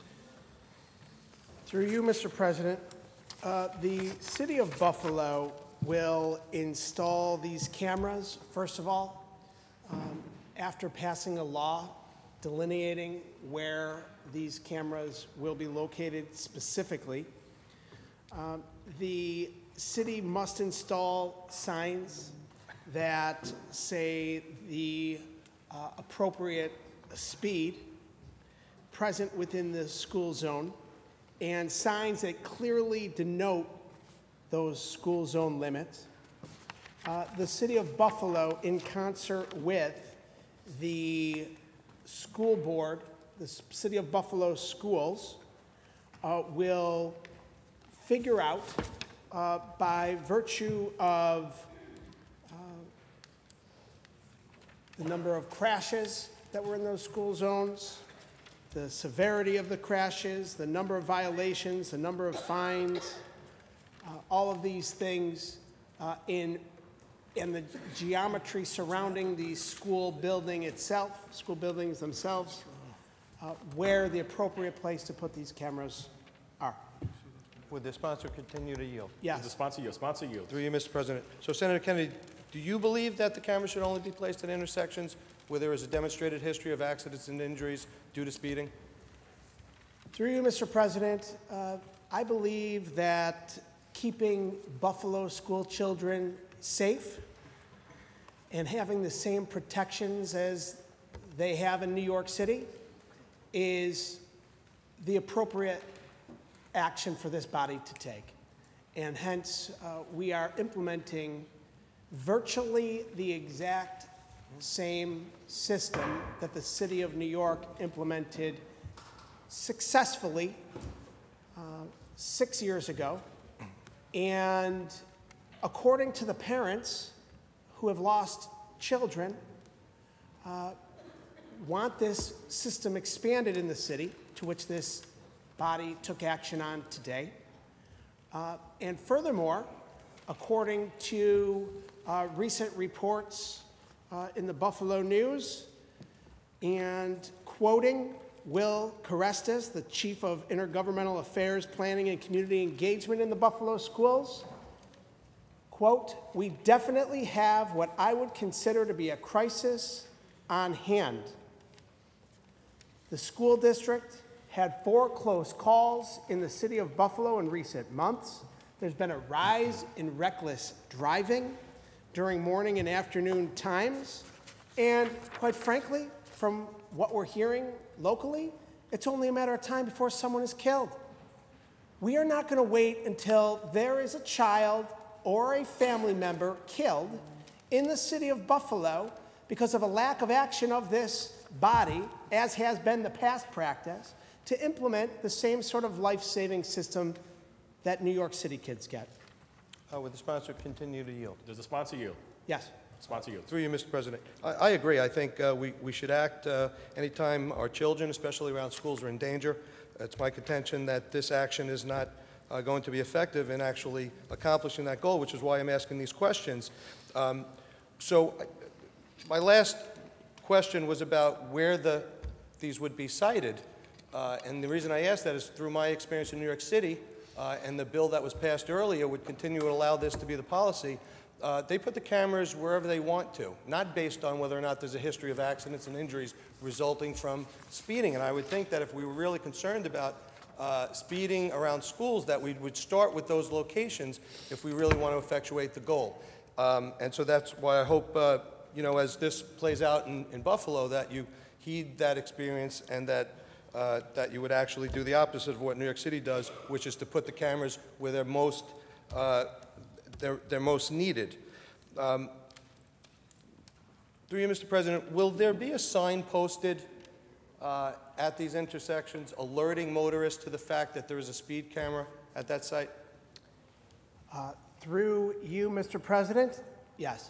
Through you, Mister President, uh, the City of Buffalo will install these cameras, first of all, um, after passing a law delineating where these cameras will be located specifically. Um, the city must install signs that say the uh, appropriate speed present within the school zone, and signs that clearly denote those school zone limits. Uh, the City of Buffalo, in concert with the school board, the City of Buffalo schools, uh, will figure out uh, by virtue of uh, the number of crashes that were in those school zones, the severity of the crashes, the number of violations, the number of fines, uh, all of these things uh, in, in the geometry surrounding the school building itself, school buildings themselves, uh, where the appropriate place to put these cameras are. Would the sponsor continue to yield? Yes. The sponsor yield. Sponsor yield. Through you, Mister President. So, Senator Kennedy, do you believe that the cameras should only be placed at intersections where there is a demonstrated history of accidents and injuries due to speeding? Through you, Mister President, uh, I believe that keeping Buffalo school children safe and having the same protections as they have in New York City is the appropriate action for this body to take. And hence, uh, we are implementing virtually the exact same system that the City of New York implemented successfully uh, six years ago. And according to the parents who have lost children, uh, want this system expanded in the city, to which this body took action on today. Uh, and furthermore, according to uh, recent reports uh, in the Buffalo News, and quoting Will Carestas, the Chief of Intergovernmental Affairs, Planning, and Community Engagement in the Buffalo schools, quote, "We definitely have what I would consider to be a crisis on hand. The school district had four close calls in the city of Buffalo in recent months. There's been a rise in reckless driving during morning and afternoon times. And quite frankly, from what we're hearing locally, it's only a matter of time before someone is killed. We are not going to wait until there is a child or a family member killed in the city of Buffalo because of a lack of action of this body, as has been the past practice, to implement the same sort of life-saving system that New York City kids get. Uh, Would the sponsor continue to yield? Does the sponsor yield? Yes. Sponsor yields. Through you, Mister President. I, I agree. I think uh, we, we should act uh, anytime our children, especially around schools, are in danger. It's my contention that this action is not uh, going to be effective in actually accomplishing that goal, which is why I'm asking these questions. Um, so I- my last question was about where the, these would be cited. Uh, and the reason I asked that is through my experience in New York City, uh, and the bill that was passed earlier would continue to allow this to be the policy. Uh, they put the cameras wherever they want to, not based on whether or not there's a history of accidents and injuries resulting from speeding. And I would think that if we were really concerned about uh, speeding around schools, that we would start with those locations if we really want to effectuate the goal. Um, and so that's why I hope, uh, you know, as this plays out in, in Buffalo, that you heed that experience and that uh, that you would actually do the opposite of what New York City does, which is to put the cameras where they're most uh, they're, they're most needed. Um, through you, Mister President, will there be a sign posted uh, at these intersections alerting motorists to the fact that there is a speed camera at that site? Uh, through you, Mister President, yes.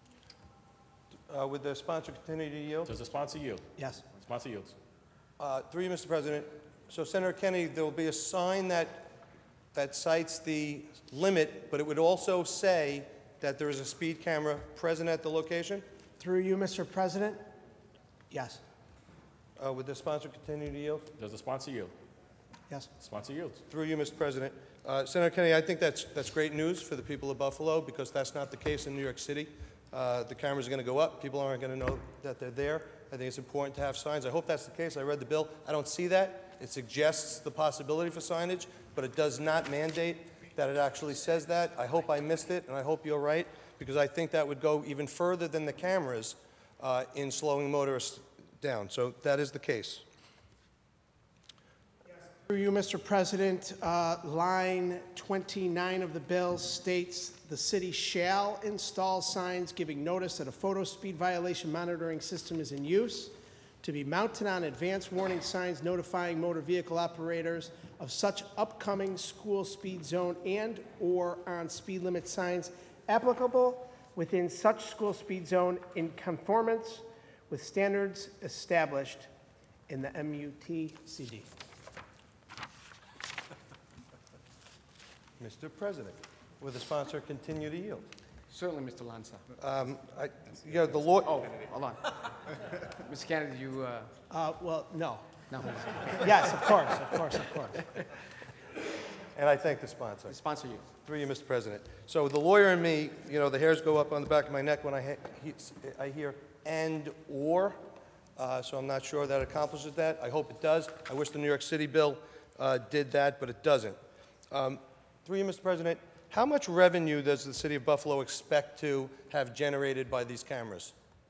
Uh, would the sponsor continue to yield? Does the sponsor yield? Yes. Sponsor yields. Uh, through you, Mister President, so Senator Kennedy, there will be a sign that that cites the limit, but it would also say that there is a speed camera present at the location? Through you, Mister President, yes. Uh, would the sponsor continue to yield? Does the sponsor yield? Yes. Sponsor yields. Through you, Mister President. Uh, Senator Kennedy, I think that's, that's great news for the people of Buffalo because that's not the case in New York City. Uh, the cameras are going to go up. People aren't going to know that they're there. I think it's important to have signs. I hope that's the case. I read the bill. I don't see that. It suggests the possibility for signage, but it does not mandate that it actually says that. I hope I missed it, and I hope you're right, because I think that would go even further than the cameras uh, in slowing motorists down. So that is the case. Through you, Mister President, uh, line twenty-nine of the bill states the city shall install signs giving notice that a photo speed violation monitoring system is in use to be mounted on advance warning signs notifying motor vehicle operators of such upcoming school speed zone and or on speed limit signs applicable within such school speed zone in conformance with standards established in the M U T C D. Mister President, will the sponsor continue to yield? Certainly, Mister Lanza. Um, I, you know, the law. Oh, hold on. Mister Kennedy, you... Uh, Uh, well, no. no. Yes, of course, of course, of course. And I thank the sponsor. The sponsor you. Through you, Mister President. So the lawyer and me, you know, the hairs go up on the back of my neck when I, ha he I hear and or, uh, so I'm not sure that accomplishes that. I hope it does. I wish the New York City bill uh, did that, but it doesn't. Um, through you, Mister President, how much revenue does the city of Buffalo expect to have generated by these cameras?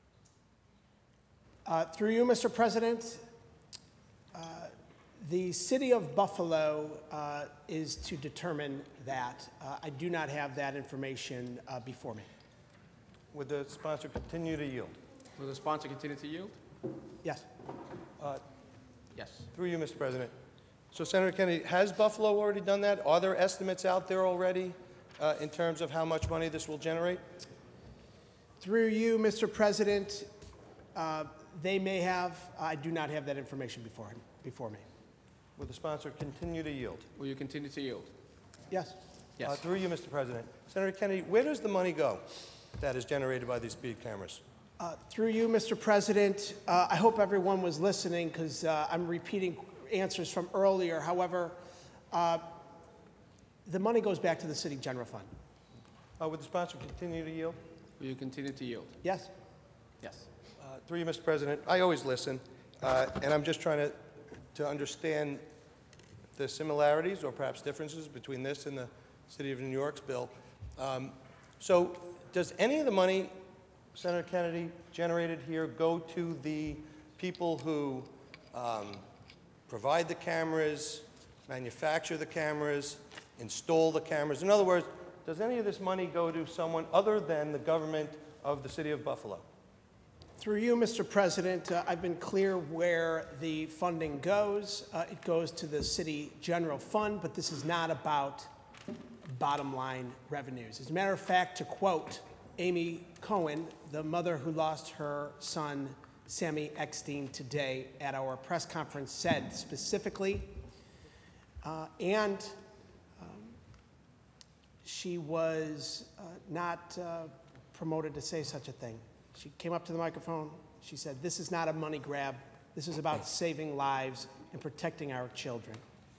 Uh, through you, Mister President, uh, the city of Buffalo uh, is to determine that. Uh, I do not have that information uh, before me. Would the sponsor continue to yield? Will the sponsor continue to yield? Yes. Uh, Yes. Through you, Mister President. So, Senator Kennedy, has Buffalo already done that? Are there estimates out there already uh, in terms of how much money this will generate? Through you, Mister President, uh, they may have. I do not have that information before, him, before me. Will the sponsor continue to yield? Will you continue to yield? Yes. Yes. Uh, through you, Mister President. Senator Kennedy, where does the money go that is generated by these speed cameras? Uh, through you, Mister President, uh, I hope everyone was listening because uh, I'm repeating answers from earlier. However, uh, the money goes back to the city general fund. Uh, would the sponsor continue to yield? Will you continue to yield? Yes. Yes. Uh, through you, Mister President, I always listen, uh, and I'm just trying to, to understand the similarities or perhaps differences between this and the City of New York's bill. Um, so does any of the money, Senator Kennedy, generated here go to the people who um, provide the cameras, manufacture the cameras, install the cameras? In other words, does any of this money go to someone other than the government of the city of Buffalo? Through you, Mister President, uh, I've been clear where the funding goes. Uh, it goes to the city general fund, but this is not about bottom line revenues. As a matter of fact, to quote Amy Cohen, the mother who lost her son, Sammy Eckstein, today at our press conference, said specifically, uh, and um, she was uh, not uh, promoted to say such a thing. She came up to the microphone. She said, "This is not a money grab. This is about saving lives and protecting our children."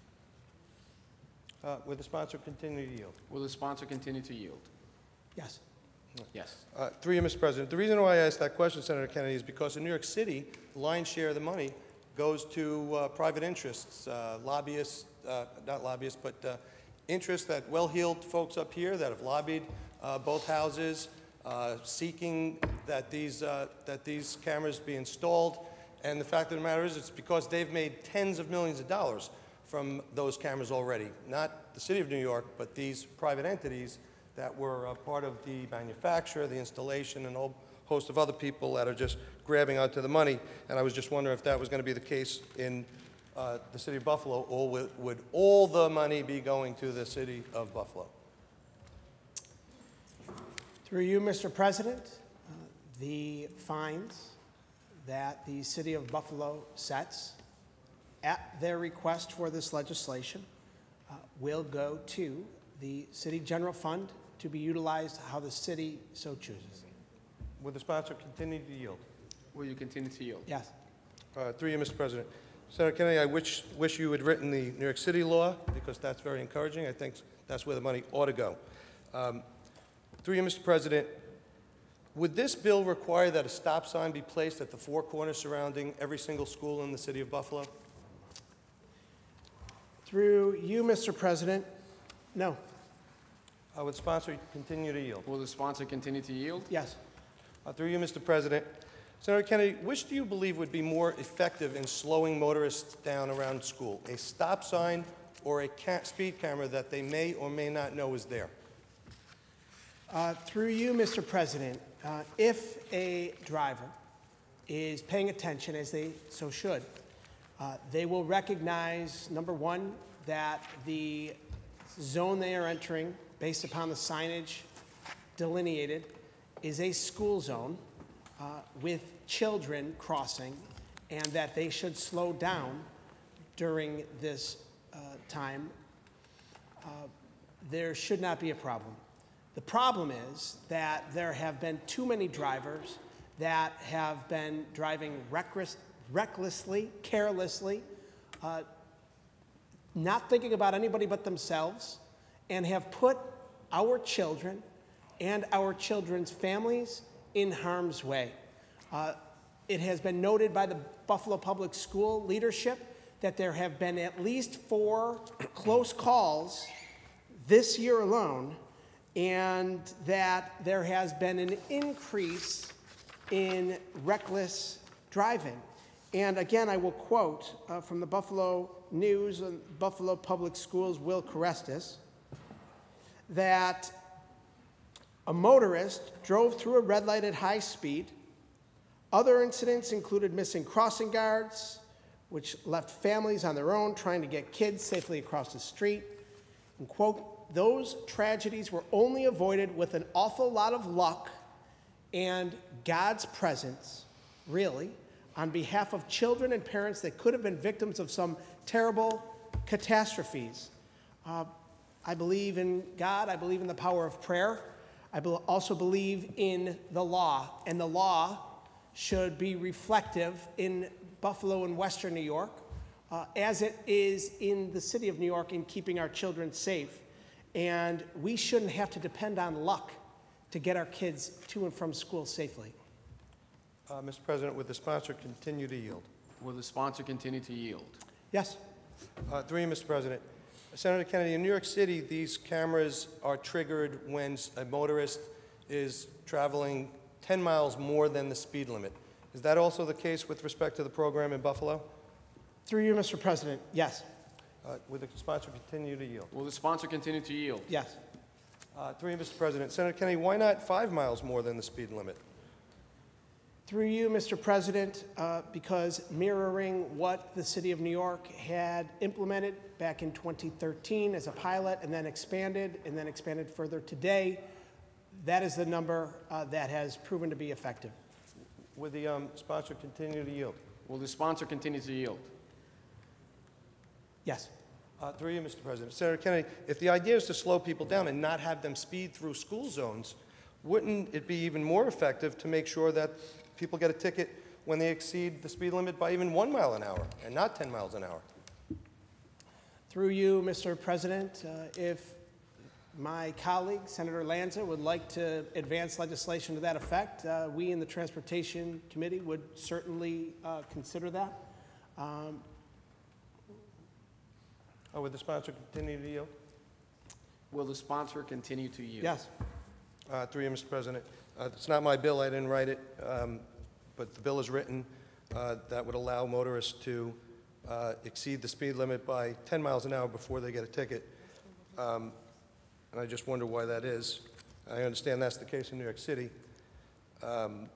Uh, Will the sponsor continue to yield? Will the sponsor continue to yield? Yes. Yes. Uh, Through you, Mister President. The reason why I asked that question, Senator Kennedy, is because in New York City, the lion's share of the money goes to uh, private interests, uh, lobbyists, uh, not lobbyists, but uh, interests that well-heeled folks up here that have lobbied uh, both houses, uh, seeking that these, uh, that these cameras be installed. And the fact of the matter is, it's because they've made tens of millions of dollars from those cameras already. Not the city of New York, but these private entities that were uh, part of the manufacture, the installation, and a whole host of other people that are just grabbing onto the money. And I was just wondering if that was going to be the case in uh, the city of Buffalo, or would, would all the money be going to the city of Buffalo? Through you, Mister President, uh, the fines that the city of Buffalo sets at their request for this legislation uh, will go to the city general fund to be utilized how the city so chooses. Will the sponsor continue to yield? Will you continue to yield? Yes. Uh, through you, Mister President. Senator Kennedy, I wish, wish you had written the New York City law, because that's very encouraging. I think that's where the money ought to go. Um, through you, Mister President, would this bill require that a stop sign be placed at the four corners surrounding every single school in the city of Buffalo? Through you, Mister President, no. Uh, would the sponsor continue to yield? Will the sponsor continue to yield? Yes. Uh, through you, Mister President. Senator Kennedy, which do you believe would be more effective in slowing motorists down around school? A stop sign or a ca speed camera that they may or may not know is there? Uh, through you, Mister President, uh, if a driver is paying attention, as they so should, uh, they will recognize, number one, that the zone they are entering, based upon the signage delineated, is a school zone uh, with children crossing, and that they should slow down during this uh, time. Uh, there should not be a problem. The problem is that there have been too many drivers that have been driving reckless, recklessly, carelessly, uh, not thinking about anybody but themselves, and have put our children and our children's families in harm's way. Uh, it has been noted by the Buffalo Public School leadership that there have been at least four close calls this year alone, and that there has been an increase in reckless driving. And again, I will quote uh, from the Buffalo News and Buffalo Public Schools' Will Carestis, that a motorist drove through a red light at high speed. Other incidents included missing crossing guards, which left families on their own trying to get kids safely across the street. And quote, "Those tragedies were only avoided with an awful lot of luck and God's presence, really, on behalf of children and parents that could have been victims of some terrible catastrophes." Uh, I believe in God. I believe in the power of prayer. I be- also believe in the law, and the law should be reflective in Buffalo and Western New York, uh, as it is in the city of New York, in keeping our children safe. And we shouldn't have to depend on luck to get our kids to and from school safely. Uh, Mister President, would the sponsor continue to yield? Will the sponsor continue to yield? Yes. Uh, through you, Mister President. Senator Kennedy, in New York City, these cameras are triggered when a motorist is traveling ten miles more than the speed limit. Is that also the case with respect to the program in Buffalo? Through you, Mister President, yes. Uh, Would the sponsor continue to yield? Will the sponsor continue to yield? Yes. Uh, Through you, Mister President. Senator Kennedy, why not five miles more than the speed limit? Through you, Mister President, uh, because mirroring what the City of New York had implemented back in twenty thirteen as a pilot and then expanded and then expanded further today, that is the number uh, that has proven to be effective. Would the um, sponsor continue to yield? Will the sponsor continue to yield? Yes. Uh, through you, Mister President. Senator Kennedy, if the idea is to slow people down and not have them speed through school zones, wouldn't it be even more effective to make sure that people get a ticket when they exceed the speed limit by even one mile an hour and not ten miles an hour? Through you, Mister President, uh, if my colleague, Senator Lanza, would like to advance legislation to that effect, uh, we in the Transportation Committee would certainly uh, consider that. Um, Oh, would the sponsor continue to yield? Will the sponsor continue to yield? Yes. Uh, through you, Mister President. Uh, it's not my bill, I didn't write it, um, but the bill is written uh, that would allow motorists to uh, exceed the speed limit by ten miles an hour before they get a ticket. Um, and I just wonder why that is. I understand that's the case in New York City. Um,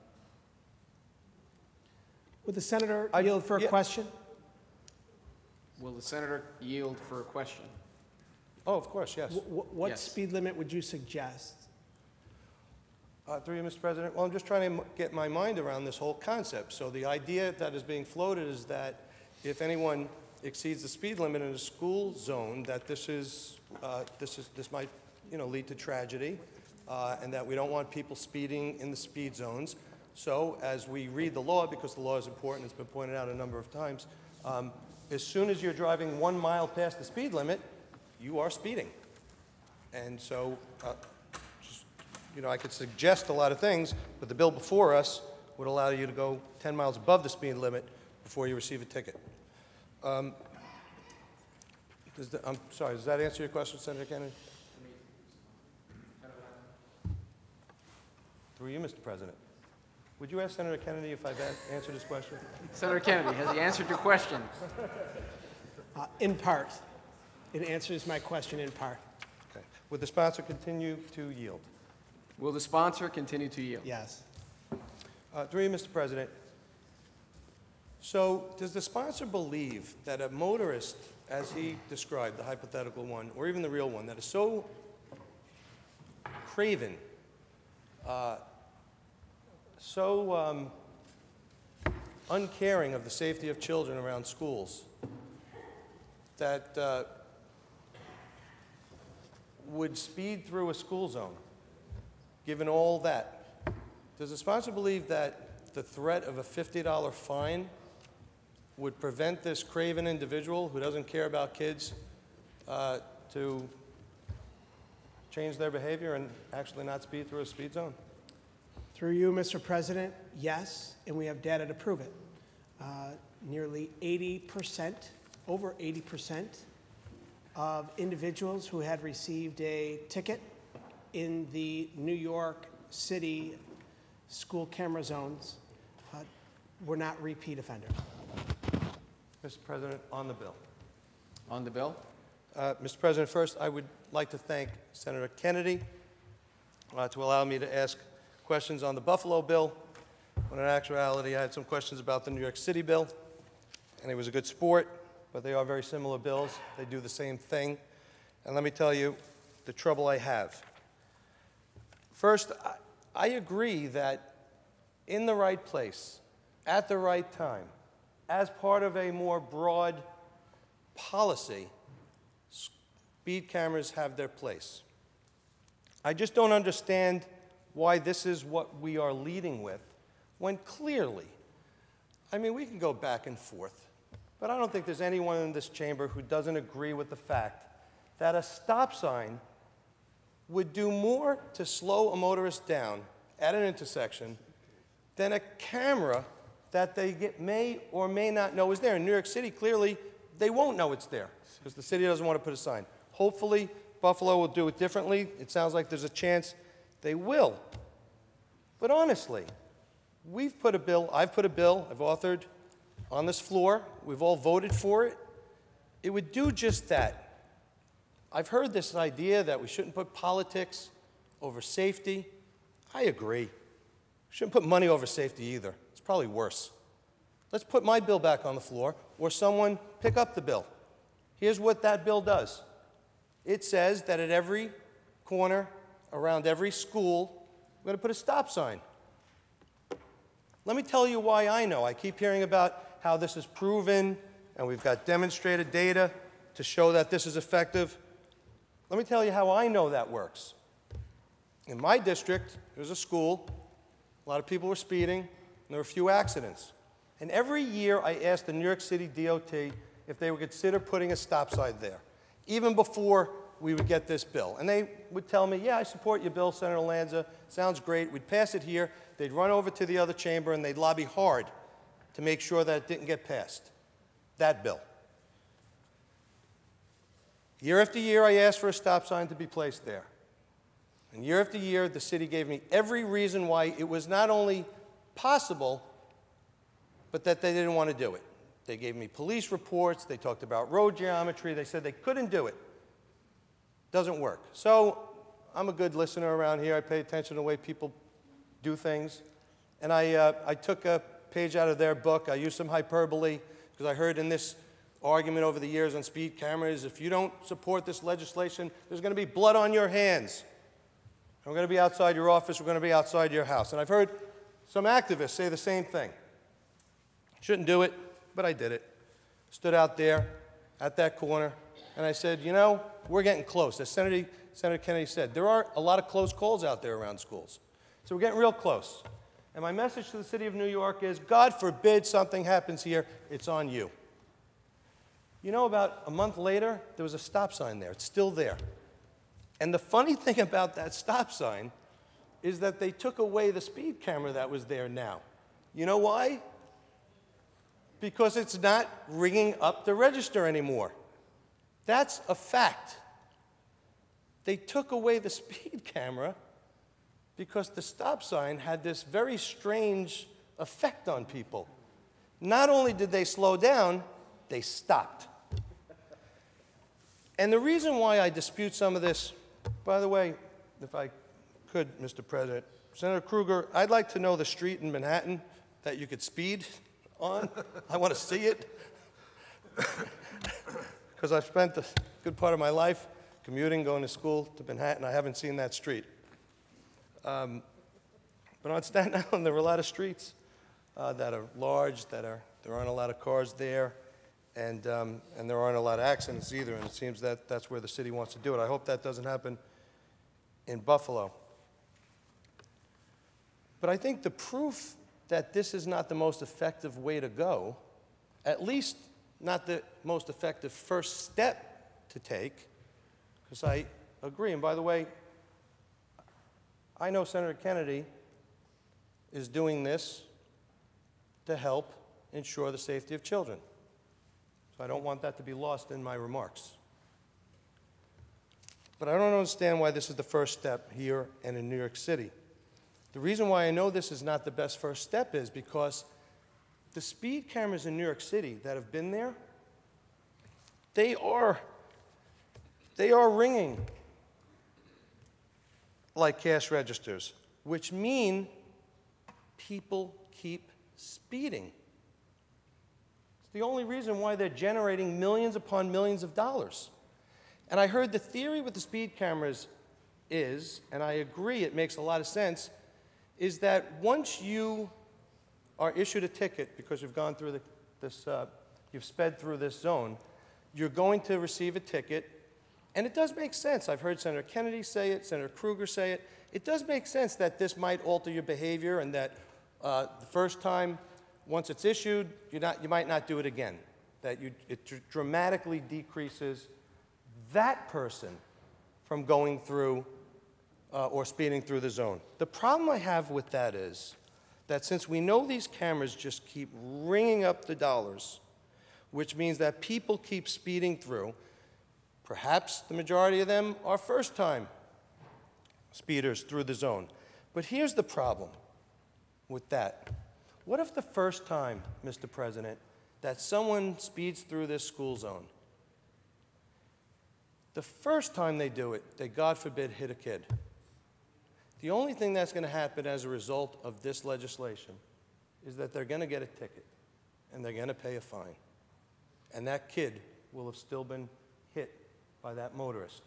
Would the senator I- yield for a yeah. question? Will the senator yield for a question? Oh, of course, yes. Wh- wh- What Yes. speed limit would you suggest? Uh, through you, Mister President. Well, I'm just trying to m- get my mind around this whole concept. So the idea that is being floated is that if anyone exceeds the speed limit in a school zone, that this is, uh, this is, this might, you know, lead to tragedy, uh, and that we don't want people speeding in the speed zones. So as we read the law, because the law is important, it's been pointed out a number of times, um, as soon as you're driving one mile past the speed limit, you are speeding. And so, uh, just, you know, I could suggest a lot of things, but the bill before us would allow you to go ten miles above the speed limit before you receive a ticket. Um, does the, I'm sorry, does that answer your question, Senator Kennedy? Through you, Mister President. Would you ask Senator Kennedy if I've a- answered his question? Senator Kennedy, has he answered your question? Uh, In part. It answers my question in part. Okay. Would the sponsor continue to yield? Will the sponsor continue to yield? Yes. Uh, Through you, Mister President. So does the sponsor believe that a motorist, as he described, the hypothetical one, or even the real one, that is so craven, uh, so um, uncaring of the safety of children around schools, that uh, would speed through a school zone, given all that? Does the sponsor believe that the threat of a fifty dollar fine would prevent this craven individual who doesn't care about kids uh, to change their behavior and actually not speed through a speed zone? Through you, Mister President, yes, and we have data to prove it. Uh, nearly eighty percent, over eighty percent of individuals who had received a ticket in the New York City school camera zones uh, were not repeat offenders. Mister President, on the bill. On the bill? Uh, Mister President, first, I would like to thank Senator Kennedy uh, to allow me to ask questions on the Buffalo bill, when in actuality I had some questions about the New York City bill, and he was a good sport, but they are very similar bills. They do the same thing. And let me tell you the trouble I have. First, I, I agree that in the right place, at the right time, as part of a more broad policy, speed cameras have their place. I just don't understand why this is what we are leading with, when clearly, I mean, we can go back and forth, but I don't think there's anyone in this chamber who doesn't agree with the fact that a stop sign would do more to slow a motorist down at an intersection than a camera that they get, may or may not know is there. In New York City, clearly, they won't know it's there because the city doesn't want to put a sign. Hopefully, Buffalo will do it differently. It sounds like there's a chance they will. But honestly, we've put a bill, I've put a bill, I've authored on this floor, we've all voted for it, it would do just that. I've heard this idea that we shouldn't put politics over safety. I agree. We shouldn't put money over safety either. It's probably worse. Let's put my bill back on the floor, or someone pick up the bill. Here's what that bill does. It says that at every corner, around every school, we're going to put a stop sign. Let me tell you why I know. I keep hearing about how this is proven, and we've got demonstrated data to show that this is effective. Let me tell you how I know that works. In my district, there was a school, a lot of people were speeding, and there were a few accidents. And every year I asked the New York City D O T if they would consider putting a stop sign there, even before we would get this bill. And they would tell me, yeah, I support your bill, Senator Lanza, sounds great. We'd pass it here, they'd run over to the other chamber, and they'd lobby hard to make sure that it didn't get passed, that bill. Year after year, I asked for a stop sign to be placed there. And year after year, the city gave me every reason why it was not only possible, but that they didn't want to do it. They gave me police reports, they talked about road geometry, they said they couldn't do it. Doesn't work. So I'm a good listener around here. I pay attention to the way people do things. And I, uh, I took a page out of their book. I used some hyperbole because I heard in this argument over the years on speed cameras, if you don't support this legislation, there's going to be blood on your hands. We're going to be outside your office. We're going to be outside your house. And I've heard some activists say the same thing. Shouldn't do it, but I did it. Stood out there at that corner, and I said, you know, we're getting close. As Senator, Senator Kennedy said, there are a lot of close calls out there around schools. So we're getting real close. And my message to the city of New York is, God forbid something happens here, it's on you. You know, about a month later, there was a stop sign there. It's still there. And the funny thing about that stop sign is that they took away the speed camera that was there now. You know why? Because it's not ringing up the register anymore. That's a fact. They took away the speed camera because the stop sign had this very strange effect on people. Not only did they slow down, they stopped. And the reason why I dispute some of this, by the way, if I could, Mister President, Senator Krueger, I'd like to know the street in Manhattan that you could speed on. I want to see it. Because I've spent a good part of my life commuting, going to school to Manhattan. I haven't seen that street. Um, but on Staten Island, there are a lot of streets uh, that are large, that are, there aren't a lot of cars there, and, um, and there aren't a lot of accidents either, and it seems that that's where the city wants to do it. I hope that doesn't happen in Buffalo. But I think the proof that this is not the most effective way to go, at least not the most effective first step to take, because I agree. And by the way, I know Senator Kennedy is doing this to help ensure the safety of children. So I don't want that to be lost in my remarks. But I don't understand why this is the first step here and in New York City. The reason why I know this is not the best first step is because the speed cameras in New York City that have been there, they are, they are ringing like cash registers, which mean people keep speeding. It's the only reason why they're generating millions upon millions of dollars. And I heard the theory with the speed cameras is, and I agree, it makes a lot of sense, is that once you are issued a ticket because you've gone through the, this, uh, you've sped through this zone, you're going to receive a ticket, and it does make sense. I've heard Senator Kennedy say it, Senator Krueger say it. It does make sense that this might alter your behavior and that uh, the first time, once it's issued, you're not, you might not do it again, that you, it dr- dramatically decreases that person from going through uh, or speeding through the zone. The problem I have with that is that since we know these cameras just keep ringing up the dollars, which means that people keep speeding through, perhaps the majority of them are first-time speeders through the zone. But here's the problem with that. What if the first time, Mister President, that someone speeds through this school zone, The first time they do it, they, God forbid, hit a kid. The only thing that's going to happen as a result of this legislation is that they're going to get a ticket, and they're going to pay a fine. And that kid will have still been hit by that motorist.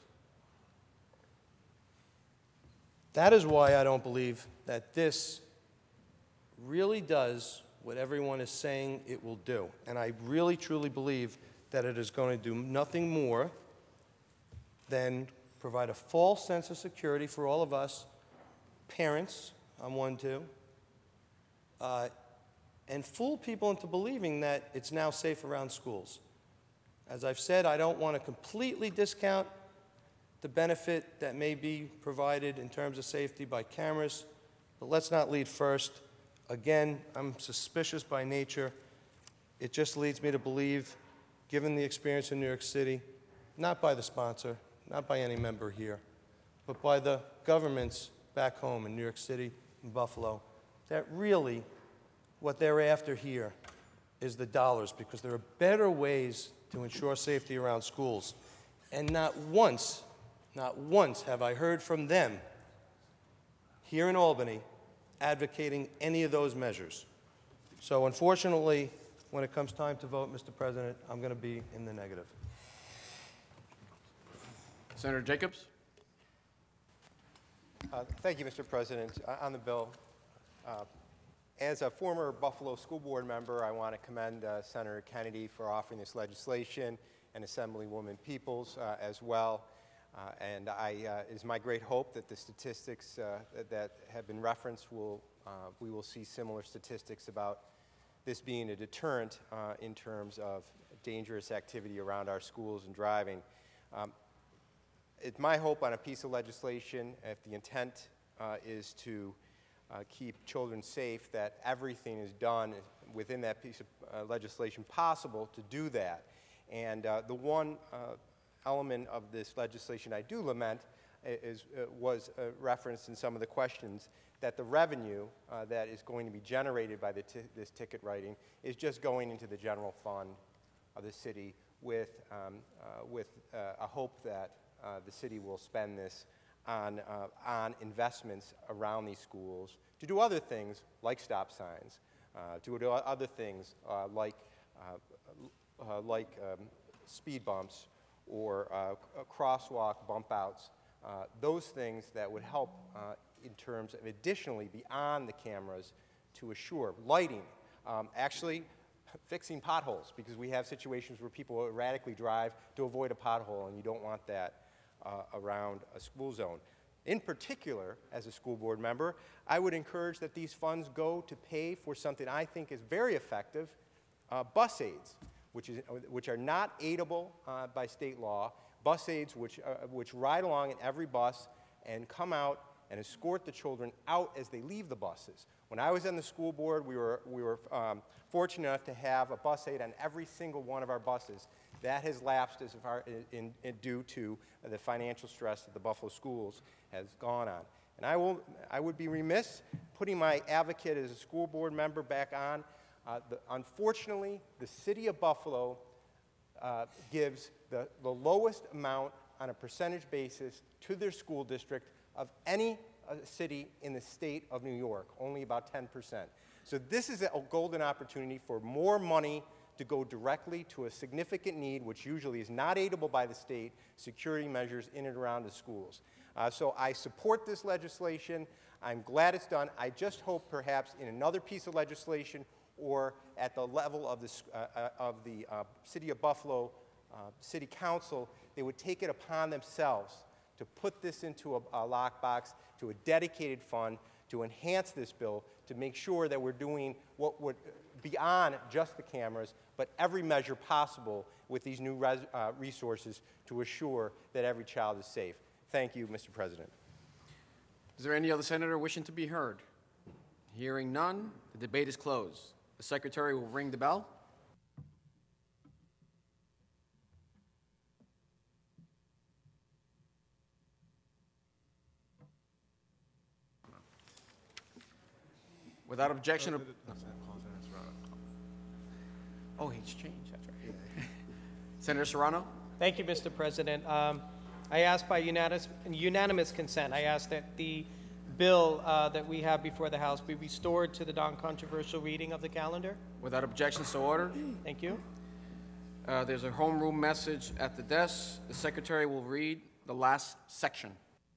That is why I don't believe that this really does what everyone is saying it will do. And I really, truly believe that it is going to do nothing more than provide a false sense of security for all of us, parents, I'm one too, uh, and fool people into believing that it's now safe around schools. As I've said, I don't want to completely discount the benefit that may be provided in terms of safety by cameras, but let's not lead first. Again, I'm suspicious by nature. It just leads me to believe, given the experience in New York City, not by the sponsor, not by any member here, but by the governments back home in New York City and Buffalo, that really what they're after here is the dollars, because there are better ways to ensure safety around schools. And not once, not once have I heard from them here in Albany advocating any of those measures. So unfortunately, when it comes time to vote, Mister President, I'm going to be in the negative. Senator Jacobs? Uh, thank you, Mister President. Uh, on the bill, uh, as a former Buffalo school board member, I want to commend uh, Senator Kennedy for offering this legislation, and Assemblywoman Peoples uh, as well. Uh, and I, uh, it is my great hope that the statistics uh, that, that have been referenced will, uh, we will see similar statistics about this being a deterrent uh, in terms of dangerous activity around our schools and driving. Um, it's my hope on a piece of legislation, if the intent uh, is to uh, keep children safe, that everything is done within that piece of uh, legislation possible to do that. And uh, the one uh, element of this legislation I do lament is, uh, was uh, referenced in some of the questions, that the revenue uh, that is going to be generated by the t this ticket writing is just going into the general fund of the city with, um, uh, with uh, a hope that uh, the city will spend this on, uh, on investments around these schools to do other things like stop signs, uh, to do other things uh, like, uh, uh, like um, speed bumps, or uh, crosswalk bump outs, uh, those things that would help uh, in terms of additionally beyond the cameras to assure lighting, um, actually fixing potholes, because we have situations where people erratically drive to avoid a pothole, and you don't want that uh, around a school zone. In particular, as a school board member, I would encourage that these funds go to pay for something I think is very effective, uh, bus aids. Which, is, which are not aidable uh, by state law, bus aids which, uh, which ride along in every bus and come out and escort the children out as they leave the buses. When I was on the school board, we were, we were um, fortunate enough to have a bus aid on every single one of our buses. That has lapsed as far in, in, due to the financial stress that the Buffalo schools has gone on. And I, will, I would be remiss putting my advocate as a school board member back on. Uh, the, unfortunately, the city of Buffalo uh, gives the, the lowest amount on a percentage basis to their school district of any uh, city in the state of New York, only about ten percent. So this is a golden opportunity for more money to go directly to a significant need, which usually is not aidable by the state, security measures in and around the schools. Uh, so I support this legislation. I'm glad it's done. I just hope perhaps in another piece of legislation or at the level of the, uh, of the uh, City of Buffalo uh, City Council, they would take it upon themselves to put this into a, a lockbox, to a dedicated fund, to enhance this bill, to make sure that we're doing what would, beyond just the cameras, but every measure possible with these new res, uh, resources to assure that every child is safe. Thank you, Mister President. Is there any other senator wishing to be heard? Hearing none, the debate is closed. The secretary will ring the bell. Without objection, oh, he's changed. That's right. Senator Serrano. Thank you, Mister President. Um, I ask by unanimous, unanimous consent, I ask that the bill uh, that we have before the House be restored to the non-controversial reading of the calendar. Without objection, so ordered. Thank you. Uh, there's a homeroom message at the desk. The secretary will read the last section.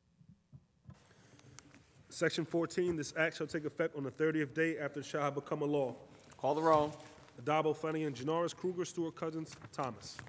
Section fourteen, this act shall take effect on the thirtieth day after it shall have become a law. Call the roll. Adabo, Fenninger, Janoris, Kruger, Stewart, Cousins, Thomas.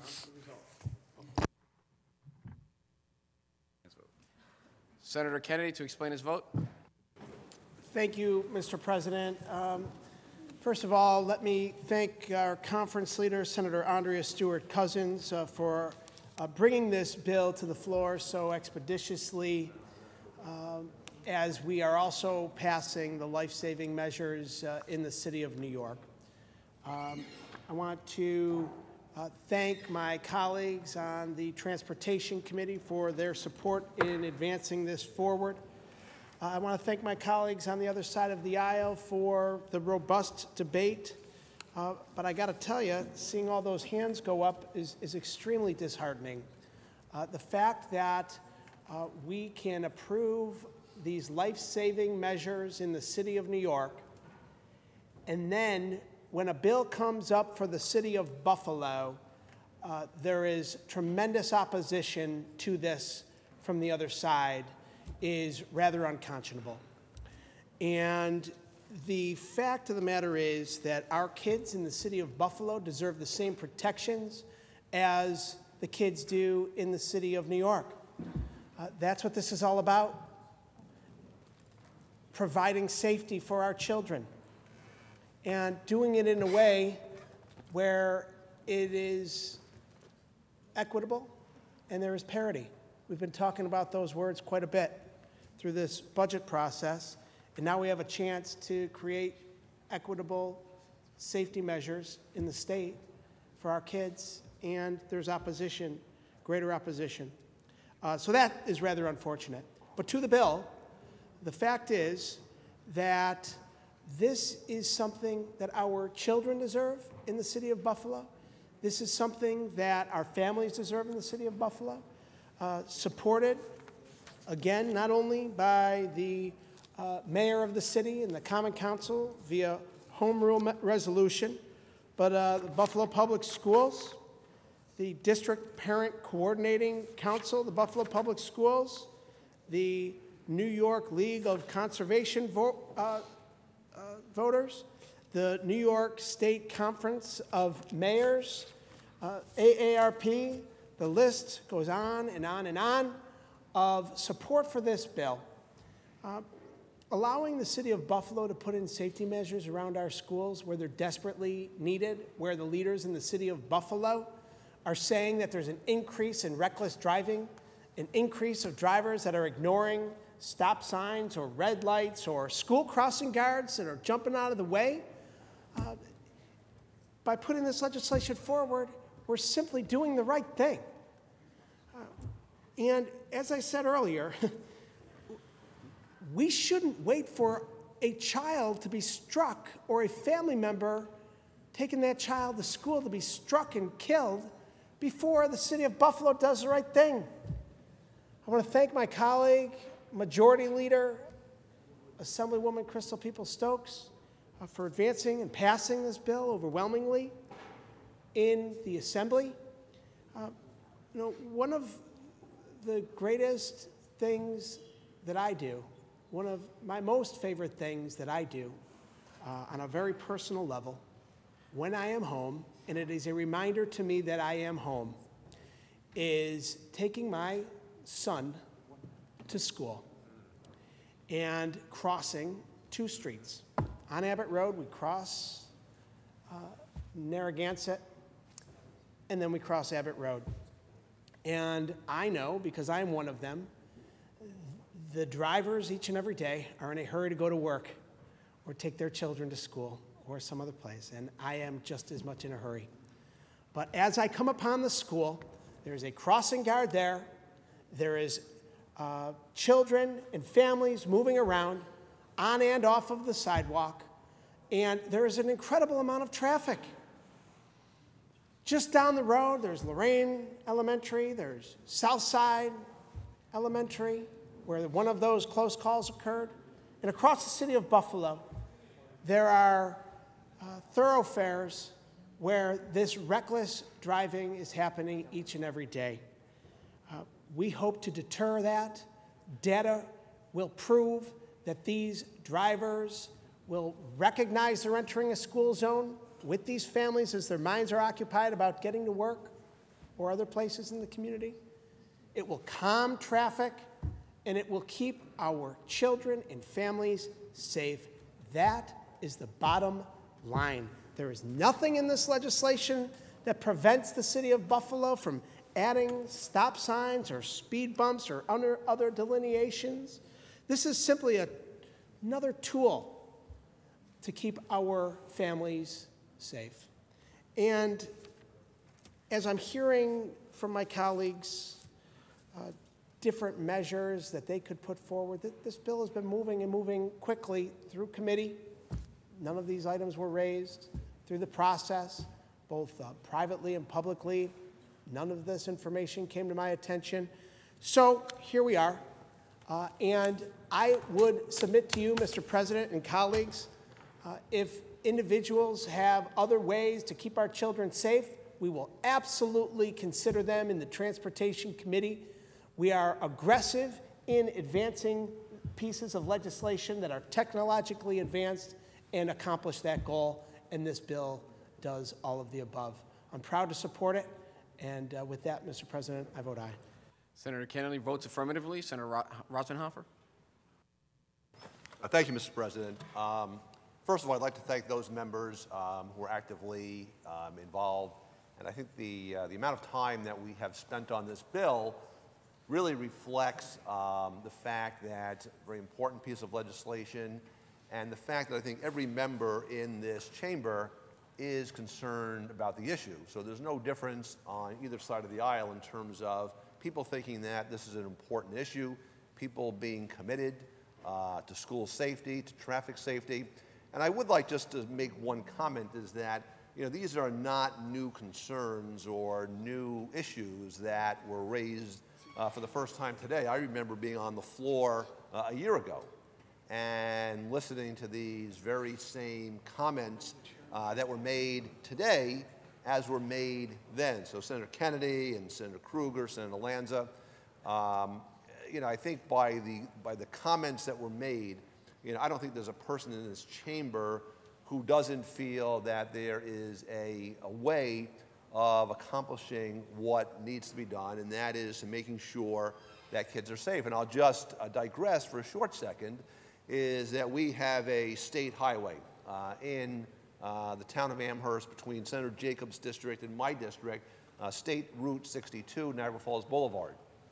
Senator Kennedy to explain his vote. Thank you, Mister President. Um, first of all, let me thank our conference leader, Senator Andrea Stewart Cousins, uh, for uh, bringing this bill to the floor so expeditiously, um, as we are also passing the life-saving measures uh, in the city of New York. Um, I want to uh, thank my colleagues on the Transportation Committee for their support in advancing this forward. Uh, I want to thank my colleagues on the other side of the aisle for the robust debate. Uh, but I got to tell you, seeing all those hands go up is, is extremely disheartening. Uh, the fact that uh, we can approve these life-saving measures in the city of New York, and then when a bill comes up for the city of Buffalo, uh, there is tremendous opposition to this from the other side, is rather unconscionable. And the fact of the matter is that our kids in the city of Buffalo deserve the same protections as the kids do in the city of New York. Uh, that's what this is all about. Providing safety for our children and doing it in a way where it is equitable and there is parity. We've been talking about those words quite a bit through this budget process, and now we have a chance to create equitable safety measures in the state for our kids, and there's opposition, greater opposition. Uh, so that is rather unfortunate. But to the bill, the fact is that this is something that our children deserve in the city of Buffalo. This is something that our families deserve in the city of Buffalo. Uh, supported, again, not only by the uh, mayor of the city and the Common Council via home rule resolution, but uh, the Buffalo Public Schools, the District Parent Coordinating Council, the Buffalo Public Schools, the New York League of Conservation vo uh, uh, Voters, the New York State Conference of Mayors, uh, A A R P. The list goes on and on and on of support for this bill. Uh, allowing the city of Buffalo to put in safety measures around our schools where they're desperately needed, where the leaders in the city of Buffalo are saying that there's an increase in reckless driving, an increase of drivers that are ignoring stop signs or red lights or school crossing guards that are jumping out of the way. Uh, by putting this legislation forward, we're simply doing the right thing. Uh, and as I said earlier, we shouldn't wait for a child to be struck or a family member taking that child to school to be struck and killed before the city of Buffalo does the right thing. I want to thank my colleague, Majority Leader, Assemblywoman Crystal Peoples-Stokes, uh, for advancing and passing this bill overwhelmingly in the Assembly. Uh, you know, one of the greatest things that I do, one of my most favorite things that I do uh, on a very personal level when I am home, and it is a reminder to me that I am home, is taking my son to school and crossing two streets. On Abbott Road, we cross uh, Narragansett, and then we cross Abbott Road. And I know, because I'm one of them, the drivers each and every day are in a hurry to go to work or take their children to school or some other place, and I am just as much in a hurry. But as I come upon the school, there's a crossing guard there, there is uh, children and families moving around on and off of the sidewalk, and there is an incredible amount of traffic. Just down the road, there's Lorraine Elementary, there's Southside Elementary, where one of those close calls occurred. And across the city of Buffalo, there are uh, thoroughfares where this reckless driving is happening each and every day. Uh, we hope to deter that. Data will prove that these drivers will recognize they're entering a school zone with these families as their minds are occupied about getting to work or other places in the community. It will calm traffic, and it will keep our children and families safe. That is the bottom line. There is nothing in this legislation that prevents the city of Buffalo from adding stop signs or speed bumps or other, other delineations. This is simply a, another tool to keep our families safe. And as I'm hearing from my colleagues, uh, different measures that they could put forward, th this bill has been moving and moving quickly through committee. None of these items were raised through the process, both uh, privately and publicly. None of this information came to my attention. So here we are. Uh, and I would submit to you, Mister President and colleagues, uh, if individuals have other ways to keep our children safe, we will absolutely consider them in the Transportation Committee. We are aggressive in advancing pieces of legislation that are technologically advanced and accomplish that goal, and this bill does all of the above. I'm proud to support it, and uh, with that, Mister President, I vote aye. Senator Kennedy votes affirmatively. Senator Ro Rosenhofer. Uh, thank you, Mister President. Um, first of all, I'd like to thank those members um, who are actively um, involved, and I think the, uh, the amount of time that we have spent on this bill really reflects um, the fact that it's a very important piece of legislation, and the fact that I think every member in this chamber is concerned about the issue. So there's no difference on either side of the aisle in terms of people thinking that this is an important issue, people being committed uh, to school safety, to traffic safety. And I would like just to make one comment, is that you know, these are not new concerns or new issues that were raised uh, for the first time today. I remember being on the floor uh, a year ago and listening to these very same comments uh, that were made today as were made then. So Senator Kennedy and Senator Krueger, Senator Lanza, um, you know, I think by the, by the comments that were made, you know, I don't think there's a person in this chamber who doesn't feel that there is a, a way of accomplishing what needs to be done, and that is to making sure that kids are safe. And I'll just uh, digress for a short second, is that we have a state highway uh, in uh, the town of Amherst between Senator Jacobs' district and my district, uh, State Route sixty-two, Niagara Falls Boulevard.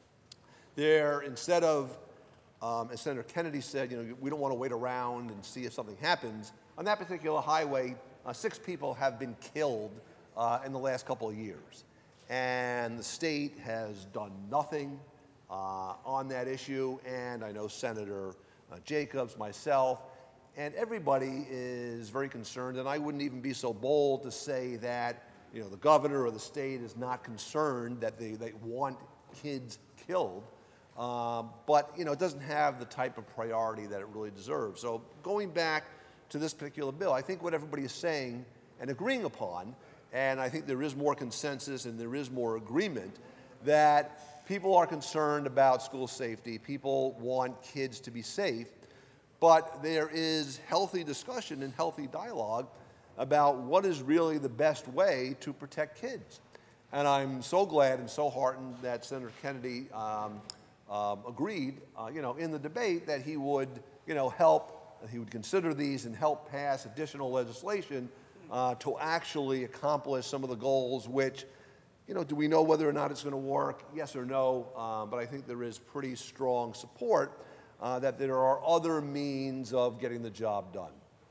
There, instead of, um, as Senator Kennedy said, you know, we don't want to wait around and see if something happens. On that particular highway, uh, six people have been killed uh, in the last couple of years. And the state has done nothing uh, on that issue. And I know Senator uh, Jacobs, myself, and everybody is very concerned. And I wouldn't even be so bold to say that, you know, the governor or the state is not concerned that they, they want kids killed. Um, but, you know, it doesn't have the type of priority that it really deserves. So going back to this particular bill, I think what everybody is saying and agreeing upon, and I think there is more consensus and there is more agreement, that people are concerned about school safety, people want kids to be safe, but there is healthy discussion and healthy dialogue about what is really the best way to protect kids. And I'm so glad and so heartened that Senator Kennedy um, um, agreed, uh, you know, in the debate that he would, you know, help he would consider these and help pass additional legislation uh, to actually accomplish some of the goals which, you know, do we know whether or not it's going to work? Yes or no, um, but I think there is pretty strong support uh, that there are other means of getting the job done.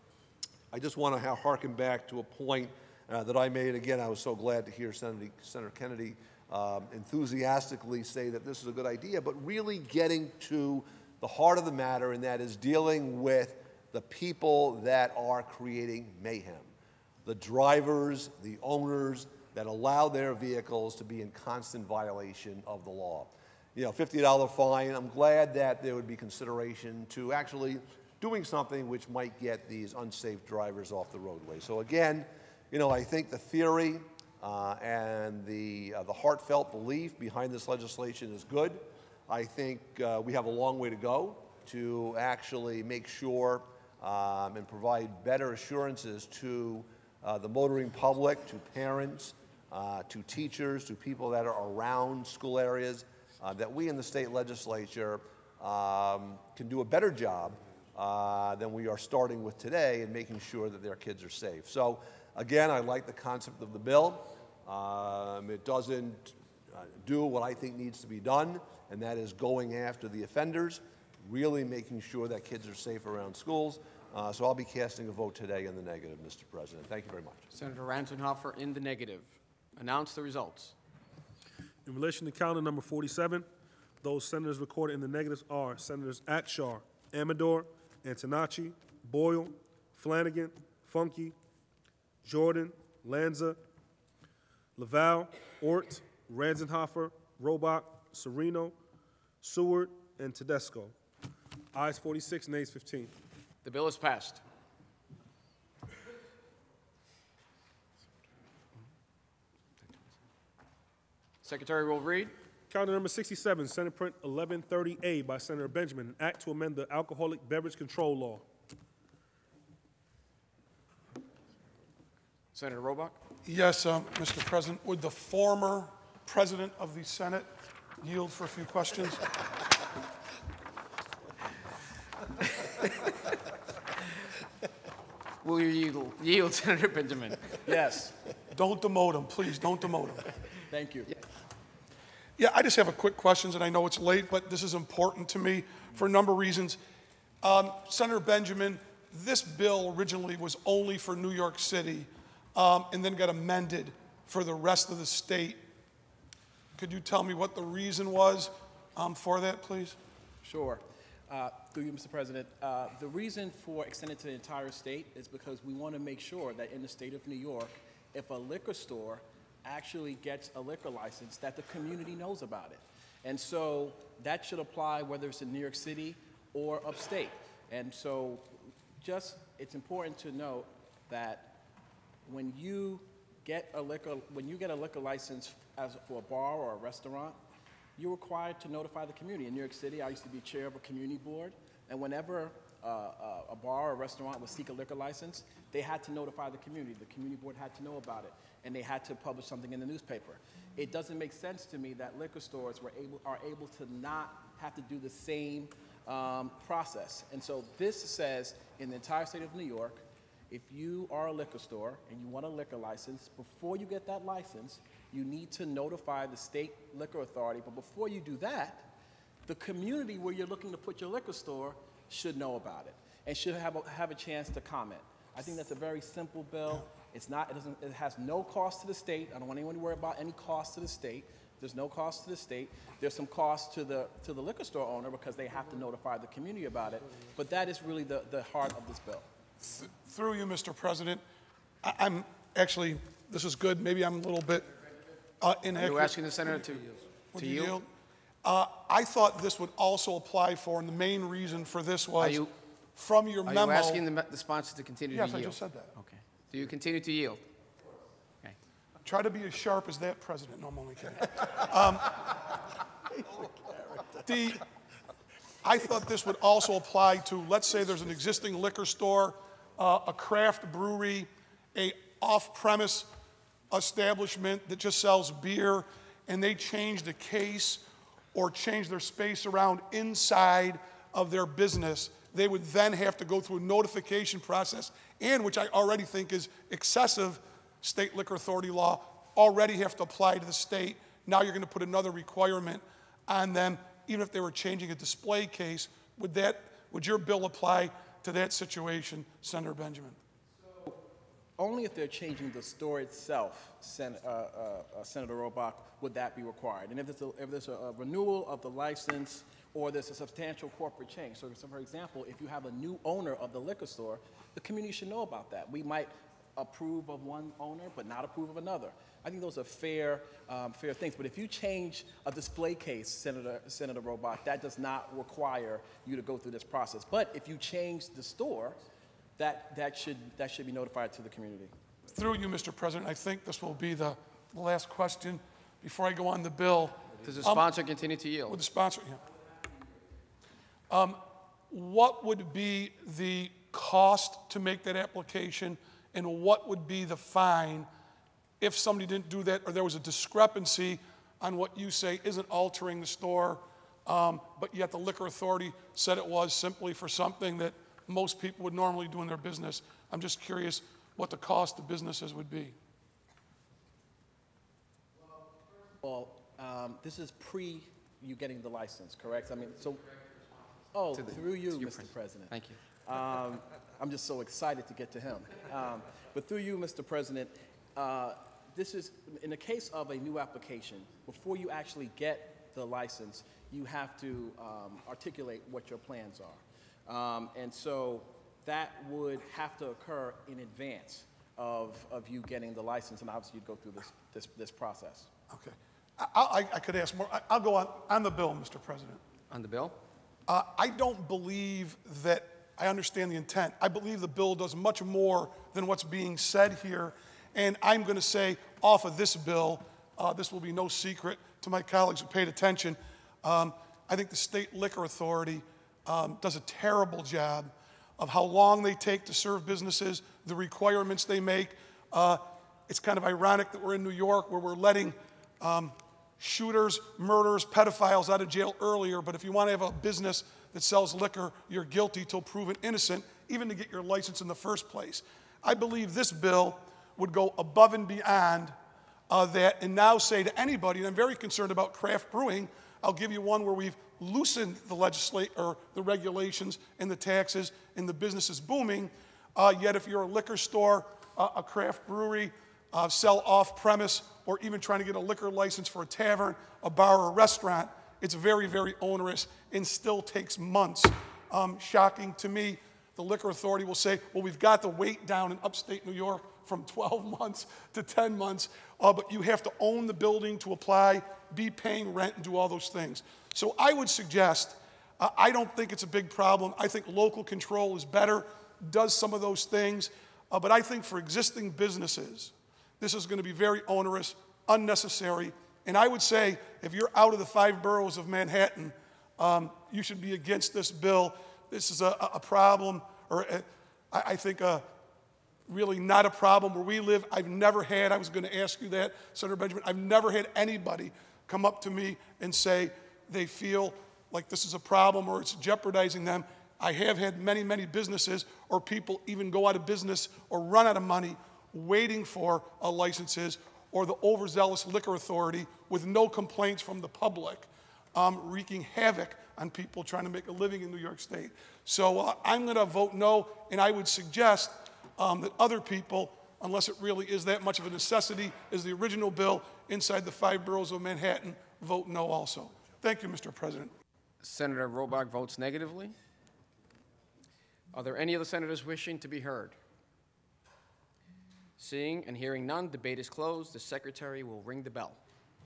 I just want to harken back to a point uh, that I made. Again, I was so glad to hear Senator, Senator Kennedy um, enthusiastically say that this is a good idea, but really getting to the heart of the matter, and that is dealing with the people that are creating mayhem. The drivers, the owners, that allow their vehicles to be in constant violation of the law. You know, fifty dollar fine, I'm glad that there would be consideration to actually doing something which might get these unsafe drivers off the roadway. So again, you know, I think the theory uh, and the, uh, the heartfelt belief behind this legislation is good. I think uh, we have a long way to go to actually make sure um, and provide better assurances to uh, the motoring public, to parents, uh, to teachers, to people that are around school areas, uh, that we in the state legislature um, can do a better job uh, than we are starting with today in making sure that their kids are safe. So again, I like the concept of the bill. Um, it doesn't uh, do what I think needs to be done, and that is going after the offenders, really making sure that kids are safe around schools. Uh, so I'll be casting a vote today in the negative, Mister President. Thank you very much. Senator Ransenhofer in the negative. Announce the results. In relation to calendar number forty-seven, those senators recorded in the negatives are Senators Akshar, Amador, Antonacci, Boyle, Flanagan, Funke, Jordan, Lanza, Laval, Ort, Ransenhofer, Robach, Sereno, Seward, and Tedesco. Ayes forty-six, nays fifteen. The bill is passed. Secretary will read. Calendar number sixty-seven, Senate Print eleven thirty A by Senator Benjamin, an act to amend the Alcoholic Beverage Control Law. Senator Robach. Yes, uh, Mister President. Would the former President of the Senate yield for a few questions? Will you yield, yield, Senator Benjamin? Yes. Don't demote him, please. Don't demote him. Thank you. Yeah, I just have a quick question, and I know it's late, but this is important to me for a number of reasons. Um, Senator Benjamin, this bill originally was only for New York City um, and then got amended for the rest of the state. Could you tell me what the reason was um, for that, please? Sure. Uh, through you, Mister President, uh, the reason for extending to the entire state is because we want to make sure that in the state of New York, if a liquor store actually gets a liquor license, that the community knows about it. And so that should apply whether it's in New York City or upstate. And so just, it's important to note that when you get a liquor, when you get a liquor license as for a bar or a restaurant, you're required to notify the community. In New York City, I used to be chair of a community board, and whenever uh, uh, a bar or a restaurant would seek a liquor license, they had to notify the community. The community board had to know about it, and they had to publish something in the newspaper. It doesn't make sense to me that liquor stores were able, are able to not have to do the same um, process. And so this says, in the entire state of New York, if you are a liquor store and you want a liquor license, before you get that license, you need to notify the state liquor authority. But before you do that, the community where you're looking to put your liquor store should know about it and should have a, have a chance to comment. I think that's a very simple bill. It's not, it, doesn't, it has no cost to the state. I don't want anyone to worry about any cost to the state. There's no cost to the state. There's some cost to the, to the liquor store owner because they have to notify the community about it. But that is really the, the heart of this bill. Th through you, Mister President, I I'm actually, this is good. Maybe I'm a little bit uh, inaccurate. You're asking the senator to, Would to you yield? yield? Uh, I thought this would also apply for, and the main reason for this was you, from your are memo. Are you asking the, the sponsor to continue yes, to yield? Yes, I just said that. Okay. Do you continue to yield? Okay. Try to be as sharp as that president. No, I'm only kidding. um, the, I thought this would also apply to, let's say there's an existing liquor store, uh, a craft brewery, a off-premise establishment that just sells beer, and they change the case or change their space around inside of their business. They would then have to go through a notification process, and which I already think is excessive, state liquor authority law, already have to apply to the state. Now you're going to put another requirement on them, even if they were changing a display case. Would that, would your bill apply to that situation, Senator Benjamin? So, only if they're changing the store itself, Sen uh, uh, uh, Senator Robach, would that be required. And if there's, a, if there's a, a renewal of the license or there's a substantial corporate change. So, so, for example, if you have a new owner of the liquor store, the community should know about that. We might approve of one owner but not approve of another. I think those are fair, um, fair things. But if you change a display case, Senator, Senator Robach, that does not require you to go through this process. But if you change the store, that, that, should, that should be notified to the community. Through you, Mister President, I think this will be the last question before I go on the bill. Does the sponsor um, continue to yield? With the sponsor, yeah. Um, what would be the cost to make that application, and what would be the fine if somebody didn't do that, or there was a discrepancy on what you say isn't altering the store, um, but yet the liquor authority said it was simply for something that most people would normally do in their business? I'm just curious what the cost to businesses would be. Well, um, this is pre you getting the license, correct? I mean, so, oh, the, through you, you, Mister President. Thank you. Um, I'm just so excited to get to him. Um, but through you, Mister President, uh, this is, in the case of a new application, before you actually get the license, you have to um, articulate what your plans are. Um, and so that would have to occur in advance of, of you getting the license, and obviously you'd go through this, this, this process. Okay. I, I, I could ask more. I, I'll go on, on the bill, Mister President. On the bill? Uh, I don't believe that I understand the intent. I believe the bill does much more than what's being said here. And I'm going to say, off of this bill, uh, this will be no secret to my colleagues who paid attention. Um, I think the State Liquor Authority um, does a terrible job of how long they take to serve businesses, the requirements they make. Uh, it's kind of ironic that we're in New York where we're letting um, shooters, murderers, pedophiles out of jail earlier, but if you want to have a business that sells liquor, you're guilty till proven innocent, even to get your license in the first place. I believe this bill would go above and beyond uh, that and now say to anybody, and I'm very concerned about craft brewing. I'll give you one where we've loosened the legislate or the regulations and the taxes and the business is booming. Uh, yet if you're a liquor store, uh, a craft brewery, uh, sell off-premise, or even trying to get a liquor license for a tavern, a bar, or a restaurant, it's very, very onerous and still takes months. Um, shocking to me, the liquor authority will say, well, we've got the wait down in upstate New York from twelve months to ten months, uh, but you have to own the building to apply, be paying rent, and do all those things. So I would suggest, uh, I don't think it's a big problem. I think local control is better, does some of those things, uh, but I think for existing businesses, this is going to be very onerous, unnecessary, and I would say if you're out of the five boroughs of Manhattan, um, you should be against this bill. This is a, a problem, or a, I think a, really not a problem where we live. I've never had, I was going to ask you that, Senator Benjamin, I've never had anybody come up to me and say they feel like this is a problem or it's jeopardizing them. I have had many, many businesses or people even go out of business or run out of money waiting for uh, licenses, or the overzealous liquor authority with no complaints from the public, um, wreaking havoc on people trying to make a living in New York State. So uh, I'm going to vote no, and I would suggest um, that other people, unless it really is that much of a necessity as the original bill inside the five boroughs of Manhattan, vote no also. Thank you, Mister President. Senator Robach votes negatively. Are there any other senators wishing to be heard? Seeing and hearing none, debate is closed. The secretary will ring the bell.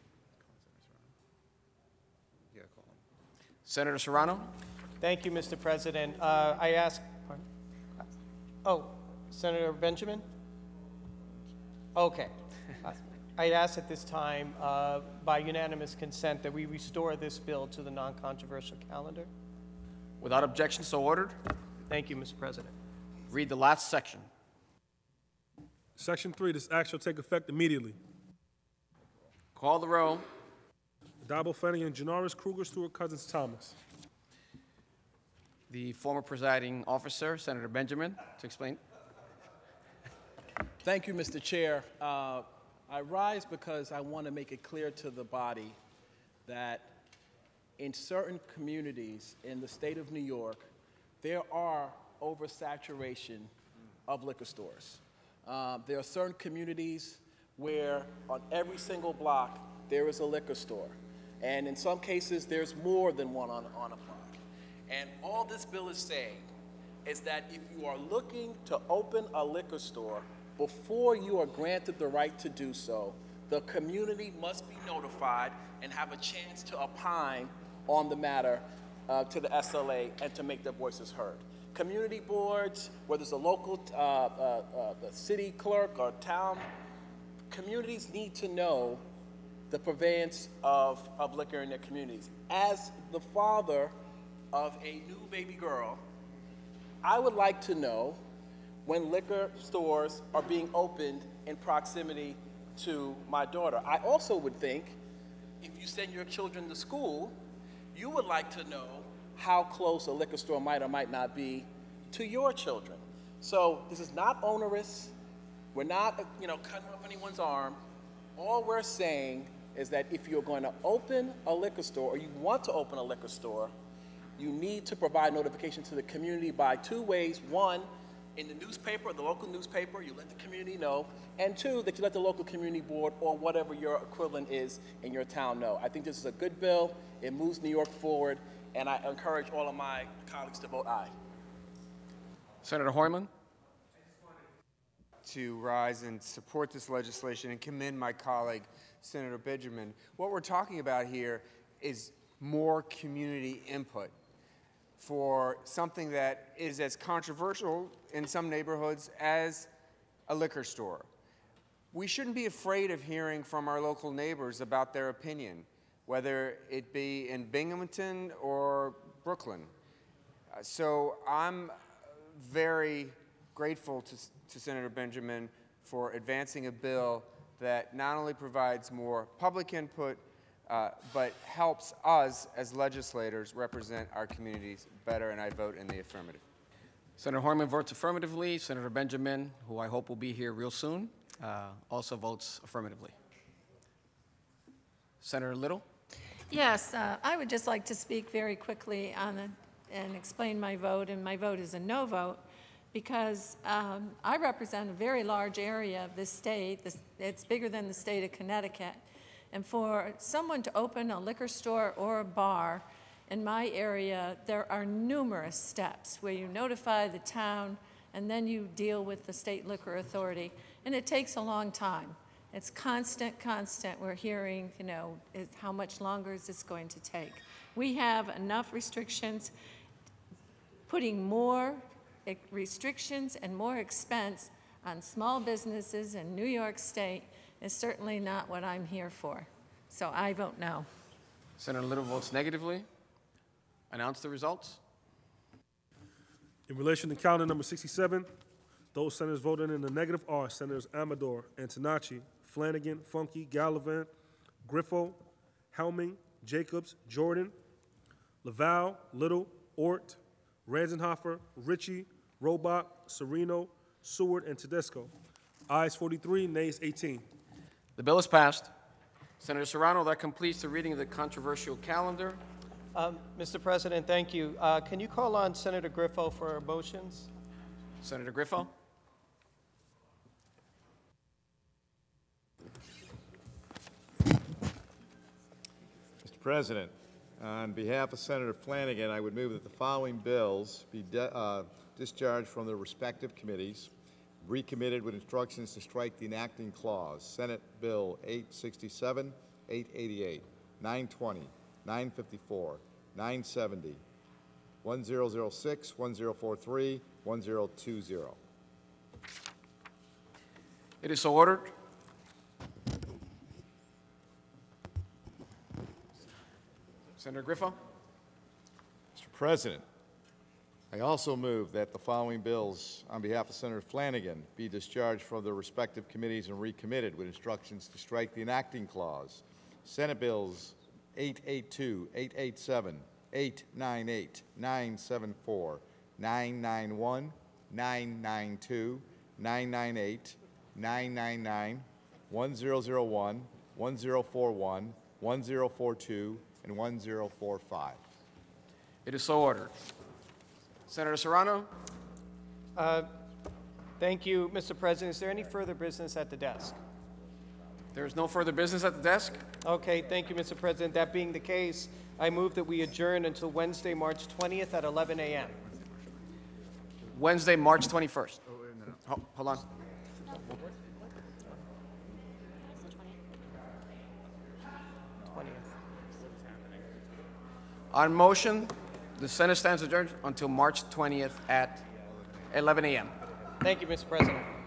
Senator Serrano. Thank you, Mister President. Uh, I ask, pardon? Oh, Senator Benjamin? Okay. uh, I ask at this time, uh, by unanimous consent, that we restore this bill to the non-controversial calendar. Without objection, so ordered. Thank you, Mister President. Read the last section. Section three, this act shall take effect immediately. Call the row. Addabbo, Fenninger, Janoris, Kruger, Stewart, Cousins, Thomas. The former presiding officer, Senator Benjamin, to explain. Thank you, Mister Chair. Uh, I rise because I want to make it clear to the body that in certain communities in the state of New York, there are oversaturation of liquor stores. Uh, there are certain communities where on every single block there is a liquor store. And in some cases, there's more than one on, on a block. And all this bill is saying is that if you are looking to open a liquor store, before you are granted the right to do so, the community must be notified and have a chance to opine on the matter uh, to the S L A and to make their voices heard. Community boards, whether it's a local uh, uh, uh, the city clerk or town, communities need to know the purveyance of, of liquor in their communities. As the father of a new baby girl, I would like to know when liquor stores are being opened in proximity to my daughter. I also would think if you send your children to school, you would like to know how close a liquor store might or might not be to your children. So this is not onerous. We're not, you know, cutting off anyone's arm. All we're saying is that if you're going to open a liquor store or you want to open a liquor store, you need to provide notification to the community by two ways. One, in the newspaper, the local newspaper, you let the community know. And two, that you let the local community board or whatever your equivalent is in your town know. I think this is a good bill. It moves New York forward. And I encourage all of my colleagues to vote aye. Senator Hoyman. To rise and support this legislation and commend my colleague, Senator Benjamin. What we're talking about here is more community input for something that is as controversial in some neighborhoods as a liquor store. We shouldn't be afraid of hearing from our local neighbors about their opinion, whether it be in Binghamton or Brooklyn. Uh, so I'm very grateful to, to Senator Benjamin for advancing a bill that not only provides more public input, uh, but helps us as legislators represent our communities better, and I vote in the affirmative. Senator Hoyman votes affirmatively. Senator Benjamin, who I hope will be here real soon, uh, also votes affirmatively. Senator Little. Yes, uh, I would just like to speak very quickly on the, and explain my vote, and my vote is a no vote, because um, I represent a very large area of this state. This, it's bigger than the state of Connecticut. And for someone to open a liquor store or a bar in my area, there are numerous steps where you notify the town and then you deal with the state liquor authority. And it takes a long time. It's constant, constant. We're hearing, you know, is, how much longer is this going to take? We have enough restrictions. Putting more restrictions and more expense on small businesses in New York State is certainly not what I'm here for. So I vote no. Senator Little votes negatively. Announce the results. In relation to calendar number sixty-seven, those senators voting in the negative are Senators Amador, Antonacci, Flanagan, Funke, Gallivan, Griffo, Helming, Jacobs, Jordan, Laval, Little, Ort, Ranzenhofer, Ritchie, Robach, Sereno, Seward, and Tedesco. Ayes forty-three, nays eighteen. The bill is passed. Senator Serrano, that completes the reading of the controversial calendar. Um, Mister President, thank you. Uh, can you call on Senator Griffo for motions? Senator Griffo. Mister President, on behalf of Senator Flanagan, I would move that the following bills be uh, discharged from their respective committees, recommitted with instructions to strike the enacting clause. Senate Bill eight sixty-seven, eight eighty-eight, nine twenty, nine fifty-four, nine seventy, one thousand six, one thousand forty-three, one thousand twenty. It is so ordered. Senator Griffo. Mister President, I also move that the following bills, on behalf of Senator Flanagan, be discharged from their respective committees and recommitted with instructions to strike the enacting clause. Senate Bills eight eighty-two, eight eighty-seven, eight ninety-eight, nine seventy-four, nine ninety-one, nine ninety-two, nine ninety-eight, nine ninety-nine, one thousand one, one thousand forty-one, one thousand forty-two, and one thousand forty-five. It is so ordered. Senator Serrano. Uh, thank you, Mister President. Is there any further business at the desk? There is no further business at the desk. Okay, thank you, Mister President. That being the case, I move that we adjourn until Wednesday, March twentieth at eleven a m Wednesday, March twenty-first. Hold on. twentieth. On motion, the Senate stands adjourned until March twentieth at eleven a m Thank you, Mister President.